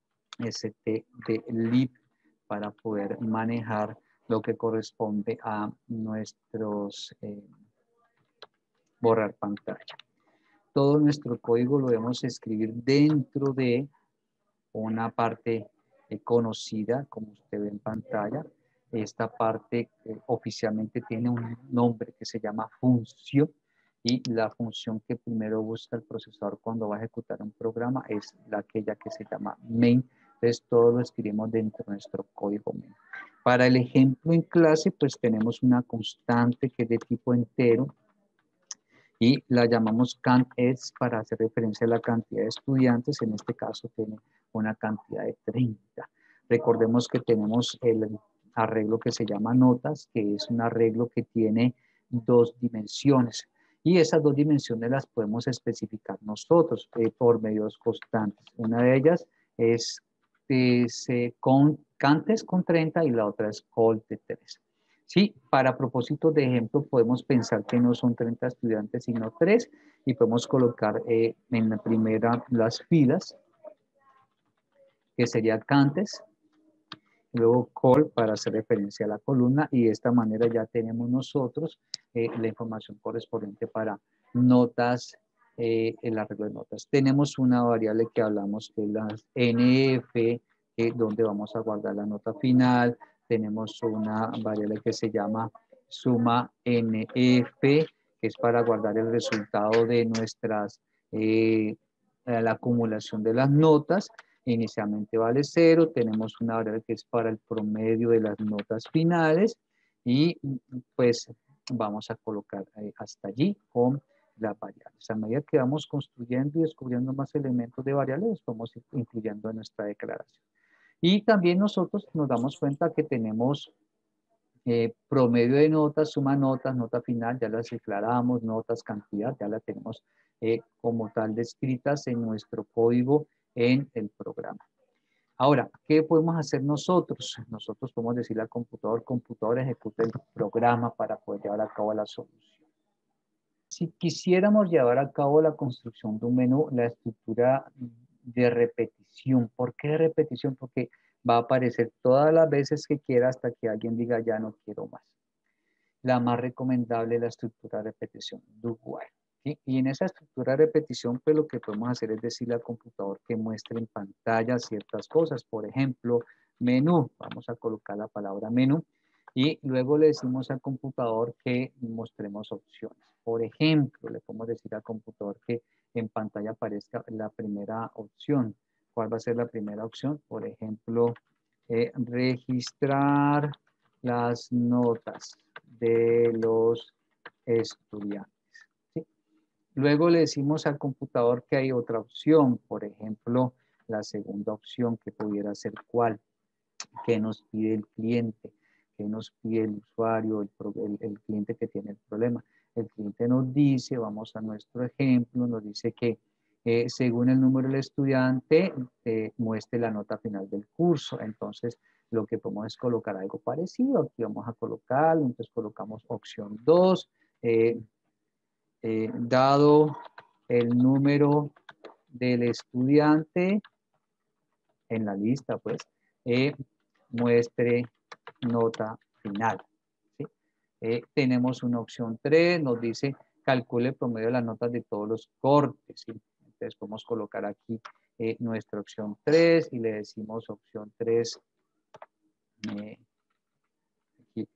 stdlib para poder manejar lo que corresponde a nuestros borrar pantalla. Todo nuestro código lo debemos escribir dentro de una parte conocida, como usted ve en pantalla. Esta parte oficialmente tiene un nombre que se llama función y la función que primero busca el procesador cuando va a ejecutar un programa es aquella que se llama main. Entonces todo lo escribimos dentro de nuestro código main. Para el ejemplo en clase pues tenemos una constante que es de tipo entero y la llamamos CantEx para hacer referencia a la cantidad de estudiantes. En este caso tiene una cantidad de 30. Recordemos que tenemos el arreglo que se llama notas, que es un arreglo que tiene dos dimensiones. Y esas dos dimensiones las podemos especificar nosotros por medios constantes. Una de ellas es CantEx con 30 y la otra es COLTE 3. Sí, para propósitos de ejemplo podemos pensar que no son 30 estudiantes sino 3 y podemos colocar en la primera las filas, que sería CantEx, luego col para hacer referencia a la columna y de esta manera ya tenemos nosotros la información correspondiente para notas, el arreglo de notas. Tenemos una variable que hablamos que es la NF, donde vamos a guardar la nota final. Tenemos una variable que se llama suma NF, que es para guardar el resultado de nuestras, la acumulación de las notas. Inicialmente vale 0, tenemos una variable que es para el promedio de las notas finales y pues vamos a colocar hasta allí con las variables. A medida que vamos construyendo y descubriendo más elementos de variables, los vamos incluyendo en nuestra declaración. Y también nosotros nos damos cuenta que tenemos promedio de notas, suma notas, nota final, ya las declaramos, notas, cantidad, ya la tenemos como tal descritas en nuestro código en el programa. Ahora, ¿qué podemos hacer nosotros? Nosotros podemos decirle al computador ejecuta el programa para poder llevar a cabo la solución. Si quisiéramos llevar a cabo la construcción de un menú, la estructura de repetición. ¿Por qué de repetición? Porque va a aparecer todas las veces que quiera hasta que alguien diga ya no quiero más. La más recomendable es la estructura de repetición, do while. ¿Sí? Y en esa estructura de repetición, pues lo que podemos hacer es decirle al computador que muestre en pantalla ciertas cosas. Por ejemplo, menú. Vamos a colocar la palabra menú. Y luego le decimos al computador que mostremos opciones. Por ejemplo, le podemos decir al computador que en pantalla aparezca la primera opción. ¿Cuál va a ser la primera opción? Por ejemplo, registrar las notas de los estudiantes. ¿Sí? Luego le decimos al computador que hay otra opción, por ejemplo, la segunda opción que pudiera ser cuál, que nos pide el cliente, que nos pide el usuario, el cliente que tiene el problema. El cliente nos dice, vamos a nuestro ejemplo, nos dice que según el número del estudiante, muestre la nota final del curso. Entonces, lo que podemos es colocar algo parecido. Aquí vamos a colocarlo, entonces colocamos opción 2, dado el número del estudiante en la lista, pues, muestre nota final. ¿Sí? Tenemos una opción 3, nos dice calcule el promedio de las notas de todos los cortes. ¿Sí? Entonces podemos colocar aquí nuestra opción 3 y le decimos opción 3, aquí,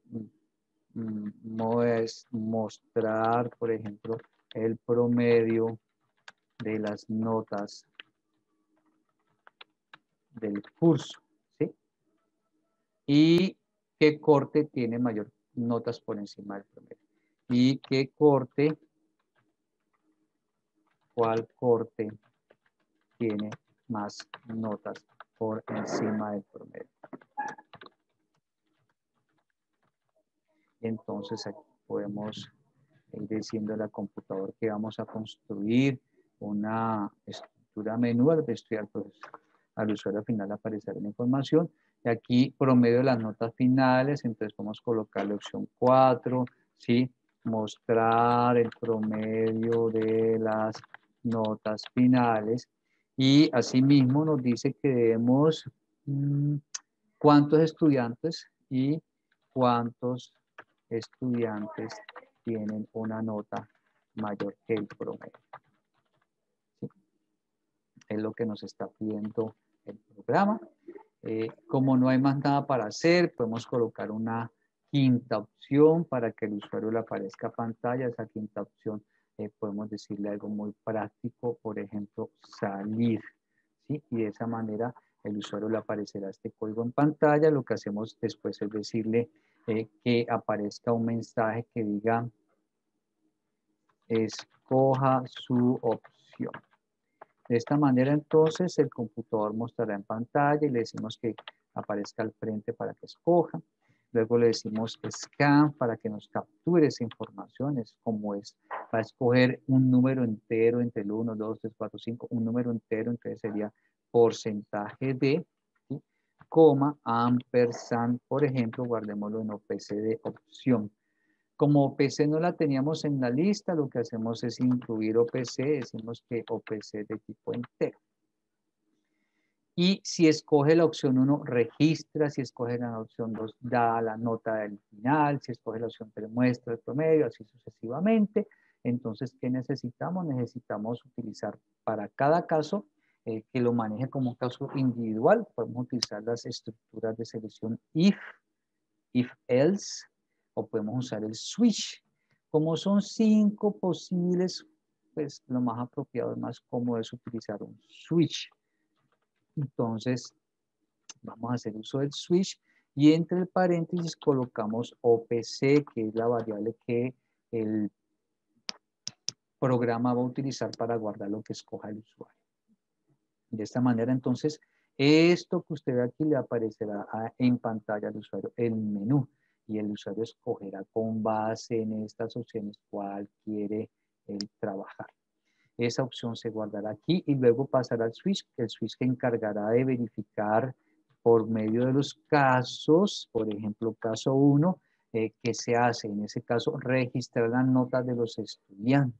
mostrar, por ejemplo, el promedio de las notas del curso. ¿Sí? Y qué corte tiene mayor notas por encima del promedio. Y qué corte, cuál corte tiene más notas por encima del promedio. Entonces aquí podemos ir diciendo al computador que vamos a construir una estructura menú al estudiar, pues, al usuario final aparecerá la información. Y aquí promedio de las notas finales, entonces podemos colocar la opción 4, ¿sí? Mostrar el promedio de las notas finales. Y asimismo nos dice que debemos cuántos estudiantes y cuántos estudiantes tienen una nota mayor que el promedio. ¿Sí? Es lo que nos está pidiendo el programa. Como no hay más nada para hacer, podemos colocar una quinta opción para que el usuario le aparezca a pantalla. Esa quinta opción podemos decirle algo muy práctico, por ejemplo, salir. ¿Sí? Y de esa manera el usuario le aparecerá este código en pantalla. Lo que hacemos después es decirle que aparezca un mensaje que diga escoja su opción. De esta manera, entonces, el computador mostrará en pantalla y le decimos que aparezca al frente para que escoja. Luego le decimos scan para que nos capture esa información. Es como es. Va a escoger un número entero entre el 1, 2, 3, 4, 5. Un número entero, entonces sería porcentaje de, ¿sí? Coma, ampersand, por ejemplo, guardémoslo en OPC de opción. Como OPC no la teníamos en la lista, lo que hacemos es incluir OPC, decimos que OPC de tipo entero. Y si escoge la opción 1, registra, si escoge la opción 2, da la nota del final, si escoge la opción 3, muestra el promedio, así sucesivamente. Entonces, ¿qué necesitamos? Necesitamos utilizar para cada caso, que lo maneje como un caso individual, podemos utilizar las estructuras de selección if else, o podemos usar el switch. Como son 5 posibles, pues lo más apropiado, más cómodo es utilizar un switch. Entonces, vamos a hacer uso del switch y entre el paréntesis colocamos OPC, que es la variable que el programa va a utilizar para guardar lo que escoja el usuario. De esta manera, entonces, esto que usted ve aquí le aparecerá en pantalla al usuario el menú y el usuario escogerá con base en estas opciones cuál quiere trabajar. Esa opción se guardará aquí y luego pasará al switch, el switch que encargará de verificar por medio de los casos, por ejemplo, caso 1, ¿qué se hace? En ese caso, registrar las notas de los estudiantes.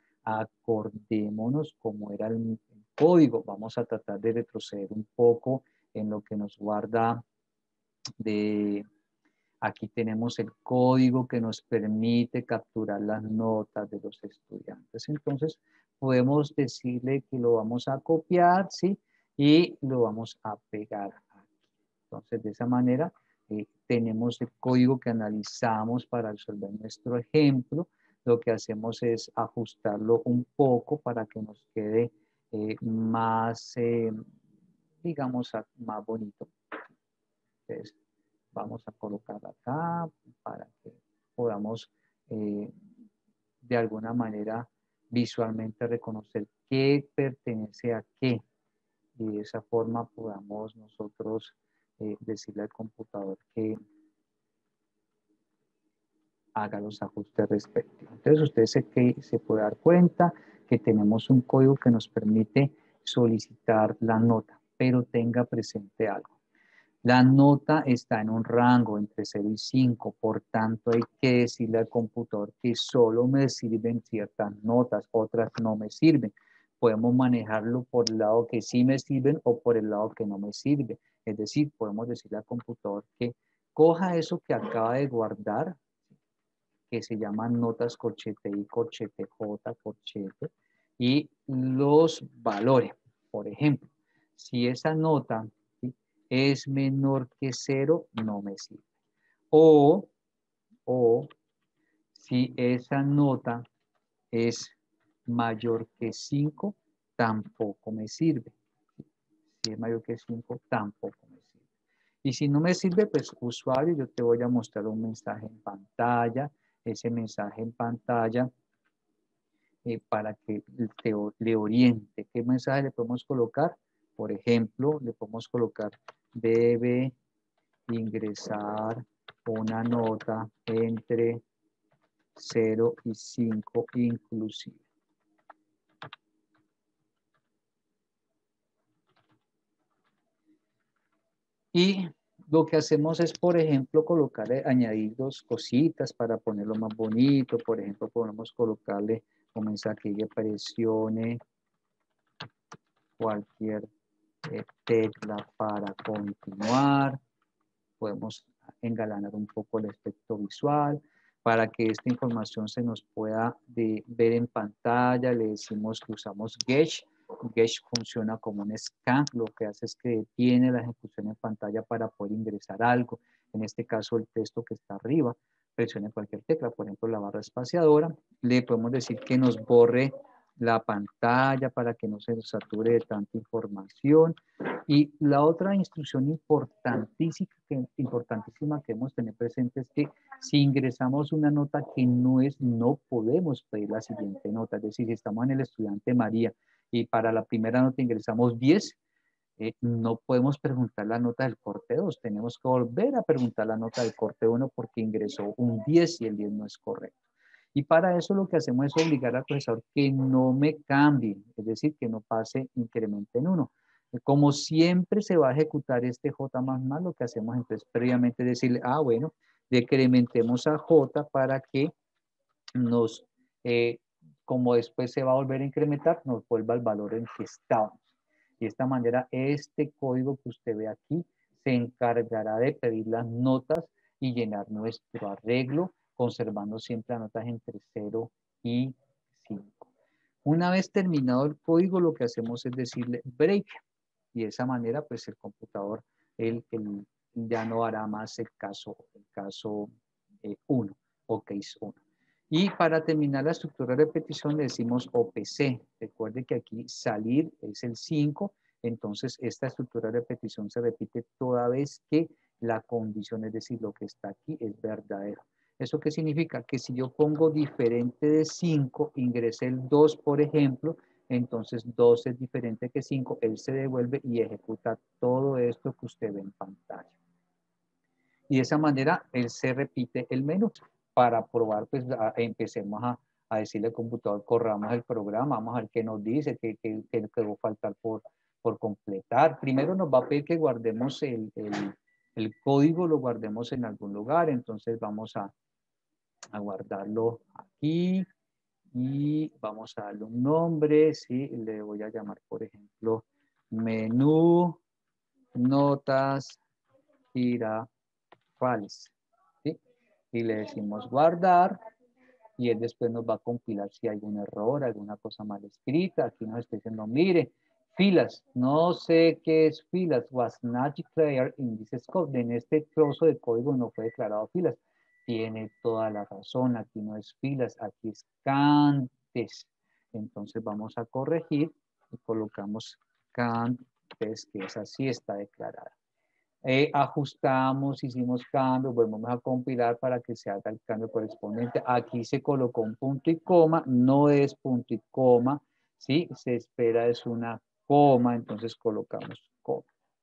Acordémonos cómo era el código. Vamos a tratar de retroceder un poco en lo que nos guarda de... Aquí tenemos el código que nos permite capturar las notas de los estudiantes. Entonces, podemos decirle que lo vamos a copiar, ¿sí? Y lo vamos a pegar aquí. Entonces, de esa manera, tenemos el código que analizamos para resolver nuestro ejemplo. Lo que hacemos es ajustarlo un poco para que nos quede más, digamos, más bonito. Entonces, vamos a colocar acá para que podamos de alguna manera visualmente reconocer qué pertenece a qué y de esa forma podamos nosotros decirle al computador que haga los ajustes respectivos. Entonces usted se puede dar cuenta que tenemos un código que nos permite solicitar la nota, pero tenga presente algo. La nota está en un rango entre 0 y 5, por tanto hay que decirle al computador que solo me sirven ciertas notas, otras no me sirven. Podemos manejarlo por el lado que sí me sirven o por el lado que no me sirve. Es decir, podemos decirle al computador que coja eso que acaba de guardar, que se llaman notas corchete I, corchete J, corchete, y los valores. Por ejemplo, si esa nota, ¿sí?, es menor que 0, no me sirve. O si esa nota es mayor que 5, tampoco me sirve. Si es mayor que 5, tampoco me sirve. Y si no me sirve, pues usuario, yo te voy a mostrar un mensaje en pantalla. Ese mensaje en pantalla para que le oriente. ¿Qué mensaje le podemos colocar? Por ejemplo, le podemos colocar debe ingresar una nota entre 0 y 5 inclusive. Y lo que hacemos es, por ejemplo, colocar, añadir dos cositas para ponerlo más bonito. Por ejemplo, podemos colocarle un mensaje que presione cualquier tecla para continuar. Podemos engalanar un poco el aspecto visual. Para que esta información se nos pueda ver en pantalla, le decimos que usamos Getch. Getch funciona como un scan, lo que hace es que detiene la ejecución en pantalla para poder ingresar algo. En este caso, el texto que está arriba, presione cualquier tecla, por ejemplo, la barra espaciadora. Le podemos decir que nos borre la pantalla para que no se nos sature de tanta información. Y la otra instrucción importantísima que debemos tener presente es que si ingresamos una nota que no es, no podemos pedir la siguiente nota. Es decir, si estamos en el estudiante María y para la primera nota ingresamos 10, no podemos preguntar la nota del corte 2. Tenemos que volver a preguntar la nota del corte 1 porque ingresó un 10 y el 10 no es correcto. Y para eso lo que hacemos es obligar al profesor que no me cambie, es decir, que no pase incremento en 1. Como siempre se va a ejecutar este J más, lo que hacemos entonces previamente es decirle, bueno, decrementemos a J para que nos, como después se va a volver a incrementar, nos vuelva el valor en que estábamos. Y de esta manera, este código que usted ve aquí se encargará de pedir las notas y llenar nuestro arreglo, conservando siempre las notas entre 0 y 5. Una vez terminado el código, lo que hacemos es decirle break. Y de esa manera, pues el computador ya no hará más el caso 1 o case 1. Y para terminar la estructura de repetición le decimos OPC. Recuerde que aquí salir es el 5, entonces esta estructura de repetición se repite toda vez que la condición, es decir, lo que está aquí es verdadero. ¿Eso qué significa? Que si yo pongo diferente de 5, ingresé el 2, por ejemplo, entonces 2 es diferente que 5, él se devuelve y ejecuta todo esto que usted ve en pantalla. Y de esa manera él se repite el menú. Para probar, pues empecemos a decirle al computador, corramos el programa, vamos a ver qué nos dice, qué va a faltar por completar. Primero nos va a pedir que guardemos el código, lo guardemos en algún lugar, entonces vamos a guardarlo aquí y vamos a darle un nombre, ¿sí? Le voy a llamar, por ejemplo, menú, notas, girafales, ¿sí? Y le decimos guardar y él después nos va a compilar si hay algún error, alguna cosa mal escrita. Aquí nos está diciendo, mire, filas, no sé qué es filas, was not declared in this scope. En este trozo de código no fue declarado filas. Tiene toda la razón, aquí no es filas, aquí es cantes. Entonces vamos a corregir y colocamos cantes, que esa sí está declarada. Ajustamos, hicimos cambios, volvemos a compilar para que se haga el cambio correspondiente. Aquí se colocó un punto y coma, no es punto y coma, ¿sí? Se espera es una coma, entonces colocamos coma.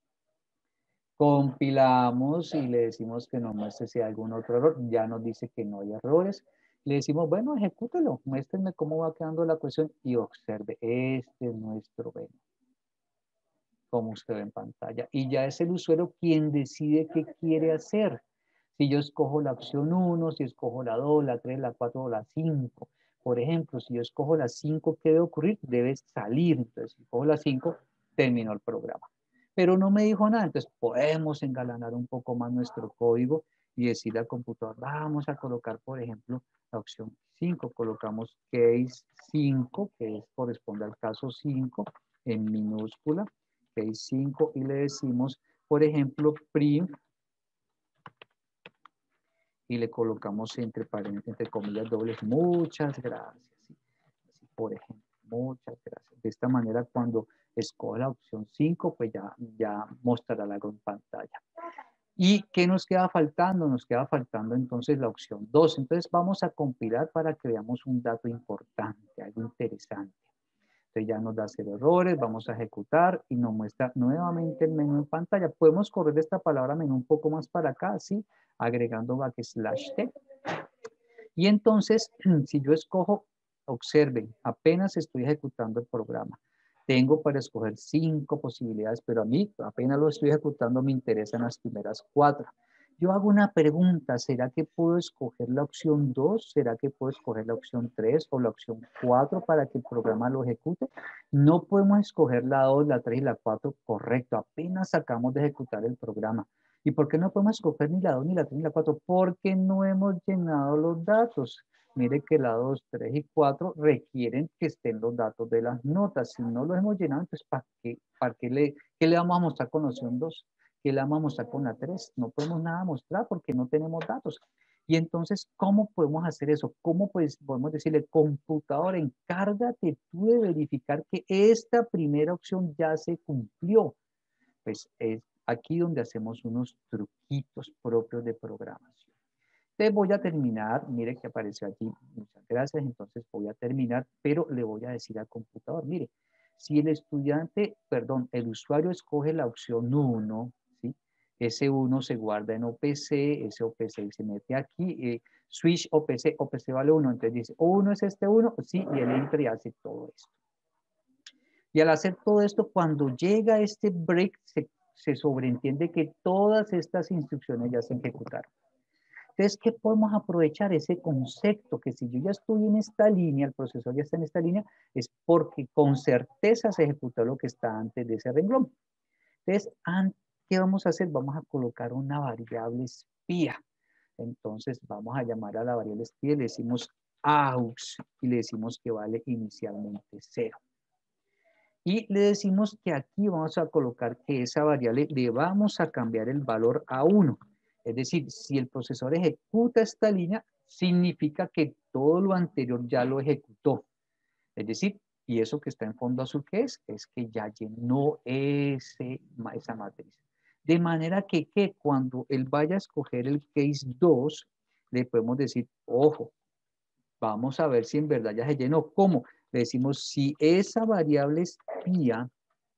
Compilamos y le decimos que nos muestre si hay algún otro error. Ya nos dice que no hay errores. Le decimos, bueno, ejecútelo, muéstrenme cómo va quedando la cuestión y observe, este es nuestro menú, como usted ve en pantalla. Y ya es el usuario quien decide qué quiere hacer. Si yo escojo la opción 1, si escojo la 2, la 3, la 4 o la 5. Por ejemplo, si yo escojo la 5, ¿qué debe ocurrir? Debe salir. Entonces, si escojo la 5, terminó el programa. Pero no me dijo nada, entonces podemos engalanar un poco más nuestro código y decirle al computador, vamos a colocar, por ejemplo, la opción 5. Colocamos case 5, que corresponde al caso 5, en minúscula. Case 5 y le decimos, por ejemplo, print y le colocamos entre comillas dobles, muchas gracias. Así, por ejemplo, muchas gracias. De esta manera, cuando escoja la opción 5, pues ya mostrará algo en pantalla. ¿Y qué nos queda faltando? Nos queda faltando entonces la opción 2. Entonces vamos a compilar para que veamos un dato importante, algo interesante. Entonces ya nos da 0 errores, vamos a ejecutar y nos muestra nuevamente el menú en pantalla. Podemos correr esta palabra menú un poco más para acá, ¿sí? Agregando /t. Y entonces, si yo escojo, observen, apenas estoy ejecutando el programa. Tengo para escoger 5 posibilidades, pero a mí apenas lo estoy ejecutando, me interesan las primeras 4. Yo hago una pregunta, ¿será que puedo escoger la opción 2? ¿Será que puedo escoger la opción 3 o la opción 4 para que el programa lo ejecute? No podemos escoger la 2, la 3 y la 4, correcto, apenas acabamos de ejecutar el programa. ¿Y por qué no podemos escoger ni la 2, ni la 3, ni la 4? Porque no hemos llenado los datos. Mire que la 2, 3 y 4 requieren que estén los datos de las notas. Si no los hemos llenado, entonces ¿qué le vamos a mostrar con la opción 2? ¿Qué le vamos a mostrar con la 3? No podemos nada mostrar porque no tenemos datos. Y entonces, ¿cómo podemos hacer eso? ¿Cómo pues, podemos decirle, computador, encárgate tú de verificar que esta primera opción ya se cumplió? Pues es aquí donde hacemos unos truquitos propios de programación. Entonces voy a terminar, mire que apareció aquí, muchas gracias, entonces voy a terminar, pero le voy a decir al computador, mire, si el estudiante, perdón, el usuario escoge la opción 1, ¿sí? Ese 1 se guarda en OPC, ese OPC se mete aquí, switch OPC, OPC vale 1, entonces dice, ¿1 es este 1? Sí, y él entra y hace todo esto. Y al hacer todo esto, cuando llega este break, se sobreentiende que todas estas instrucciones ya se ejecutaron. Entonces, ¿qué podemos aprovechar? Ese concepto que si yo ya estoy en esta línea, el profesor ya está en esta línea, es porque con certeza se ejecutó lo que está antes de ese renglón. Entonces, ¿qué vamos a hacer? Vamos a colocar una variable espía. Entonces, vamos a llamar a la variable espía y le decimos aux y le decimos que vale inicialmente 0. Y le decimos que aquí vamos a colocar que esa variable le vamos a cambiar el valor a 1. Es decir, si el procesador ejecuta esta línea, significa que todo lo anterior ya lo ejecutó. Es decir, y eso que está en fondo azul, ¿qué es? Es que ya llenó esa matriz. De manera que cuando él vaya a escoger el case 2, le podemos decir, ojo, vamos a ver si en verdad ya se llenó. ¿Cómo? Le decimos, si esa variable espía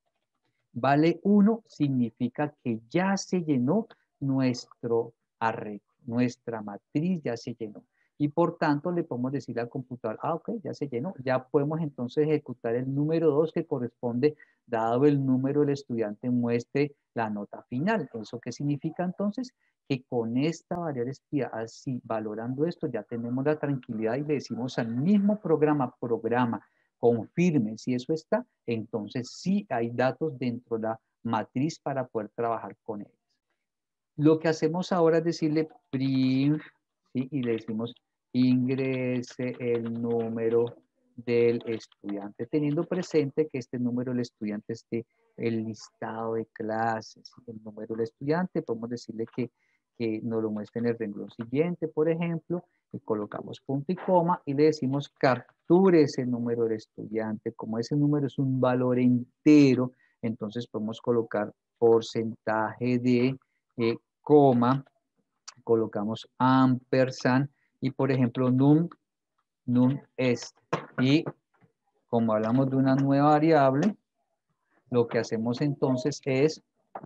vale 1, significa que ya se llenó nuestro arreglo, nuestra matriz ya se llenó. Y por tanto le podemos decir al computador, ok, ya se llenó, ya podemos entonces ejecutar el número 2 que corresponde, dado el número del estudiante muestre la nota final. ¿Eso qué significa entonces? Que con esta variable espía, así valorando esto, ya tenemos la tranquilidad y le decimos al mismo programa, confirme si eso está, entonces sí hay datos dentro de la matriz para poder trabajar con ellos. Lo que hacemos ahora es decirle print, ¿sí? Y le decimos ingrese el número del estudiante, teniendo presente que este número del estudiante esté el listado de clases, el número del estudiante, podemos decirle que nos lo muestre en el renglón siguiente, por ejemplo, y colocamos punto y coma y le decimos capture ese número del estudiante. Como ese número es un valor entero, entonces podemos colocar porcentaje de coma, colocamos ampersand y por ejemplo num es. Y como hablamos de una nueva variable, lo que hacemos entonces es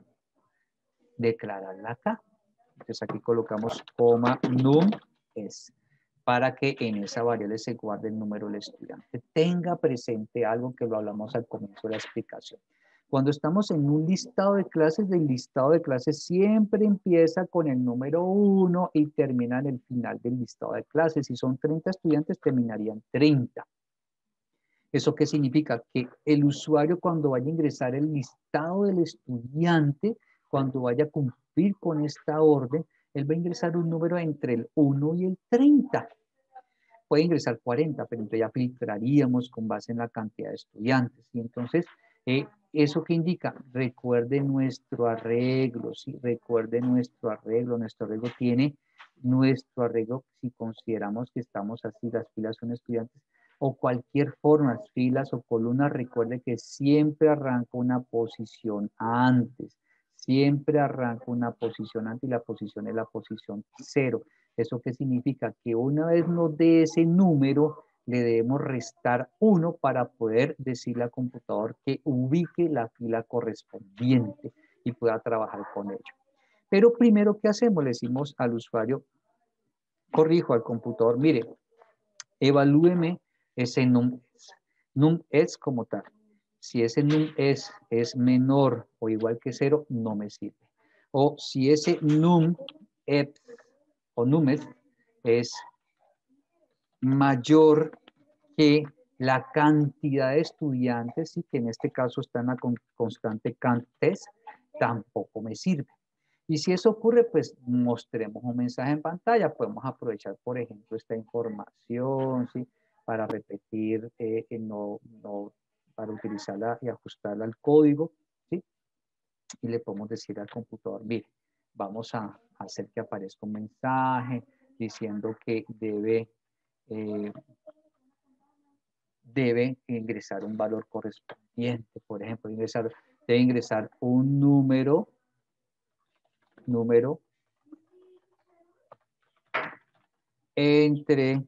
declararla acá. Entonces aquí colocamos coma num es para que en esa variable se guarde el número del estudiante. Tenga presente algo que lo hablamos al comienzo de la explicación. Cuando estamos en un listado de clases, el listado de clases siempre empieza con el número 1 y termina en el final del listado de clases. Si son 30 estudiantes, terminarían 30. ¿Eso qué significa? Que el usuario cuando vaya a ingresar el listado del estudiante, cuando vaya a cumplir con esta orden, él va a ingresar un número entre el 1 y el 30. Puede ingresar 40, pero entonces ya filtraríamos con base en la cantidad de estudiantes. Y entonces, ¿eso qué indica? Recuerde nuestro arreglo, ¿sí? Recuerde nuestro arreglo. Nuestro arreglo tiene nuestro arreglo, si consideramos que estamos así, las filas son estudiantes, o cualquier forma, filas o columnas, recuerde que siempre arranca una posición antes. Siempre arranca una posición antes y la posición es la posición 0. ¿Eso qué significa? Que una vez nos dé ese número, le debemos restar 1 para poder decirle al computador que ubique la fila correspondiente y pueda trabajar con ello. Pero primero, ¿qué hacemos? Le decimos al usuario, corrijo al computador, mire, evalúeme ese num es como tal. Si ese num es menor o igual que 0, no me sirve. O si ese num o numes es mayor que la cantidad de estudiantes y que en este caso está en la constante CANTES, tampoco me sirve. Y si eso ocurre, pues mostremos un mensaje en pantalla. Podemos aprovechar, por ejemplo, esta información, ¿sí? Para repetir, para utilizarla y ajustarla al código, ¿sí? Y le podemos decir al computador, mire, vamos a hacer que aparezca un mensaje, diciendo que debe ingresar un valor correspondiente. Por ejemplo, debe ingresar un número entre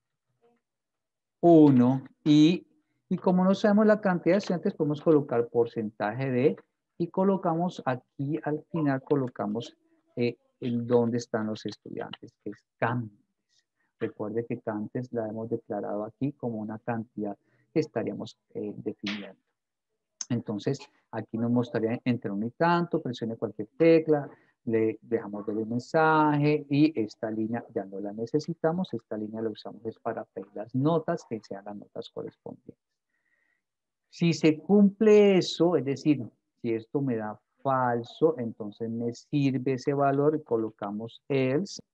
1 y como no sabemos la cantidad de estudiantes, podemos colocar porcentaje de, y colocamos aquí al final, colocamos en dónde están los estudiantes, que es Cantes. Recuerde que Cantes la hemos declarado aquí como una cantidad que estaríamos definiendo. Entonces, aquí nos mostraría entre 1 y tanto, presione cualquier tecla, le dejamos ver el mensaje y esta línea ya no la necesitamos, esta línea la usamos es para pedir las notas, que sean las notas correspondientes. Si se cumple eso, es decir, si esto me da falso, entonces me sirve ese valor y colocamos else.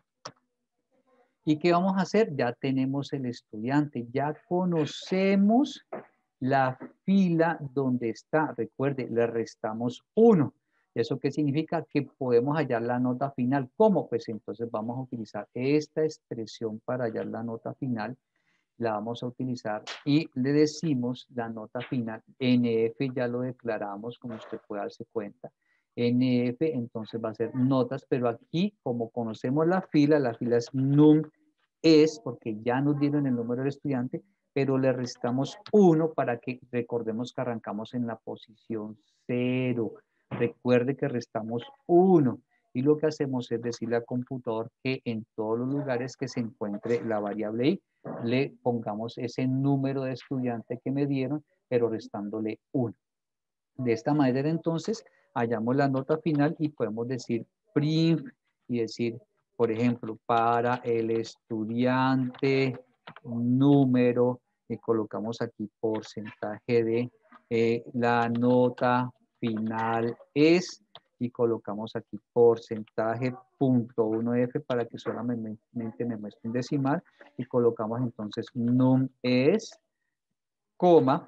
¿Y qué vamos a hacer? Ya tenemos el estudiante, ya conocemos la fila donde está. Recuerde, le restamos 1. ¿Eso qué significa? Que podemos hallar la nota final. ¿Cómo? Pues entonces vamos a utilizar esta expresión para hallar la nota final. La vamos a utilizar y le decimos la nota final. NF ya lo declaramos, como usted puede darse cuenta. NF entonces va a ser notas, pero aquí como conocemos la fila es num es, porque ya nos dieron el número del estudiante, pero le restamos 1 para que recordemos que arrancamos en la posición 0. Recuerde que restamos 1 y lo que hacemos es decirle al computador que en todos los lugares que se encuentre la variable i, le pongamos ese número de estudiante que me dieron, pero restándole 1. De esta manera entonces hallamos la nota final y podemos decir print y decir, por ejemplo, para el estudiante número, y colocamos aquí porcentaje de la nota final es, y colocamos aquí porcentaje .1f para que solamente me muestre un decimal, y colocamos entonces num es, coma,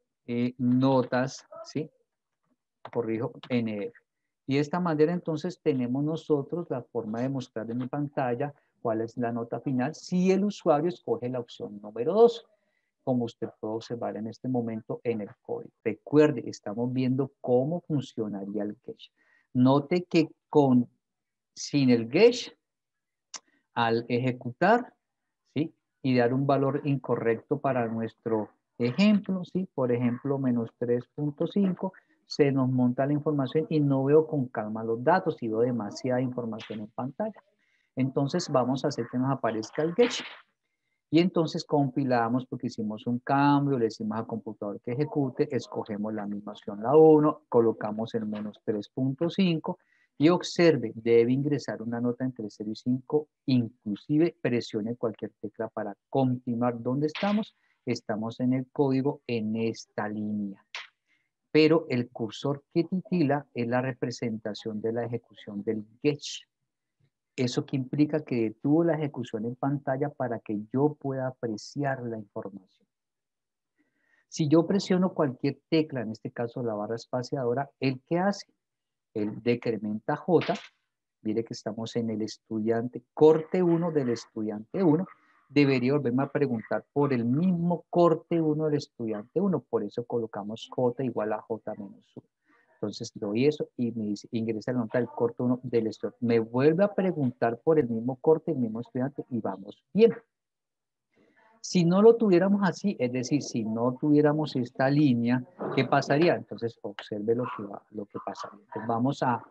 notas, ¿sí? Corrijo, NF. Y de esta manera entonces tenemos nosotros la forma de mostrar en mi pantalla cuál es la nota final si el usuario escoge la opción número 2, como usted puede observar en este momento en el código. Recuerde, estamos viendo cómo funcionaría el Gauge. Note que sin el Gauge, al ejecutar, ¿sí? Y dar un valor incorrecto para nuestro ejemplo, ¿sí? Por ejemplo, menos 3.5, se nos monta la información y no veo con calma los datos y veo demasiada información en pantalla. Entonces vamos a hacer que nos aparezca el Gauge. Y entonces compilamos porque hicimos un cambio, le decimos al computador que ejecute, escogemos la misma opción, la 1, colocamos el menos 3.5 y observe, debe ingresar una nota entre 0 y 5, inclusive presione cualquier tecla para continuar. ¿Dónde estamos? Estamos en el código en esta línea. Pero el cursor que titila es la representación de la ejecución del Gauge. Eso que implica que detuvo la ejecución en pantalla para que yo pueda apreciar la información. Si yo presiono cualquier tecla, en este caso la barra espaciadora, ¿el qué hace? Él decrementa J, mire que estamos en el estudiante, corte 1 del estudiante 1, debería volverme a preguntar por el mismo corte 1 del estudiante 1, por eso colocamos J igual a J menos 1. Entonces doy eso y me dice, ingresa la nota del corte 1 del estudiante. Me vuelve a preguntar por el mismo corte, el mismo estudiante y vamos bien. Si no lo tuviéramos así, es decir, si no tuviéramos esta línea, ¿qué pasaría? Entonces observe lo que pasaría. Entonces vamos a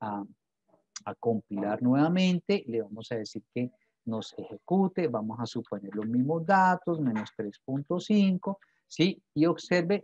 compilar nuevamente, le vamos a decir que nos ejecute, vamos a suponer los mismos datos, menos 3.5, ¿sí? Y observe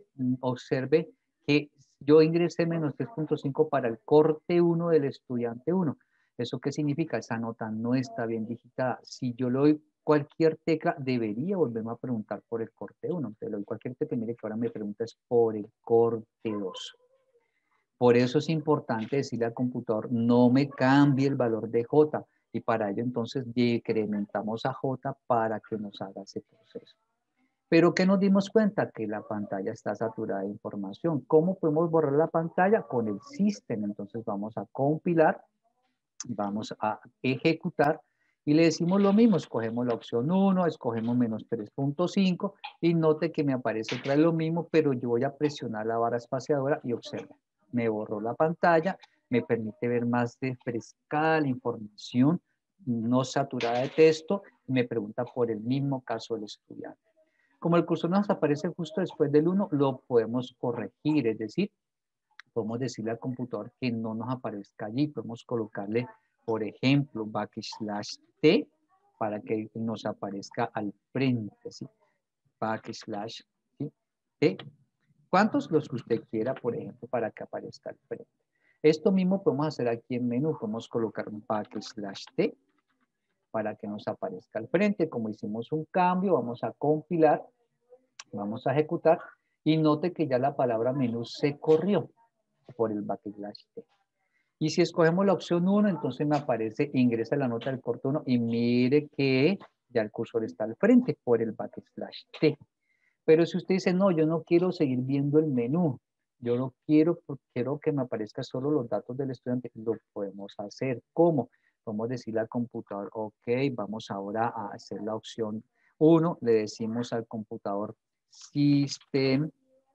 que yo ingresé menos 3.5 para el corte 1 del estudiante 1. ¿Eso qué significa? Esa nota no está bien digitada. Si yo le doy cualquier tecla, debería volverme a preguntar por el corte 1. Entonces le doy cualquier tecla, mire que ahora me pregunta es por el corte 2. Por eso es importante decirle al computador, no me cambie el valor de J. Y para ello entonces decrementamos a J para que nos haga ese proceso. Pero ¿qué nos dimos cuenta? Que la pantalla está saturada de información. ¿Cómo podemos borrar la pantalla? Con el system. Entonces vamos a compilar, vamos a ejecutar Y le decimos lo mismo, escogemos la opción 1, escogemos menos 3.5 y note que me aparece otra vez lo mismo, pero yo voy a presionar la barra espaciadora y observa, me borró la pantalla, me permite ver más refrescada la información, no saturada de texto, y me pregunta por el mismo caso del estudiante. Como el cursor nos aparece justo después del 1, lo podemos corregir, es decir, podemos decirle al computador que no nos aparezca allí, podemos colocarle, por ejemplo, \t para que nos aparezca al frente, ¿sí? \, ¿sí? T. ¿Cuántos? Los que usted quiera, por ejemplo, para que aparezca al frente. Esto mismo podemos hacer aquí en menú, podemos colocar un \t para que nos aparezca al frente. Como hicimos un cambio, vamos a compilar, vamos a ejecutar y note que ya la palabra menú se corrió por el \t. Y si escogemos la opción 1, entonces me aparece, ingresa la nota del corte 1 y mire que ya el cursor está al frente por el \t. Pero si usted dice, no, yo no quiero seguir viendo el menú, yo no quiero, quiero que me aparezcan solo los datos del estudiante, lo podemos hacer. ¿Cómo? Podemos decirle al computador, ok, vamos ahora a hacer la opción 1, le decimos al computador System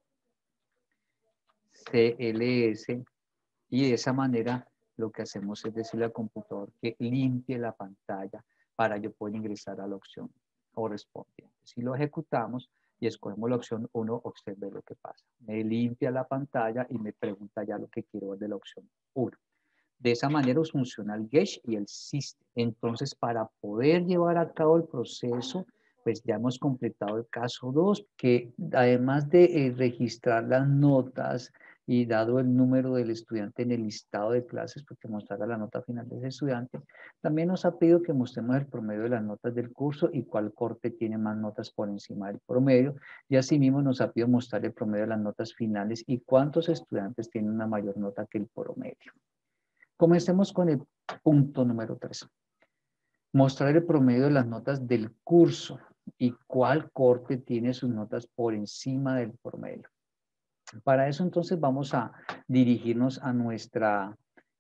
CLS y de esa manera lo que hacemos es decirle al computador que limpie la pantalla para yo poder ingresar a la opción correspondiente. Si lo ejecutamos y escogemos la opción 1, observe lo que pasa. Me limpia la pantalla y me pregunta ya lo que quiero ver de la opción 1. De esa manera funciona el Gauge y el System. Entonces, para poder llevar a cabo el proceso, pues ya hemos completado el caso 2, que además de registrar las notas y dado el número del estudiante en el listado de clases, porque mostrará la nota final de ese estudiante, también nos ha pedido que mostremos el promedio de las notas del curso y cuál corte tiene más notas por encima del promedio, y asimismo nos ha pedido mostrar el promedio de las notas finales y cuántos estudiantes tienen una mayor nota que el promedio. Comencemos con el punto número 3. Mostrar el promedio de las notas del curso y cuál corte tiene sus notas por encima del promedio. Para eso entonces vamos a dirigirnos a nuestro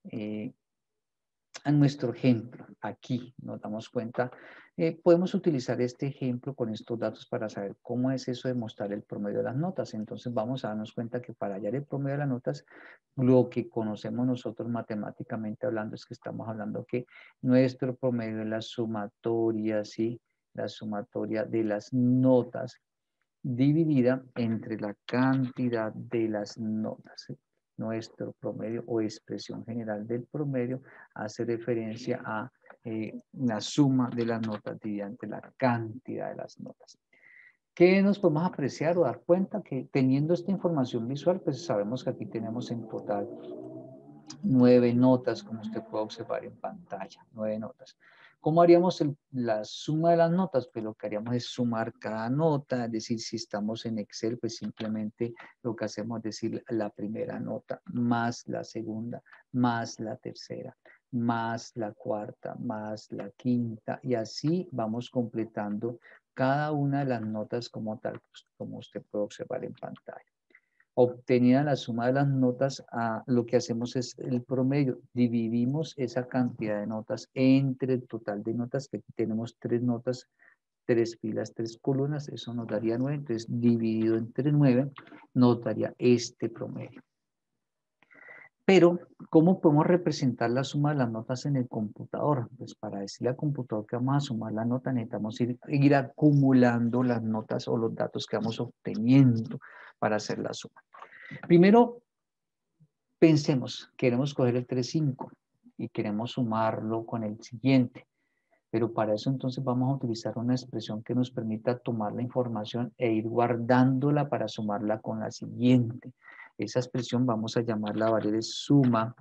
ejemplo. Aquí nos damos cuenta, podemos utilizar este ejemplo con estos datos para saber cómo es eso de mostrar el promedio de las notas. Entonces vamos a darnos cuenta que para hallar el promedio de las notas, lo que conocemos nosotros matemáticamente hablando es que estamos hablando que nuestro promedio es la sumatoria, ¿sí? La sumatoria de las notas dividida entre la cantidad de las notas. ¿Sí? Nuestro promedio o expresión general del promedio hace referencia a la suma de las notas dividida entre la cantidad de las notas. ¿Qué nos podemos apreciar o dar cuenta? Que teniendo esta información visual, pues sabemos que aquí tenemos en total 9 notas, como usted puede observar en pantalla, 9 notas. ¿Cómo haríamos la suma de las notas? Pues lo que haríamos es sumar cada nota, es decir, si estamos en Excel, pues simplemente lo que hacemos es decir la primera nota, más la segunda, más la tercera, más la cuarta, más la quinta, y así vamos completando cada una de las notas como tal, como usted puede observar en pantalla. Obtenida la suma de las notas, lo que hacemos es el promedio. Dividimos esa cantidad de notas entre el total de notas, que aquí tenemos 3 notas, 3 filas, 3 columnas, eso nos daría 9, entonces dividido entre 9 nos daría este promedio. Pero, ¿cómo podemos representar la suma de las notas en el computador? Pues para decirle al computador que vamos a sumar la nota, necesitamos ir acumulando las notas o los datos que vamos obteniendo para hacer la suma. Primero, pensemos, queremos coger el 3.5 y queremos sumarlo con el siguiente. Pero para eso entonces vamos a utilizar una expresión que nos permita tomar la información e ir guardándola para sumarla con la siguiente. Esa expresión vamos a llamarla variable suma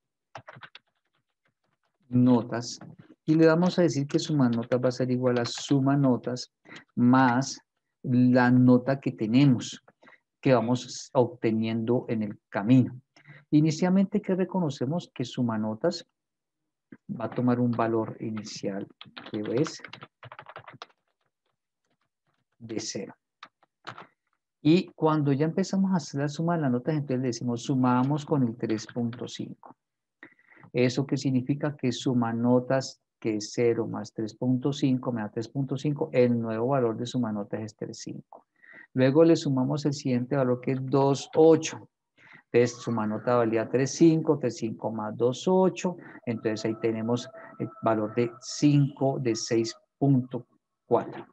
notas y le vamos a decir que suma notas va a ser igual a suma notas más la nota que tenemos, que vamos obteniendo en el camino. Inicialmente, ¿qué reconocemos? Que suma notas va a tomar un valor inicial que es de 0. Y cuando ya empezamos a hacer la suma de las notas, entonces le decimos sumamos con el 3.5. ¿Eso qué significa? Que suma notas que es 0 más 3.5, me da 3.5, el nuevo valor de suma notas es 3.5. Luego le sumamos el siguiente valor que es 2.8. Entonces, suma nota valía 3.5, 3.5 más 2.8. Entonces, ahí tenemos el valor de 5 de 6.4.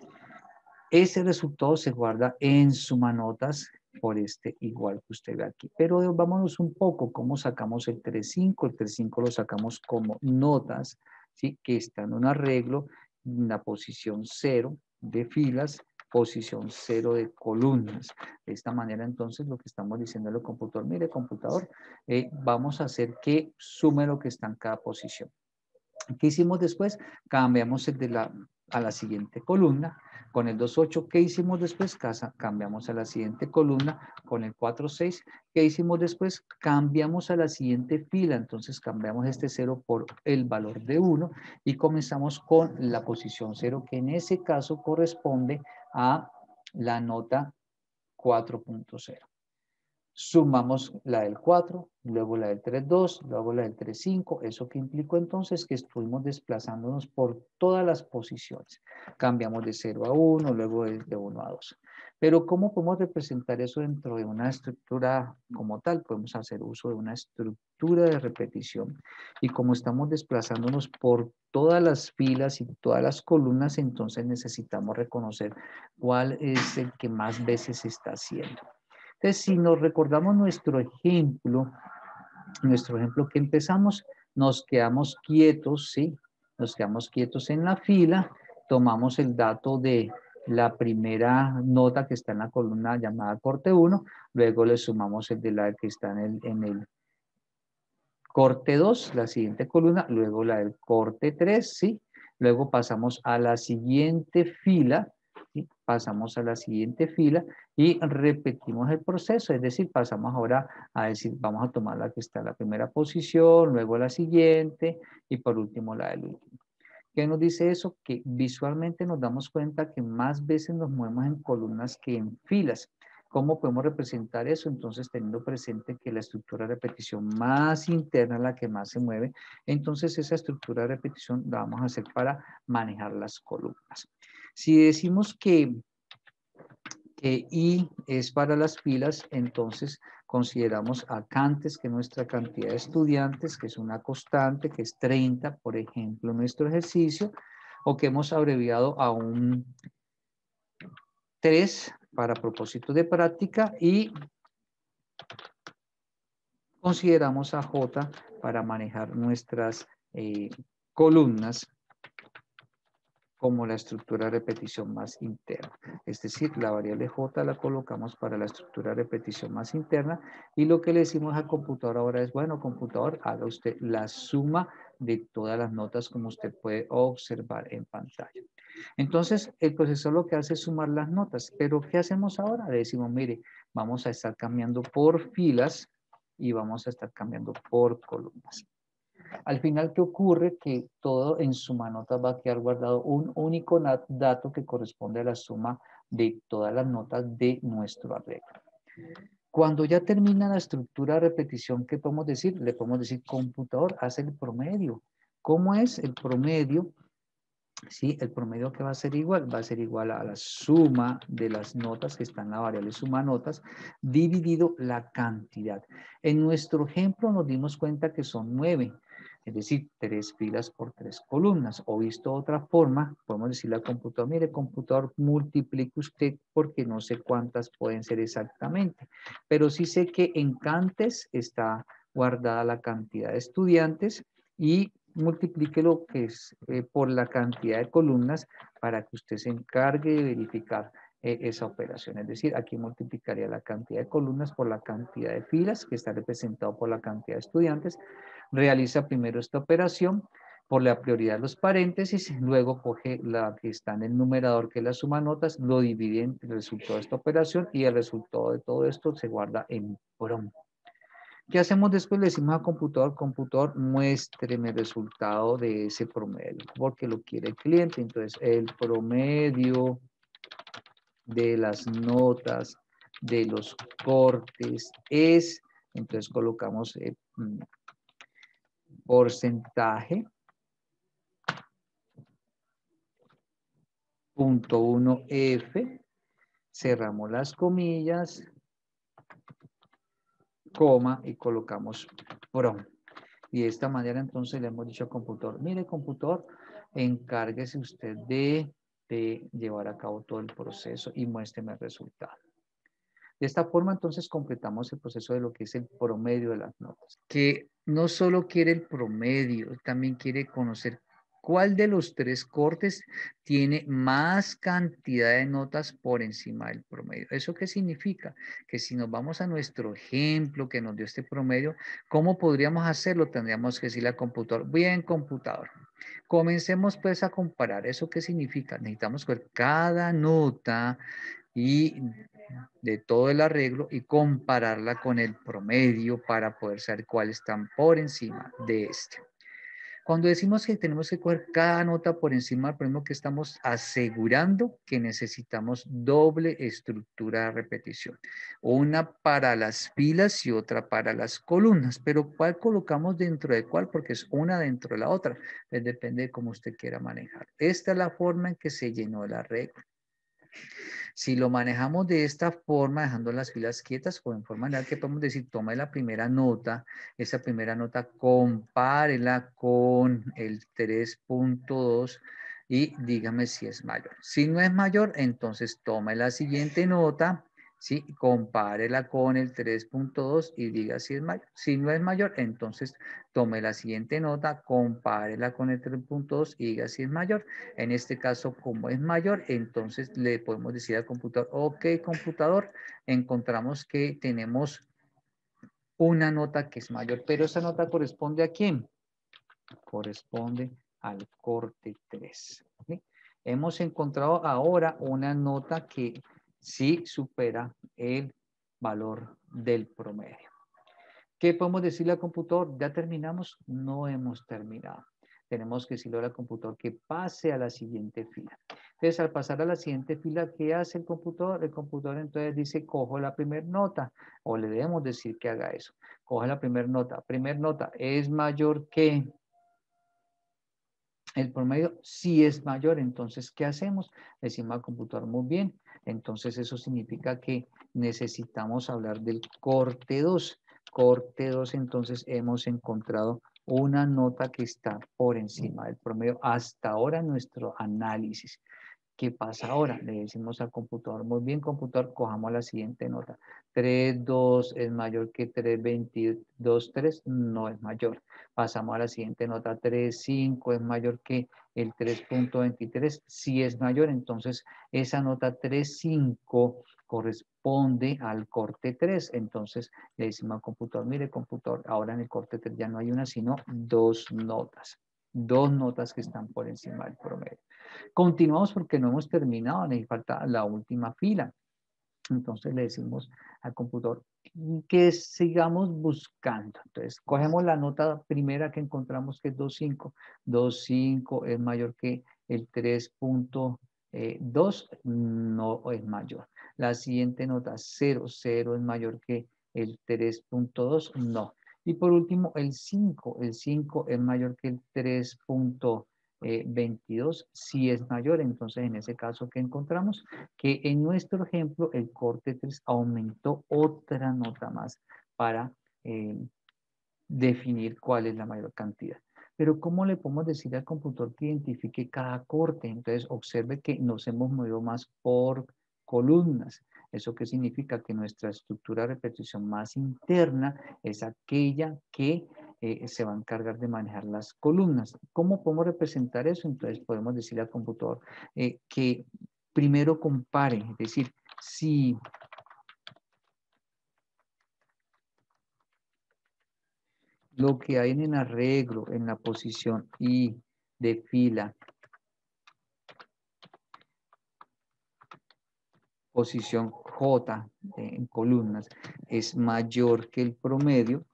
Ese resultado se guarda en suma notas por este igual que usted ve aquí. Pero vámonos un poco, ¿cómo sacamos el 3.5? El 3.5 lo sacamos como notas, ¿sí? Que están en un arreglo en la posición 0 de filas, posición 0 de columnas. De esta manera, entonces, lo que estamos diciendo al computador, mire, computador, vamos a hacer que sume lo que está en cada posición. ¿Qué hicimos después? Cambiamos a la siguiente columna con el 2.8. ¿Qué hicimos después? Cambiamos a la siguiente columna con el 4.6. ¿Qué hicimos después? Cambiamos a la siguiente fila. Entonces cambiamos este 0 por el valor de 1 y comenzamos con la posición 0, que en ese caso corresponde a la nota 4.0. Sumamos la del 4, luego la del 3.2, luego la del 3.5. Eso que implicó entonces que estuvimos desplazándonos por todas las posiciones. Cambiamos de 0 a 1, luego de 1 a 2. Pero ¿cómo podemos representar eso dentro de una estructura como tal? Podemos hacer uso de una estructura de repetición. Y como estamos desplazándonos por todas las filas y todas las columnas, entonces necesitamos reconocer cuál es el que más veces se está haciendo. Entonces, si nos recordamos nuestro ejemplo que empezamos, nos quedamos quietos, ¿sí? Nos quedamos quietos en la fila, tomamos el dato de la primera nota que está en la columna llamada corte 1, luego le sumamos el de la que está en el corte 2, la siguiente columna, luego la del corte 3, ¿sí? Luego pasamos a la siguiente fila, ¿sí? Pasamos a la siguiente fila y repetimos el proceso, es decir, pasamos ahora a decir, vamos a tomar la que está en la primera posición, luego la siguiente y por último la del último. ¿Qué nos dice eso? Que visualmente nos damos cuenta que más veces nos movemos en columnas que en filas. ¿Cómo podemos representar eso? Entonces, teniendo presente que la estructura de repetición más interna es la que más se mueve, entonces esa estructura de repetición la vamos a hacer para manejar las columnas. Si decimos que I es para las filas, entonces consideramos acá antes que nuestra cantidad de estudiantes, que es una constante, que es 30, por ejemplo, nuestro ejercicio, o que hemos abreviado a un 3 para propósitos de práctica y consideramos a J para manejar nuestras columnas como la estructura de repetición más interna. Es decir, la variable J la colocamos para la estructura de repetición más interna y lo que le decimos al computador ahora es, bueno, computador, haga usted la suma de todas las notas como usted puede observar en pantalla. Entonces, el procesador lo que hace es sumar las notas, pero ¿qué hacemos ahora? Le decimos, mire, vamos a estar cambiando por filas y vamos a estar cambiando por columnas. Al final, ¿qué ocurre? Que todo en suma nota va a quedar guardado un único dato que corresponde a la suma de todas las notas de nuestro arreglo. Cuando ya termina la estructura de repetición, ¿qué podemos decir? Le podemos decir, computador, hace el promedio. ¿Cómo es el promedio? Sí, el promedio que va a ser igual a la suma de las notas que están en la variable suma notas dividido la cantidad. En nuestro ejemplo nos dimos cuenta que son 9, es decir, 3 filas por 3 columnas. O visto de otra forma, podemos decirle al computador, mire, computador, multiplique usted porque no sé cuántas pueden ser exactamente, pero sí sé que en Cantes está guardada la cantidad de estudiantes y multiplique lo que es por la cantidad de columnas para que usted se encargue de verificar esa operación. Es decir, aquí multiplicaría la cantidad de columnas por la cantidad de filas que está representado por la cantidad de estudiantes. Realiza primero esta operación por la prioridad de los paréntesis, luego coge la que está en el numerador, que es la suma notas, lo divide en el resultado de esta operación y el resultado de todo esto se guarda en prom. ¿Qué hacemos después? Le decimos al computador, computador, muéstreme el resultado de ese promedio, porque lo quiere el cliente. Entonces, el promedio de las notas de los cortes es, entonces colocamos porcentaje punto 1F, cerramos las comillas, coma y colocamos prom. Y de esta manera entonces le hemos dicho al computador, mire computador, encárguese usted de llevar a cabo todo el proceso y muéstreme el resultado. De esta forma entonces completamos el proceso de lo que es el promedio de las notas, que no solo quiere el promedio, también quiere conocer cuál de los tres cortes tiene más cantidad de notas por encima del promedio. ¿Eso qué significa? Que si nos vamos a nuestro ejemplo que nos dio este promedio, ¿cómo podríamos hacerlo? Tendríamos que decirle al computador, bien computador, comencemos pues a comparar. ¿Eso qué significa? Necesitamos ver cada nota y de todo el arreglo y compararla con el promedio para poder saber cuáles están por encima de este. Cuando decimos que tenemos que coger cada nota por encima del promedio, que estamos asegurando que necesitamos doble estructura de repetición. Una para las filas y otra para las columnas. Pero ¿cuál colocamos dentro de cuál? Porque es una dentro de la otra. Pues depende de cómo usted quiera manejar. Esta es la forma en que se llenó el arreglo. Si lo manejamos de esta forma, dejando las filas quietas, o en forma general, que podemos decir, tome la primera nota, esa primera nota compárela con el 3.2 y dígame si es mayor. Si no es mayor, entonces tome la siguiente nota, ¿sí? Compárela con el 3.2 y diga si es mayor. Si no es mayor, entonces tome la siguiente nota, compárela con el 3.2 y diga si es mayor. En este caso, como es mayor, entonces le podemos decir al computador, ok, computador, encontramos que tenemos una nota que es mayor, pero esa nota corresponde ¿a quién? Corresponde al corte 3. ¿Sí? Hemos encontrado ahora una nota que sí supera el valor del promedio. ¿Qué podemos decirle al computador? ¿Ya terminamos? No hemos terminado. Tenemos que decirle al computador que pase a la siguiente fila. Entonces, al pasar a la siguiente fila, ¿qué hace el computador? El computador entonces dice, cojo la primera nota, o le debemos decir que haga eso. Coge la primera nota. Primera nota, ¿es mayor que el promedio? Sí es mayor. Entonces, ¿qué hacemos? Decimos al computador, muy bien. Entonces, eso significa que necesitamos hablar del corte 2. Corte 2, entonces hemos encontrado una nota que está por encima del promedio hasta ahora en nuestro análisis. ¿Qué pasa ahora? Le decimos al computador, muy bien, computador, cojamos la siguiente nota. 3.2 es mayor que 3.22.3, no es mayor. Pasamos a la siguiente nota, 3.5 es mayor que el 3.23, sí es mayor. Entonces, esa nota 3.5 corresponde al corte 3. Entonces, le decimos al computador, mire, computador, ahora en el corte 3 ya no hay una, sino dos notas. Dos notas que están por encima del promedio. Continuamos porque no hemos terminado, nos falta la última fila. Entonces le decimos al computador que sigamos buscando. Entonces cogemos la nota primera que encontramos que es 2.5. 2.5 es mayor que el 3.2, no es mayor. La siguiente nota 0, 0 es mayor que el 3.2, no. Y por último el 5 es mayor que el 3.22, si es mayor. Entonces en ese caso que encontramos que en nuestro ejemplo el corte 3 aumentó otra nota más para definir cuál es la mayor cantidad. Pero ¿cómo le podemos decir al computador que identifique cada corte? Entonces observe que nos hemos movido más por columnas. ¿Eso qué significa? Que nuestra estructura de repetición más interna es aquella que se va a encargar de manejar las columnas. ¿Cómo podemos representar eso? Entonces podemos decirle al computador que primero compare, es decir, si lo que hay en el arreglo, en la posición I de fila, posición J en columnas, es mayor que el promedio,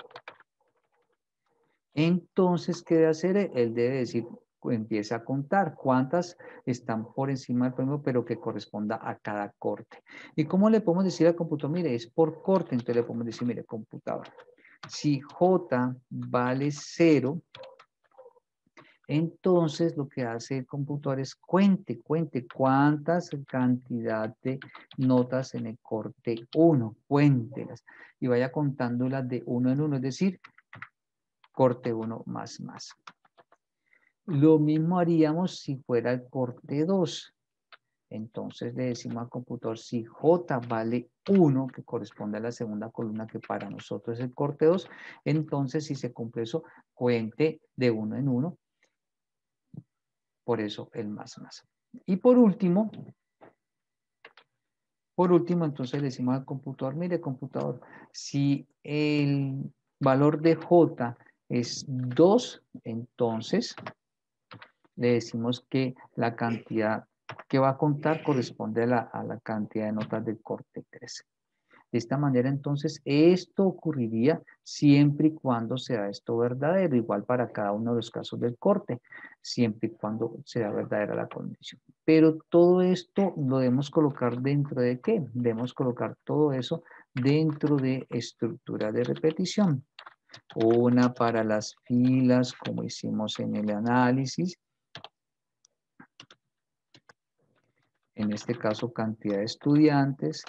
entonces, ¿qué debe hacer? Él debe decir, empieza a contar cuántas están por encima del promedio, pero que corresponda a cada corte. ¿Y cómo le podemos decir al computador? Mire, es por corte, entonces le podemos decir, mire, computador, si J vale 0, Entonces, lo que hace el computador es cuente cuántas cantidad de notas en el corte 1, cuéntelas y vaya contándolas de uno en uno, es decir, corte 1 más. Lo mismo haríamos si fuera el corte 2. Entonces le decimos al computador, si J vale 1, que corresponde a la segunda columna que para nosotros es el corte 2, entonces si se cumple eso, cuente de uno en uno. Por eso el más. Y por último, entonces le decimos al computador, mire computador, si el valor de J es 2, entonces le decimos que la cantidad que va a contar corresponde a la cantidad de notas del corte 3. De esta manera, entonces, esto ocurriría siempre y cuando sea esto verdadero, igual para cada uno de los casos del corte, siempre y cuando sea verdadera la condición. Pero todo esto lo debemos colocar dentro de ¿qué? Debemos colocar todo eso dentro de estructura de repetición. Una para las filas, como hicimos en el análisis. En este caso, cantidad de estudiantes.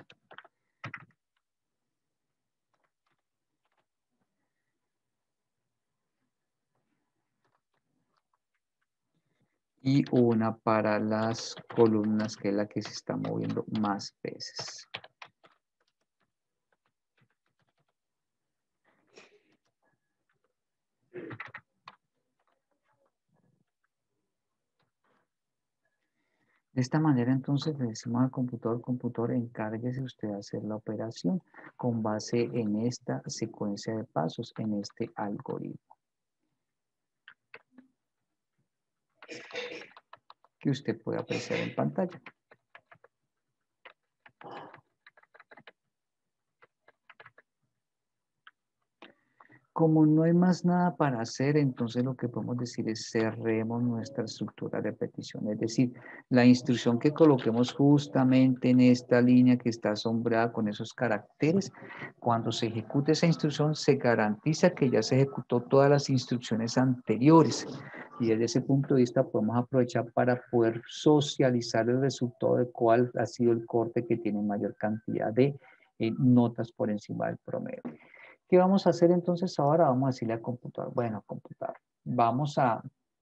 Y una para las columnas, que es la que se está moviendo más veces. De esta manera, entonces, le decimos al computador, encárguese usted de hacer la operación con base en esta secuencia de pasos, en este algoritmo que usted puede apreciar en pantalla. Como no hay más nada para hacer, entonces lo que podemos decir es cerremos nuestra estructura de repetición. Es decir, la instrucción que coloquemos justamente en esta línea que está sombreada con esos caracteres, cuando se ejecute esa instrucción se garantiza que ya se ejecutó todas las instrucciones anteriores. Y desde ese punto de vista podemos aprovechar para poder socializar el resultado de cuál ha sido el corte que tiene mayor cantidad de notas por encima del promedio. ¿Qué vamos a hacer entonces ahora? Vamos a decirle al computador, bueno, computador, vamos a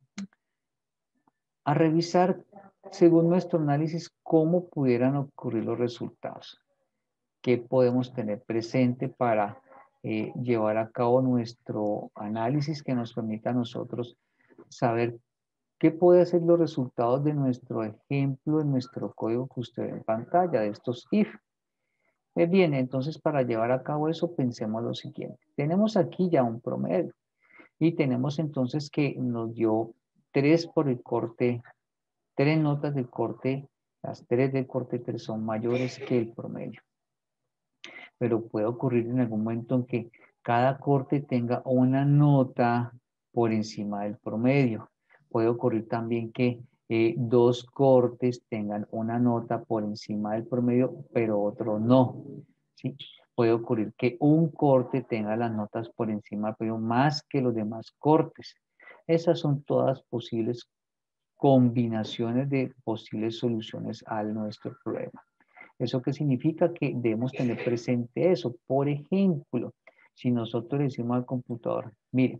revisar según nuestro análisis cómo pudieran ocurrir los resultados. ¿Qué podemos tener presente para llevar a cabo nuestro análisis que nos permita a nosotros saber qué pueden ser los resultados de nuestro ejemplo en nuestro código que usted ve en pantalla, de estos if? Bien, entonces para llevar a cabo eso pensemos lo siguiente. Tenemos aquí ya un promedio y tenemos entonces que nos dio 3 por el corte, 3 notas del corte, las 3 del corte 3 son mayores que el promedio. Pero puede ocurrir en algún momento en que cada corte tenga una nota por encima del promedio. Puede ocurrir también que 2 cortes tengan una nota por encima del promedio, pero otro no. ¿Sí? Puede ocurrir que un corte tenga las notas por encima, pero más que los demás cortes. Esas son todas posibles combinaciones de posibles soluciones a nuestro problema. ¿Eso qué significa? Que debemos tener presente eso. Por ejemplo, si nosotros le decimos al computador, mire,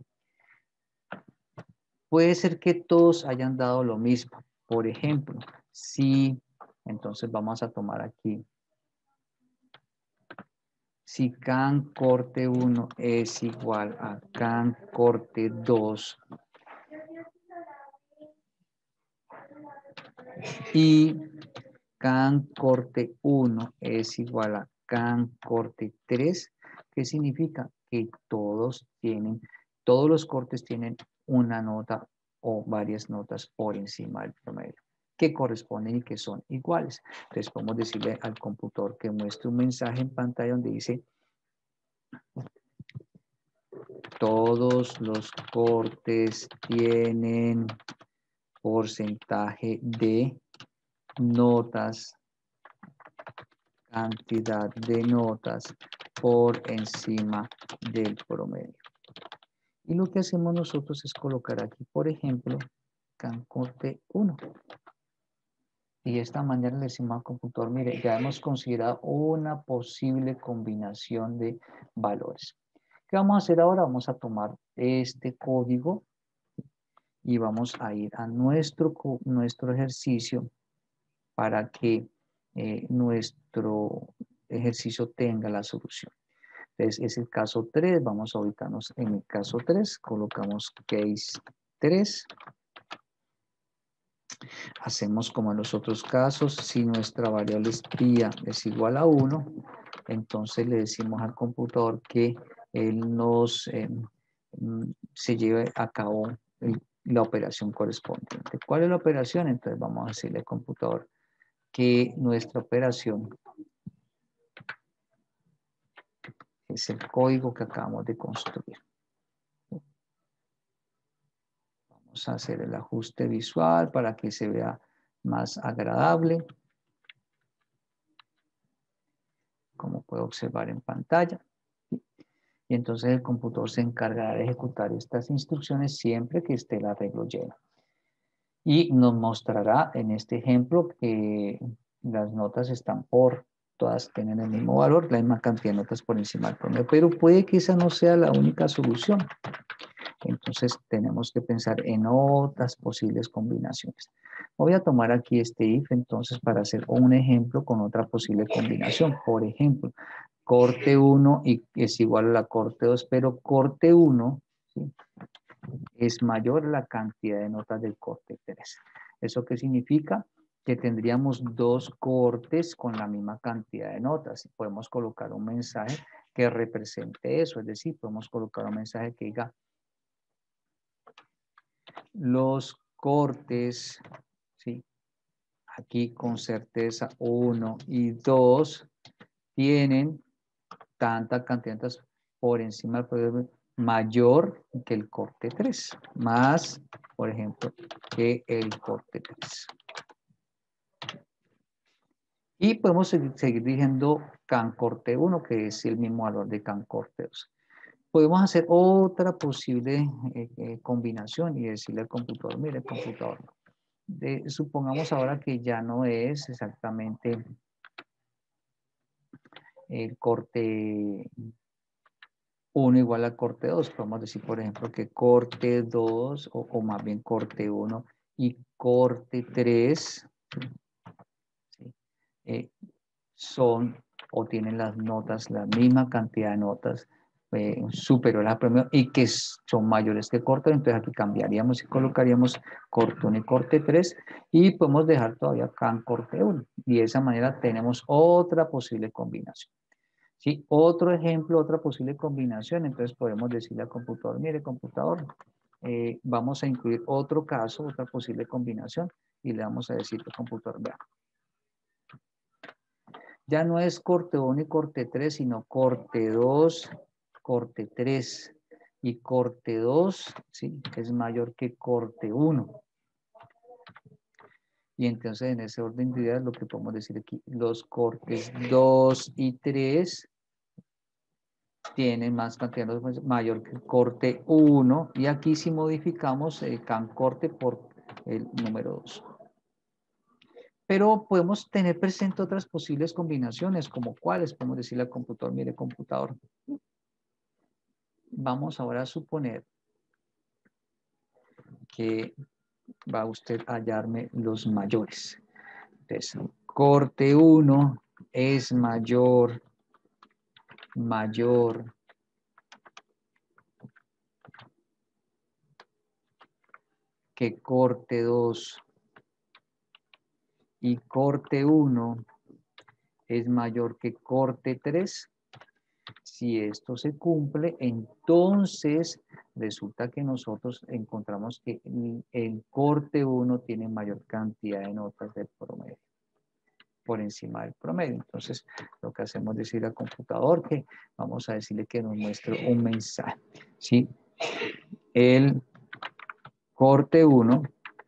puede ser que todos hayan dado lo mismo. Por ejemplo, si, entonces vamos a tomar aquí, si can corte 1 es igual a can corte 2 y can corte 1 es igual a can corte 3, ¿qué significa? Que todos los cortes tienen una nota o varias notas por encima del promedio, que corresponden y que son iguales. Entonces podemos decirle al computador que muestre un mensaje en pantalla donde dice todos los cortes tienen porcentaje de notas, cantidad de notas por encima del promedio. Y lo que hacemos nosotros es colocar aquí, por ejemplo, can corte 1. Y de esta manera le decimos al computador, mire, ya hemos considerado una posible combinación de valores. ¿Qué vamos a hacer ahora? Vamos a tomar este código y vamos a ir a nuestro ejercicio para que nuestro ejercicio tenga la solución. Entonces es el caso 3, vamos a ubicarnos en el caso 3, colocamos case 3. Hacemos como en los otros casos, si nuestra variable espía es igual a 1, entonces le decimos al computador que él se lleve a cabo la operación correspondiente. ¿Cuál es la operación? Entonces vamos a decirle al computador que nuestra operación es el código que acabamos de construir. Vamos a hacer el ajuste visual para que se vea más agradable, como puede observar en pantalla. Y entonces el computador se encargará de ejecutar estas instrucciones siempre que esté el arreglo lleno. Y nos mostrará en este ejemplo que las notas están todas tienen el mismo valor, la misma cantidad de notas por encima del promedio, pero puede que esa no sea la única solución. Entonces tenemos que pensar en otras posibles combinaciones. Voy a tomar aquí este if entonces para hacer un ejemplo con otra posible combinación. Por ejemplo, corte 1 y es igual a la corte 2, pero corte 1, ¿sí?, es mayor la cantidad de notas del corte 3. ¿Eso qué significa? Que tendríamos dos cortes con la misma cantidad de notas. Podemos colocar un mensaje que represente eso, es decir, podemos colocar un mensaje que diga los cortes, ¿sí?, aquí con certeza 1 y 2 tienen tanta cantidad de notas por encima del promedio mayor que el corte 3, más, por ejemplo, que el corte 3. Y podemos seguir diciendo can corte 1, que es el mismo valor de can corte 2. Podemos hacer otra posible combinación y decirle al computador, mire, computador, supongamos ahora que ya no es exactamente el corte 1 igual a corte 2. Podemos decir, por ejemplo, que corte 2 o más bien corte 1 y corte 3 ¿sí?, son o tienen las notas, la misma cantidad de notas superiores al promedio y que son mayores que corte. Entonces aquí cambiaríamos y colocaríamos corte 1 y corte 3 y podemos dejar todavía can corte 1 y de esa manera tenemos otra posible combinación. ¿Sí? Otro ejemplo, otra posible combinación, entonces podemos decirle al computador, mire computador, vamos a incluir otro caso, otra posible combinación y le vamos a decir al computador, vea, ya no es corte 1 y corte 3, sino corte 2, corte 3 y corte 2, ¿sí?, es mayor que corte 1. Y entonces en ese orden de ideas lo que podemos decir aquí, los cortes 2 y 3 tienen más cantidad de notas mayor que el corte 1 y aquí si modificamos el can corte por el número 2. Pero podemos tener presente otras posibles combinaciones, como cuáles. Podemos decirle al computador, mire computador, vamos ahora a suponer que va usted a hallarme los mayores. Entonces, corte 1 es mayor que corte 2 y corte 1 es mayor que corte 3. Si esto se cumple, entonces resulta que nosotros encontramos que el corte 1 tiene mayor cantidad de notas del promedio, por encima del promedio. Entonces, lo que hacemos es decirle al computador que vamos a decirle que nos muestre un mensaje. ¿Sí? El corte 1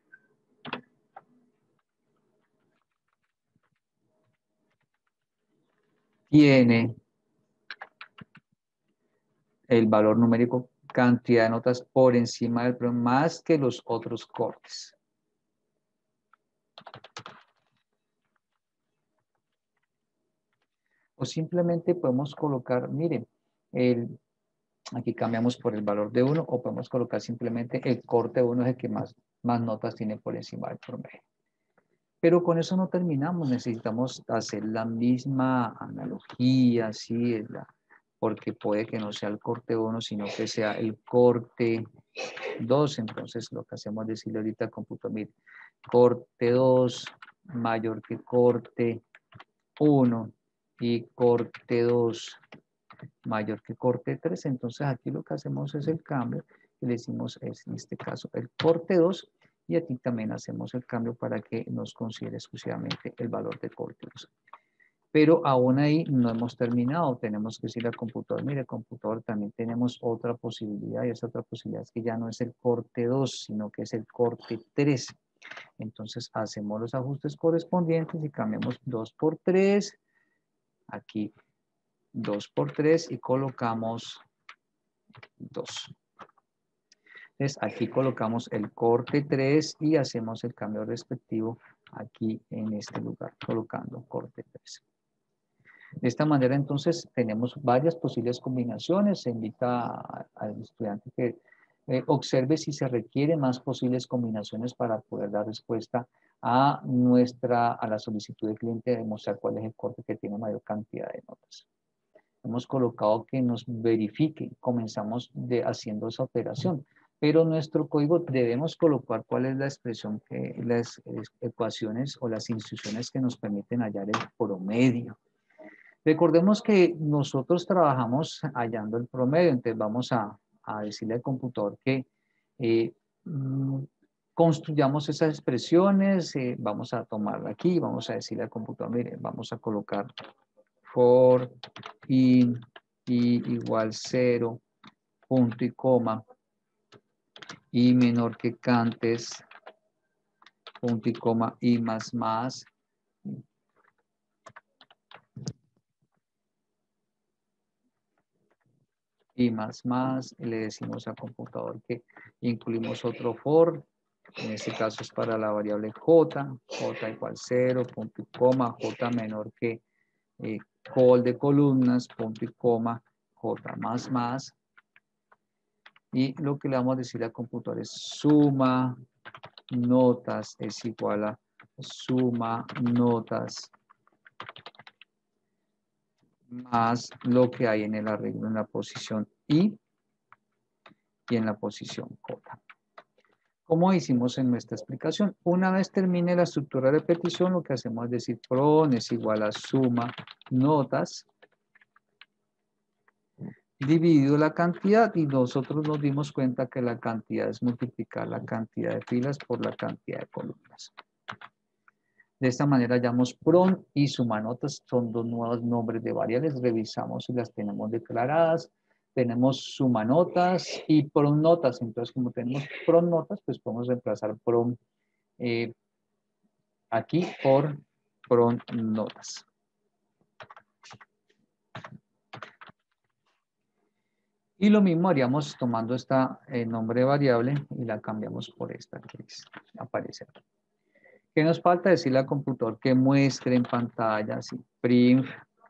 tiene el valor numérico, cantidad de notas por encima del promedio, más que los otros cortes. O simplemente podemos colocar, miren, aquí cambiamos por el valor de 1 o podemos colocar simplemente el corte 1 es el que más notas tiene por encima del promedio. Pero con eso no terminamos, necesitamos hacer la misma analogía, ¿sí? Porque puede que no sea el corte 1, sino que sea el corte 2. Entonces lo que hacemos es decirle ahorita al computador, mire, corte 2 mayor que corte 1 y corte 2 mayor que corte 3. Entonces aquí lo que hacemos es el cambio y le decimos, es, en este caso, el corte 2 y aquí también hacemos el cambio para que nos considere exclusivamente el valor de corte 2. Pero aún ahí no hemos terminado, tenemos que decirle al computador, mire, computador, también tenemos otra posibilidad y esa otra posibilidad es que ya no es el corte 2, sino que es el corte 3. Entonces hacemos los ajustes correspondientes y cambiamos 2 por 3, aquí 2 por 3 y colocamos 2. Entonces aquí colocamos el corte 3 y hacemos el cambio respectivo aquí en este lugar, colocando corte 3. De esta manera entonces tenemos varias posibles combinaciones. Se invita al estudiante que observe si se requieren más posibles combinaciones para poder dar respuesta a la solicitud del cliente de demostrar cuál es el corte que tiene mayor cantidad de notas. Hemos colocado que nos verifique, comenzamos haciendo esa operación, pero nuestro código debemos colocar cuál es la expresión, las ecuaciones o las instrucciones que nos permiten hallar el promedio. Recordemos que nosotros trabajamos hallando el promedio, entonces vamos a decirle al computador que construyamos esas expresiones, vamos a tomarla aquí, vamos a decirle al computador, mire, vamos a colocar for in i igual 0, punto y coma, y menor que cantes, punto y coma, y más, y más, y le decimos al computador que incluimos otro for, en este caso es para la variable j igual 0, punto y coma, j menor que call de columnas, punto y coma, j más, y lo que le vamos a decir al computador es suma notas es igual a suma notas más lo que hay en el arreglo en la posición I y en la posición J. Como hicimos en nuestra explicación, una vez termine la estructura de repetición, lo que hacemos es decir pron es igual a suma notas dividido la cantidad y nosotros nos dimos cuenta que la cantidad es multiplicar la cantidad de filas por la cantidad de columnas. De esta manera hallamos pron y sumanotas, son dos nuevos nombres de variables, revisamos si las tenemos declaradas, tenemos sumanotas y pronnotas, entonces como tenemos pronnotas, pues podemos reemplazar pron aquí por pronnotas. Y lo mismo haríamos tomando esta nombre de variable y la cambiamos por esta que aparece aquí. ¿Qué nos falta? Decirle al computador que muestre en pantalla, así, print,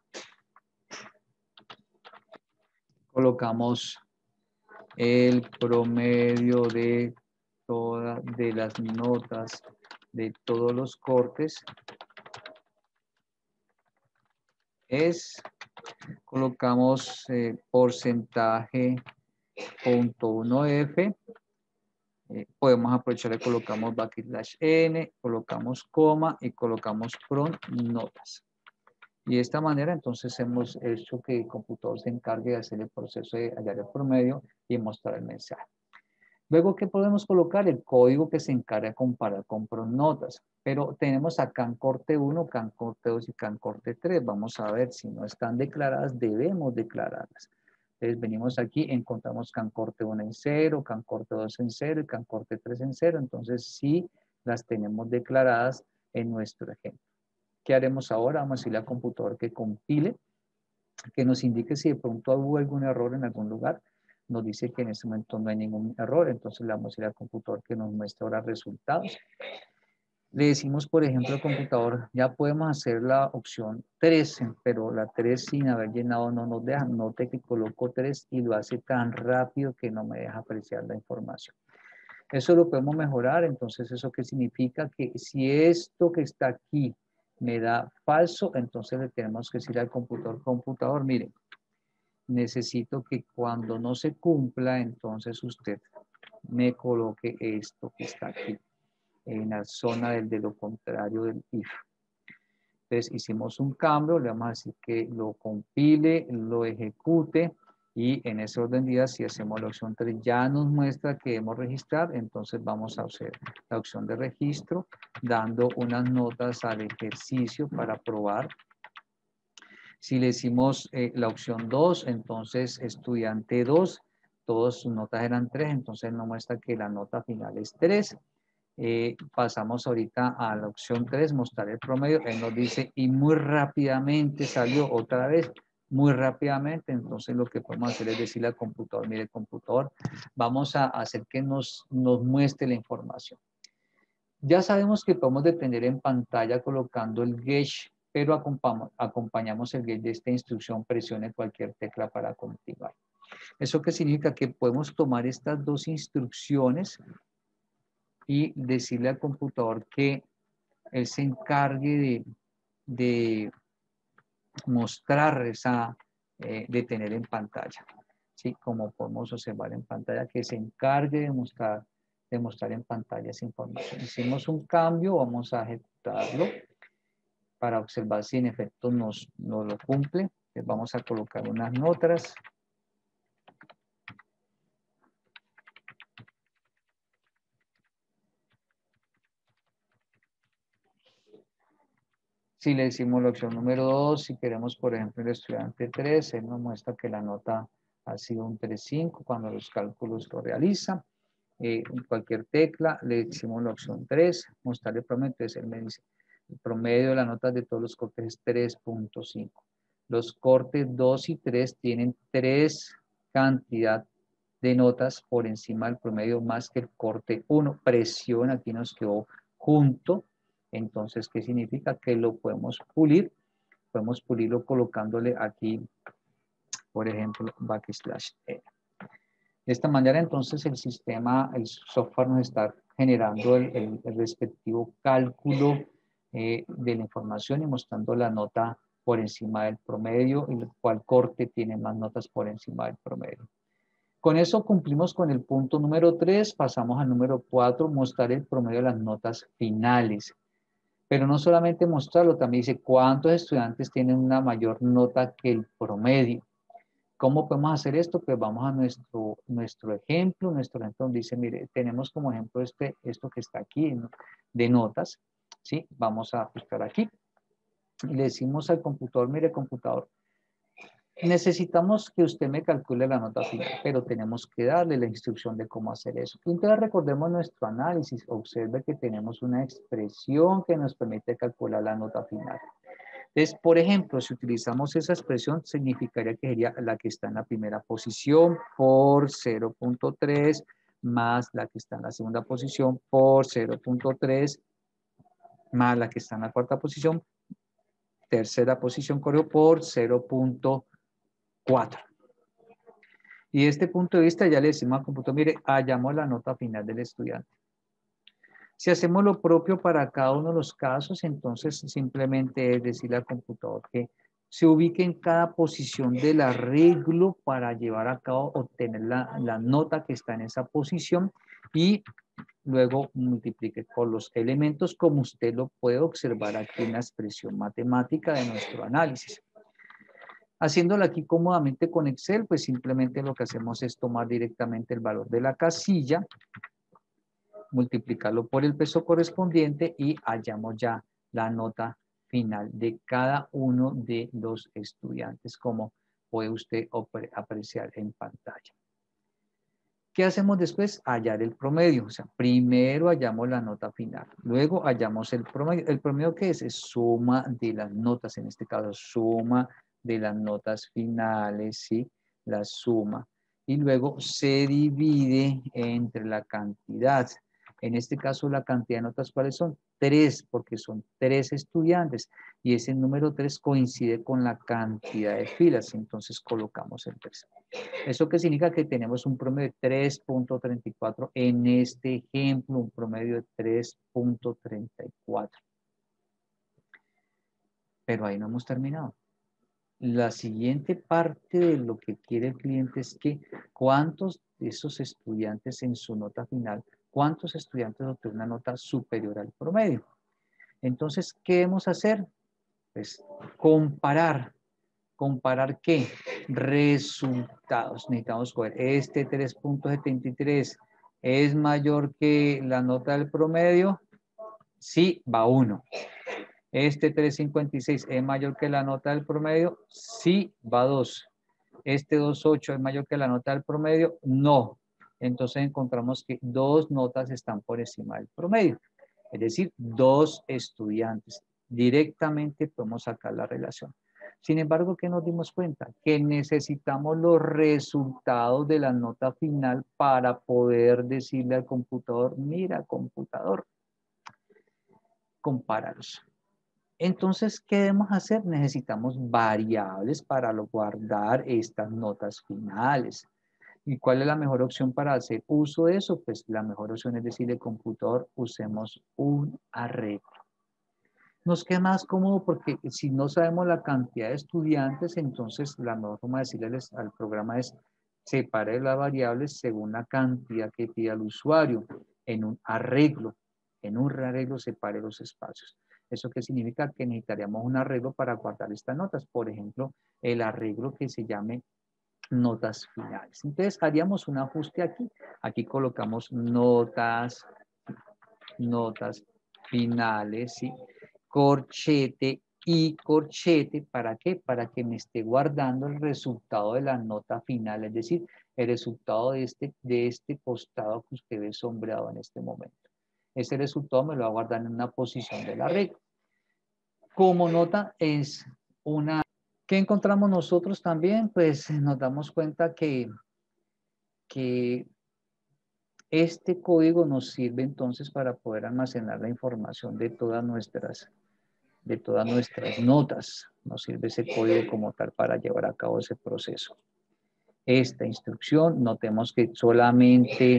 colocamos el promedio de todas de las notas de todos los cortes es, colocamos porcentaje .1f, podemos aprovechar y colocamos backslash n, colocamos coma y colocamos pron notas. Y de esta manera entonces hemos hecho que el computador se encargue de hacer el proceso de hallar el promedio y mostrar el mensaje. Luego, ¿qué podemos colocar? El código que se encarga de comparar con pronotas. Pero tenemos a CAN corte 1, CAN corte 2 y CAN corte 3. Vamos a ver si no están declaradas, debemos declararlas. Entonces venimos aquí, encontramos CAN corte 1 en 0, CAN corte 2 en 0 y CAN corte 3 en 0. Entonces sí las tenemos declaradas en nuestro ejemplo. ¿Qué haremos ahora? Vamos a decirle al computador que compile, que nos indique si de pronto hubo algún error en algún lugar. Nos dice que en este momento no hay ningún error, entonces le vamos a ir al computador que nos muestre ahora resultados. Le decimos, por ejemplo, al computador, ya podemos hacer la opción 3, pero la 3 sin haber llenado no nos deja. Note que coloco 3 y lo hace tan rápido que no me deja apreciar la información. Eso lo podemos mejorar, entonces, ¿eso qué significa? Que si esto que está aquí me da falso, entonces le tenemos que decir al computador, mire, necesito que cuando no se cumpla, entonces usted me coloque esto que está aquí, en la zona de lo contrario del if. Entonces hicimos un cambio, le vamos a decir que lo compile, lo ejecute y en ese orden de ideas, si hacemos la opción 3, ya nos muestra que debemos registrar, entonces vamos a hacer la opción de registro, dando unas notas al ejercicio para probar. Si le decimos la opción 2, entonces estudiante 2, todas sus notas eran 3, entonces nos muestra que la nota final es 3. Pasamos ahorita a la opción 3, mostrar el promedio. Él nos dice, y muy rápidamente salió otra vez, muy rápidamente. Entonces lo que podemos hacer es decirle al computador, mire computador, vamos a hacer que nos muestre la información. Ya sabemos que podemos detener en pantalla colocando el gauge, pero acompañamos el gauge de esta instrucción, presione cualquier tecla para continuar. ¿Eso qué significa? Que podemos tomar estas dos instrucciones y decirle al computador que él se encargue de mostrar esa, de tener en pantalla. ¿Sí? Como podemos observar en pantalla, que se encargue de mostrar en pantalla esa información. Hicimos un cambio, vamos a ejecutarlo para observar si en efecto nos lo cumple. Entonces vamos a colocar unas notas. Si le decimos la opción número 2, si queremos, por ejemplo, el estudiante 3, él nos muestra que la nota ha sido un 3.5 cuando los cálculos lo realiza. Cualquier tecla, le decimos la opción 3, mostrar el promedio, entonces él me dice, el promedio de las notas de todos los cortes es 3.5. Los cortes 2 y 3 tienen 3 cantidad de notas por encima del promedio más que el corte 1. Presión, aquí nos quedó junto. Entonces, ¿qué significa? Que lo podemos pulir. Podemos pulirlo colocándole aquí, por ejemplo, backslash E. De esta manera, entonces, el sistema, el software nos está generando el respectivo cálculo de la información y mostrando la nota por encima del promedio y cuál corte tiene más notas por encima del promedio. Con eso cumplimos con el punto número 3, pasamos al número 4, mostrar el promedio de las notas finales. Pero no solamente mostrarlo, también dice cuántos estudiantes tienen una mayor nota que el promedio. ¿Cómo podemos hacer esto? Pues vamos a nuestro ejemplo. Nuestro ejemplo dice, mire, tenemos como ejemplo esto que está aquí de notas. ¿Sí? Vamos a ajustar aquí. Y le decimos al computador, mire computador, necesitamos que usted me calcule la nota final, pero tenemos que darle la instrucción de cómo hacer eso. Entonces recordemos nuestro análisis. Observe que tenemos una expresión que nos permite calcular la nota final. Entonces, por ejemplo, si utilizamos esa expresión, significaría que sería la que está en la primera posición por 0.3 más la que está en la segunda posición por 0.3 más la que está en la cuarta posición, tercera posición corrió por 0.4. Y de este punto de vista ya le decimos al computador, mire, hallamos la nota final del estudiante. Si hacemos lo propio para cada uno de los casos, entonces simplemente es decirle al computador que se ubique en cada posición del arreglo para llevar a cabo, obtener la nota que está en esa posición y luego multiplique por los elementos como usted lo puede observar aquí en la expresión matemática de nuestro análisis. Haciéndolo aquí cómodamente con Excel, pues simplemente lo que hacemos es tomar directamente el valor de la casilla, multiplicarlo por el peso correspondiente y hallamos ya la nota final de cada uno de los estudiantes, como puede usted apreciar en pantalla. ¿Qué hacemos después? Hallar el promedio. O sea, primero hallamos la nota final, luego hallamos el promedio. ¿El promedio qué es? Es suma de las notas, en este caso, suma de las notas finales, ¿sí? La suma. Y luego se divide entre la cantidad. En este caso, la cantidad de notas, ¿cuáles son? 3, porque son 3 estudiantes. Y ese número 3 coincide con la cantidad de filas. Entonces, colocamos el 3. ¿Eso qué significa? Que tenemos un promedio de 3.34 en este ejemplo, un promedio de 3.34. Pero ahí no hemos terminado. La siguiente parte de lo que quiere el cliente es que cuántos de esos estudiantes en su nota final, cuántos estudiantes obtienen una nota superior al promedio. Entonces, ¿qué debemos hacer? Pues comparar. ¿Comparar qué? Resultados. Necesitamos coger este 3.73 es mayor que la nota del promedio. Sí, va 1. Este 3.56 es mayor que la nota del promedio. Sí, va 2. Este 2.8 es mayor que la nota del promedio. No. Entonces encontramos que 2 notas están por encima del promedio. Es decir, 2 estudiantes. Directamente podemos sacar la relación. Sin embargo, ¿qué nos dimos cuenta? Que necesitamos los resultados de la nota final para poder decirle al computador, mira, computador, compáralos. Entonces, ¿qué debemos hacer? Necesitamos variables para guardar estas notas finales. ¿Y cuál es la mejor opción para hacer uso de eso? Pues la mejor opción es decirle al computador, usemos un arreglo. Nos queda más cómodo porque si no sabemos la cantidad de estudiantes, entonces la mejor forma de decirles al programa es separe las variables según la cantidad que pida el usuario en un arreglo. En un arreglo separe los espacios. ¿Eso qué significa? Que necesitaríamos un arreglo para guardar estas notas. Por ejemplo, el arreglo que se llame notas finales. Entonces haríamos un ajuste aquí. Aquí colocamos notas finales, ¿sí? Corchete y corchete, ¿para qué? Para que me esté guardando el resultado de la nota final, es decir, el resultado de este costado que usted ve sombreado en este momento. Ese resultado me lo va a guardar en una posición de la regla. Como nota es una... ¿Qué encontramos nosotros también? Pues nos damos cuenta que este código nos sirve entonces para poder almacenar la información de todas nuestras notas. Nos sirve ese código como tal para llevar a cabo ese proceso. Esta instrucción, notemos que solamente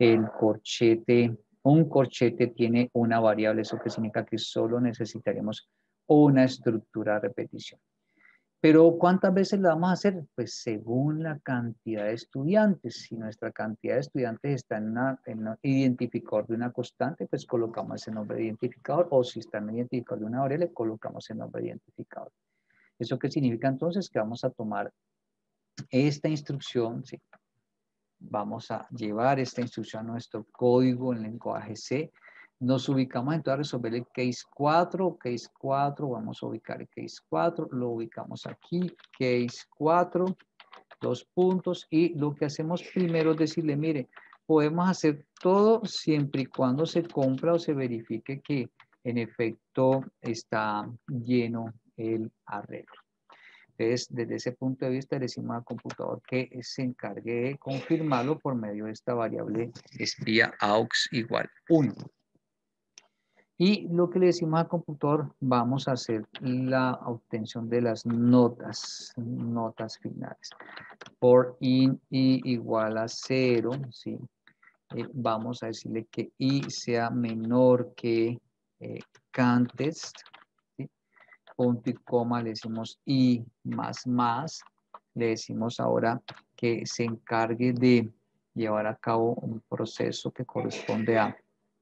un corchete tiene una variable, eso que significa que solo necesitaremos una estructura de repetición. Pero ¿cuántas veces la vamos a hacer? Pues según la cantidad de estudiantes. Si nuestra cantidad de estudiantes está en un identificador de una constante, pues colocamos ese nombre de identificador. O si está en un identificador de una variable, colocamos el nombre de identificador. ¿Eso qué significa entonces? Que vamos a tomar esta instrucción, ¿sí? Vamos a llevar esta instrucción a nuestro código en lenguaje C. Nos ubicamos entonces a resolver el case 4, vamos a ubicar el case 4, lo ubicamos aquí, case 4, 2 puntos, y lo que hacemos primero es decirle, mire, podemos hacer todo siempre y cuando se compra o se verifique que en efecto está lleno el arreglo. Entonces, desde ese punto de vista, le decimos al computador que se encargue de confirmarlo por medio de esta variable espía aux igual 1. Y lo que le decimos al computador, vamos a hacer la obtención de las notas finales. Por in i igual a 0, ¿sí? Vamos a decirle que i sea menor que cantest, ¿sí? Punto y coma, le decimos i más, le decimos ahora que se encargue de llevar a cabo un proceso que corresponde a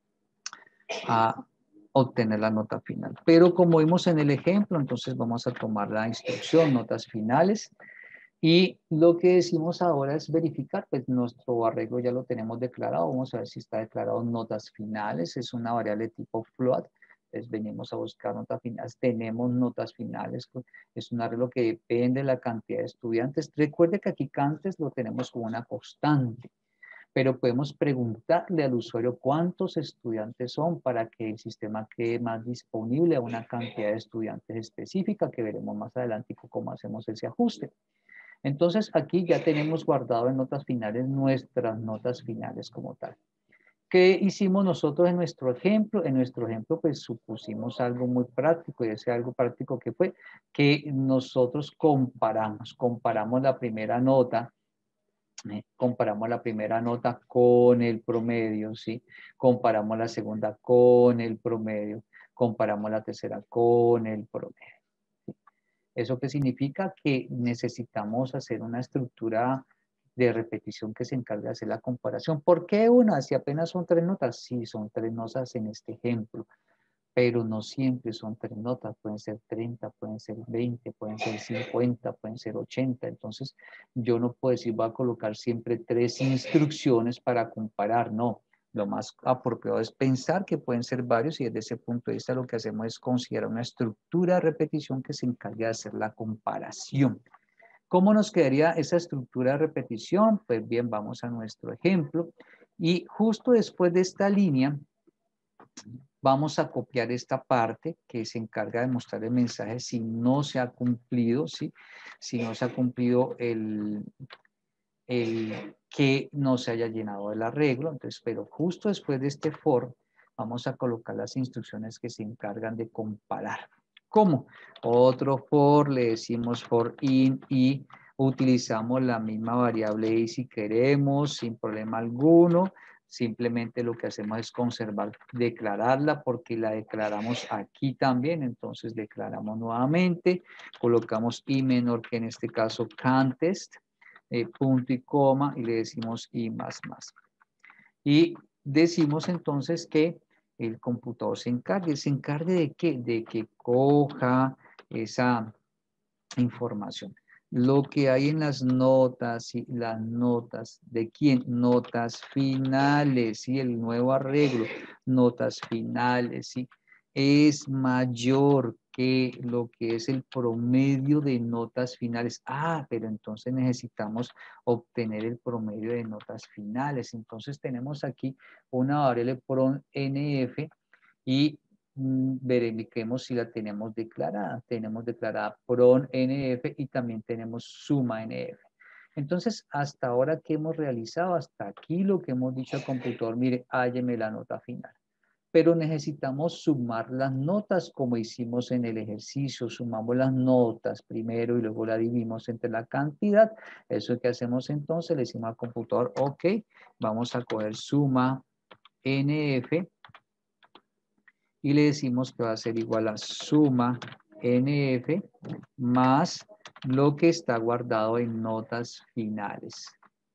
obtener la nota final. Pero como vimos en el ejemplo, entonces vamos a tomar la instrucción, notas finales, y lo que decimos ahora es verificar, pues nuestro arreglo ya lo tenemos declarado, vamos a ver si está declarado notas finales, es una variable tipo float, entonces venimos a buscar notas finales, tenemos notas finales, es un arreglo que depende de la cantidad de estudiantes. Recuerde que aquí antes lo tenemos como una constante, pero podemos preguntarle al usuario cuántos estudiantes son para que el sistema quede más disponible a una cantidad de estudiantes específica que veremos más adelante cómo hacemos ese ajuste. Entonces aquí ya tenemos guardado en notas finales nuestras notas finales como tal. ¿Qué hicimos nosotros en nuestro ejemplo? En nuestro ejemplo, pues supusimos algo muy práctico, y ese algo práctico que fue que nosotros comparamos la primera nota, comparamos la primera nota con el promedio, ¿sí? Comparamos la segunda con el promedio, comparamos la tercera con el promedio. ¿Eso qué significa? Que necesitamos hacer una estructura de repetición que se encargue de hacer la comparación. ¿Por qué una? Si apenas son 3 notas. Sí, son 3 notas en este ejemplo, pero no siempre son 3 notas. Pueden ser 30, pueden ser 20, pueden ser 50, pueden ser 80. Entonces, yo no puedo decir, voy a colocar siempre 3 instrucciones para comparar. No. Lo más apropiado es pensar que pueden ser varios y desde ese punto de vista lo que hacemos es considerar una estructura de repetición que se encargue de hacer la comparación. ¿Cómo nos quedaría esa estructura de repetición? Pues bien, vamos a nuestro ejemplo y justo después de esta línea vamos a copiar esta parte que se encarga de mostrar el mensaje si no se ha cumplido, ¿sí? Si no se ha cumplido el que no se haya llenado el arreglo. Entonces, pero justo después de este for, vamos a colocar las instrucciones que se encargan de comparar. ¿Cómo? Otro for, le decimos for in y utilizamos la misma variable y si queremos, sin problema alguno. Simplemente lo que hacemos es conservar, declararla porque la declaramos aquí también. Entonces declaramos nuevamente, colocamos i menor que en este caso contest, punto y coma y le decimos i más más. Y decimos entonces que el computador se encargue de qué, de que coja esa información. Lo que hay en las notas, y las notas, ¿de quién? Notas finales, ¿sí? El nuevo arreglo, notas finales, ¿sí? Es mayor que lo que es el promedio de notas finales. Ah, pero entonces necesitamos obtener el promedio de notas finales. Entonces tenemos aquí una variable pron nf y verifiquemos si la tenemos declarada. Tenemos declarada pron nf y también tenemos suma nf. Entonces, hasta ahora, ¿qué hemos realizado? Hasta aquí lo que hemos dicho al computador, mire, hálleme la nota final. Pero necesitamos sumar las notas como hicimos en el ejercicio. Sumamos las notas primero y luego la dividimos entre la cantidad. Eso que hacemos entonces, le decimos al computador, ok, vamos a coger suma nf y le decimos que va a ser igual a suma nf más lo que está guardado en notas finales.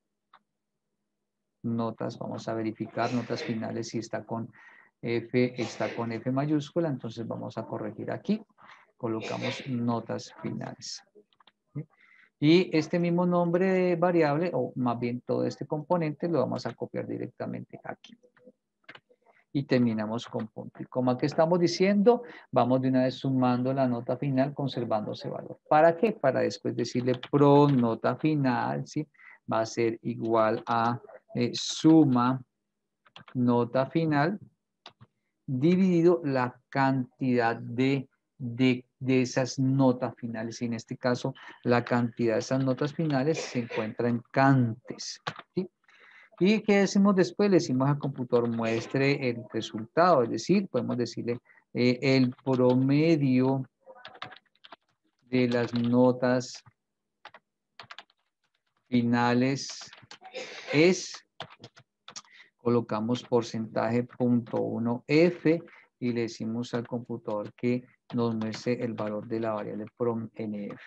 Notas, vamos a verificar notas finales si está con F mayúscula, entonces vamos a corregir aquí. Colocamos notas finales. Y este mismo nombre de variable, o más bien todo este componente, lo vamos a copiar directamente aquí. Y terminamos con punto y coma. ¿Qué estamos diciendo? Vamos de una vez sumando la nota final, conservando ese valor. ¿Para qué? Para después decirle pro nota final, ¿sí? Va a ser igual a suma nota final dividido la cantidad de esas notas finales. Y en este caso, la cantidad de esas notas finales se encuentra en cantes, ¿sí? ¿Y qué decimos después? Le decimos al computador muestre el resultado, es decir, podemos decirle el promedio de las notas finales es, colocamos porcentaje .1 f y le decimos al computador que nos muestre el valor de la variable prom nf.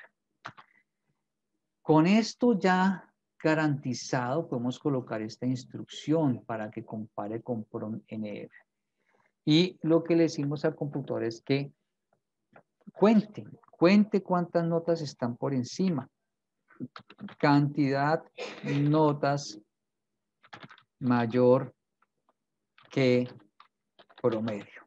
Con esto ya garantizado, podemos colocar esta instrucción para que compare con prom nf. Y lo que le decimos al computador es que cuente cuántas notas están por encima. Cantidad, notas mayor que promedio.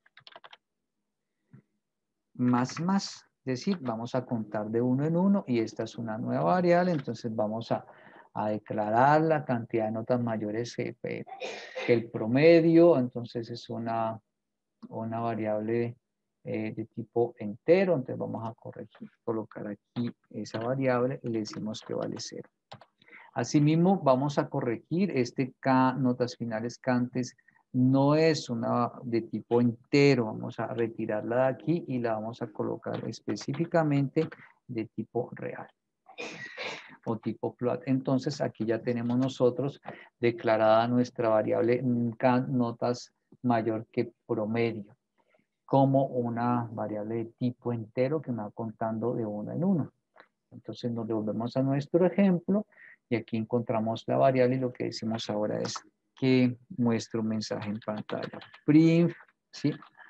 Más. Es decir, vamos a contar de uno en uno y esta es una nueva variable, entonces vamos a declarar la cantidad de notas mayores que el promedio, entonces es una variable de tipo entero, entonces vamos a corregir, colocar aquí esa variable y le decimos que vale 0. Asimismo, vamos a corregir este K, notas finales cantes, no es una de tipo entero. Vamos a retirarla de aquí y la vamos a colocar específicamente de tipo real o tipo float. Entonces, aquí ya tenemos nosotros declarada nuestra variable K, notas mayor que promedio, como una variable de tipo entero que me va contando de uno en uno. Entonces nos devolvemos a nuestro ejemplo y aquí encontramos la variable y lo que decimos ahora es que muestro un mensaje en pantalla. Print, ¿sí?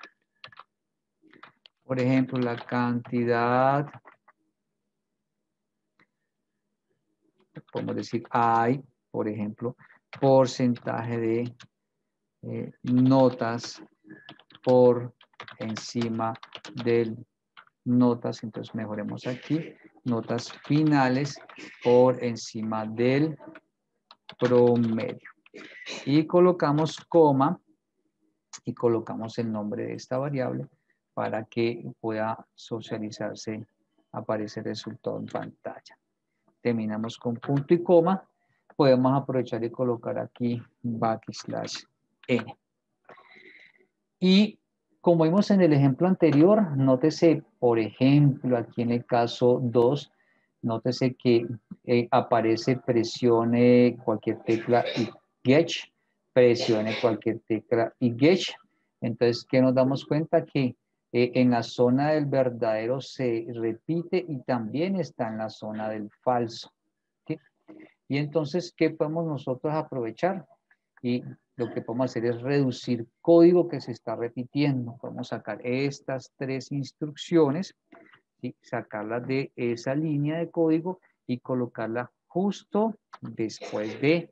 Por ejemplo, la cantidad, podemos decir hay, por ejemplo, porcentaje de notas por encima del notas, entonces mejoremos aquí, notas finales por encima del promedio. Y colocamos coma y colocamos el nombre de esta variable para que pueda socializarse, aparece el resultado en pantalla. Terminamos con punto y coma. Podemos aprovechar y colocar aquí backslash n. Y como vimos en el ejemplo anterior, nótese, por ejemplo, aquí en el caso 2, nótese que aparece presione cualquier tecla y get, presione cualquier tecla y get. Entonces, ¿qué nos damos cuenta? Que en la zona del verdadero se repite y también está en la zona del falso. ¿Sí? Y entonces, ¿qué podemos nosotros aprovechar? Y lo que podemos hacer es reducir código que se está repitiendo. Podemos sacar estas tres instrucciones, ¿sí? Sacarlas de esa línea de código y colocarla justo después de,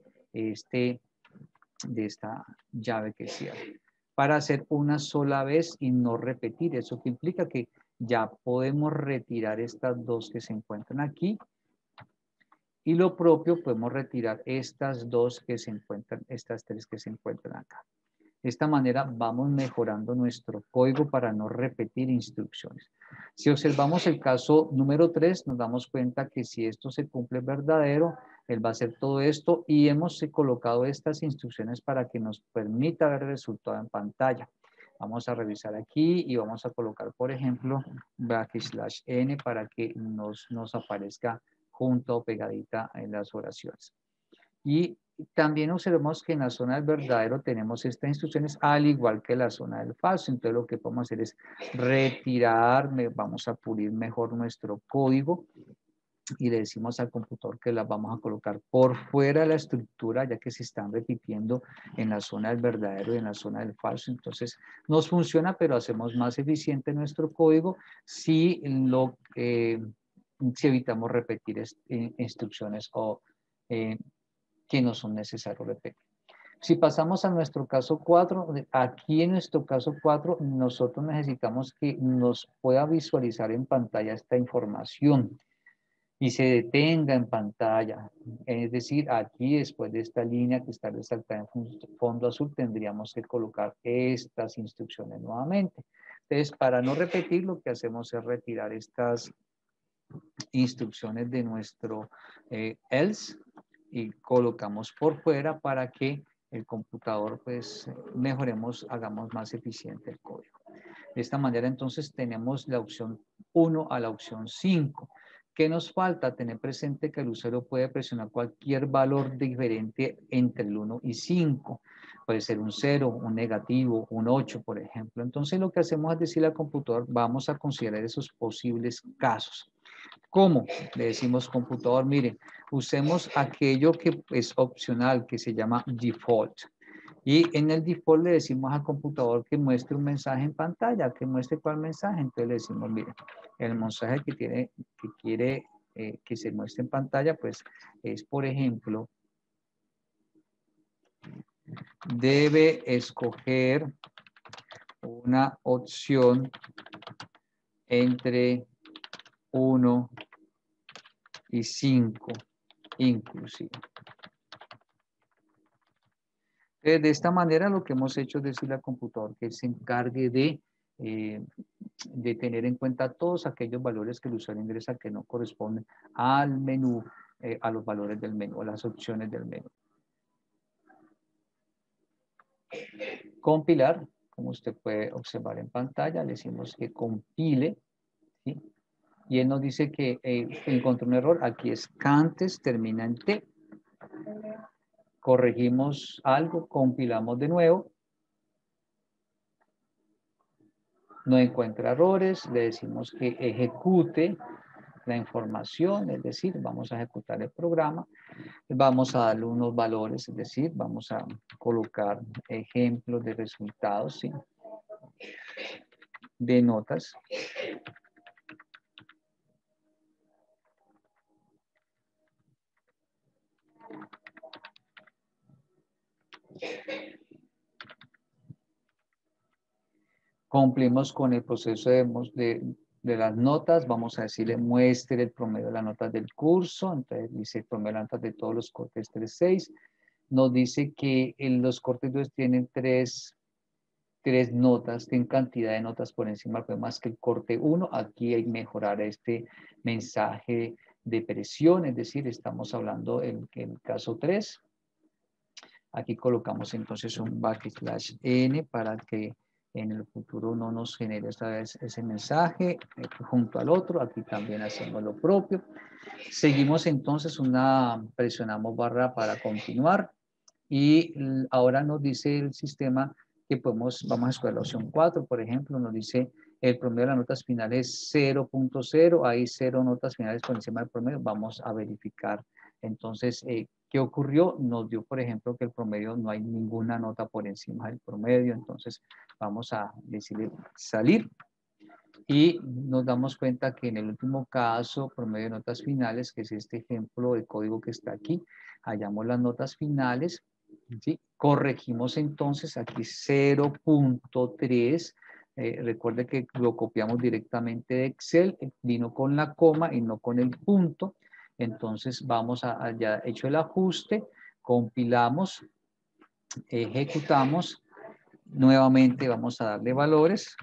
de esta llave que cierra. Para hacer una sola vez y no repetir. Eso que implica que ya podemos retirar estas dos que se encuentran aquí. Y lo propio, podemos retirar estas dos que se encuentran, estas tres que se encuentran acá. De esta manera vamos mejorando nuestro código para no repetir instrucciones. Si observamos el caso número 3, nos damos cuenta que si esto se cumple verdadero, él va a hacer todo esto y hemos colocado estas instrucciones para que nos permita ver el resultado en pantalla. Vamos a revisar aquí y vamos a colocar, por ejemplo, backslash n para que nos aparezca junto o pegadita en las oraciones. Y también observamos que en la zona del verdadero tenemos estas instrucciones al igual que la zona del falso. Entonces lo que podemos hacer es retirar, vamos a pulir mejor nuestro código y le decimos al computador que las vamos a colocar por fuera de la estructura ya que se están repitiendo en la zona del verdadero y en la zona del falso. Entonces nos funciona, pero hacemos más eficiente nuestro código si si evitamos repetir instrucciones o que no son necesarios repetir. Si pasamos a nuestro caso 4, aquí en nuestro caso 4, nosotros necesitamos que nos pueda visualizar en pantalla esta información y se detenga en pantalla. Es decir, aquí después de esta línea que está resaltada en fondo azul, tendríamos que colocar estas instrucciones nuevamente. Entonces, para no repetir, lo que hacemos es retirar estas instrucciones de nuestro else y colocamos por fuera para que el computador pues mejoremos, hagamos más eficiente el código. De esta manera entonces tenemos la opción 1 a la opción 5. ¿Qué nos falta? Tener presente que el usuario puede presionar cualquier valor diferente entre el 1 y 5. Puede ser un 0, un negativo, un 8, por ejemplo. Entonces lo que hacemos es decirle al computador, vamos a considerar esos posibles casos. ¿Cómo? Le decimos computador, mire, usemos aquello que es opcional, que se llama default. Y en el default le decimos al computador que muestre un mensaje en pantalla, que muestre cuál mensaje. Entonces le decimos, mire, el mensaje que quiere que se muestre en pantalla, pues es, por ejemplo, debe escoger una opción entre 1 y 5, inclusive. De esta manera lo que hemos hecho es decirle al computador que se encargue de tener en cuenta todos aquellos valores que el usuario ingresa que no corresponden al menú a los valores del menú, a las opciones del menú. Compilar, como usted puede observar en pantalla, le decimos que compile, ¿sí? Y él nos dice que encontró un error, aquí es cantes, termina en T. Corregimos algo, compilamos de nuevo. No encuentra errores, le decimos que ejecute la información, es decir, vamos a ejecutar el programa, vamos a darle unos valores, es decir, vamos a colocar ejemplos de resultados, ¿sí? De notas. Cumplimos con el proceso de las notas, vamos a decirle muestre el promedio de las notas del curso, entonces dice el promedio de las notas de todos los cortes 3.6, nos dice que los cortes 2 tienen tres notas, tienen cantidad de notas por encima, pero más que el corte 1, aquí hay que mejorar este mensaje de presión, es decir, estamos hablando en el caso 3, aquí colocamos entonces un backslash n para que en el futuro no nos genere esta vez ese mensaje junto al otro. Aquí también hacemos lo propio. Seguimos entonces presionamos barra para continuar. Y ahora nos dice el sistema que vamos a escoger la opción 4, por ejemplo, nos dice el promedio de las notas finales 0.0, hay 0 notas finales por encima del promedio, vamos a verificar. Entonces, ¿qué ocurrió? Nos dio, por ejemplo, que el promedio no hay ninguna nota por encima del promedio, entonces vamos a decirle salir. Y nos damos cuenta que en el último caso, promedio de notas finales, que es este ejemplo de código que está aquí, hallamos las notas finales, ¿sí? Corregimos entonces aquí 0.3, recuerde que lo copiamos directamente de Excel, vino con la coma y no con el punto, entonces vamos a ya hecho el ajuste, compilamos, ejecutamos, nuevamente vamos a darle valores.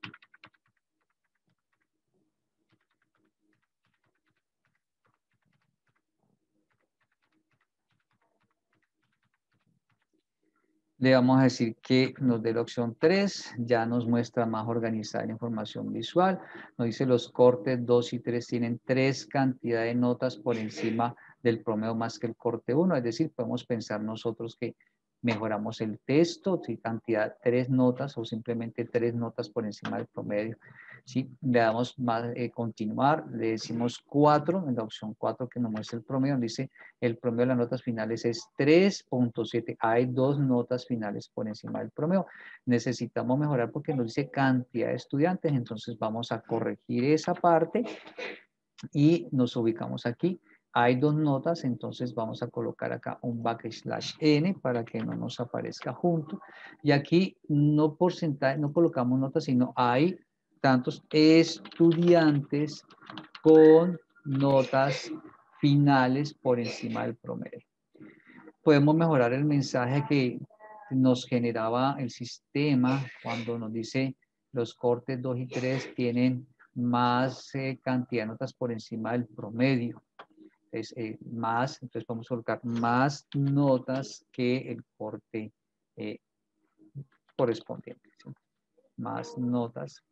Le vamos a decir que nos dé la opción 3, ya nos muestra más organizada la información visual. Nos dice los cortes 2 y 3 tienen 3 cantidad de notas por encima del promedio más que el corte 1. Es decir, podemos pensar nosotros que mejoramos el texto, si cantidad 3 notas o simplemente 3 notas por encima del promedio. ¿Sí? Le damos más continuar, le decimos 4, en la opción 4 que nos muestra el promedio, dice el promedio de las notas finales es 3.7. Hay 2 notas finales por encima del promedio. Necesitamos mejorar porque nos dice cantidad de estudiantes, entonces vamos a corregir esa parte y nos ubicamos aquí. Hay 2 notas, entonces vamos a colocar acá un backslash n para que no nos aparezca junto. Y aquí no porcentaje, no colocamos notas, sino hay tantos estudiantes con notas finales por encima del promedio. Podemos mejorar el mensaje que nos generaba el sistema cuando nos dice los cortes 2 y 3 tienen más cantidad de notas por encima del promedio. Entonces vamos a colocar más notas que el corte correspondiente. ¿Sí? Más notas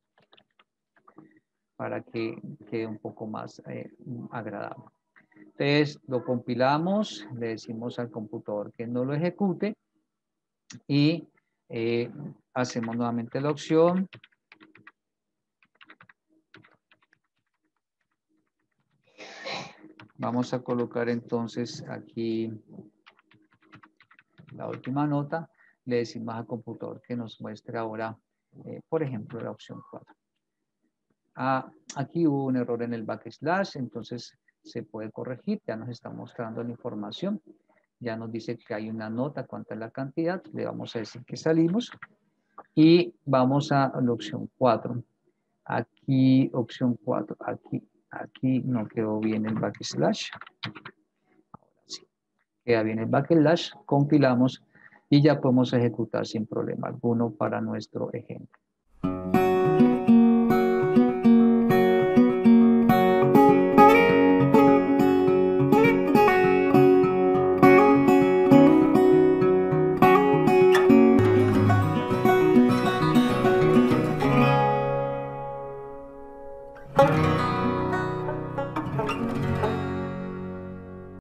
para que quede un poco más agradable. Entonces lo compilamos, le decimos al computador que no lo ejecute y hacemos nuevamente la opción. Vamos a colocar entonces aquí la última nota. Le decimos al computador que nos muestre ahora, por ejemplo, la opción 4. Aquí hubo un error en el backslash, entonces se puede corregir, ya nos está mostrando la información, ya nos dice que hay una nota, cuánta es la cantidad, le vamos a decir que salimos y vamos a la opción 4. Aquí, opción 4, aquí no quedó bien el backslash, ahora sí, queda bien el backslash, compilamos y ya podemos ejecutar sin problema alguno para nuestro ejemplo.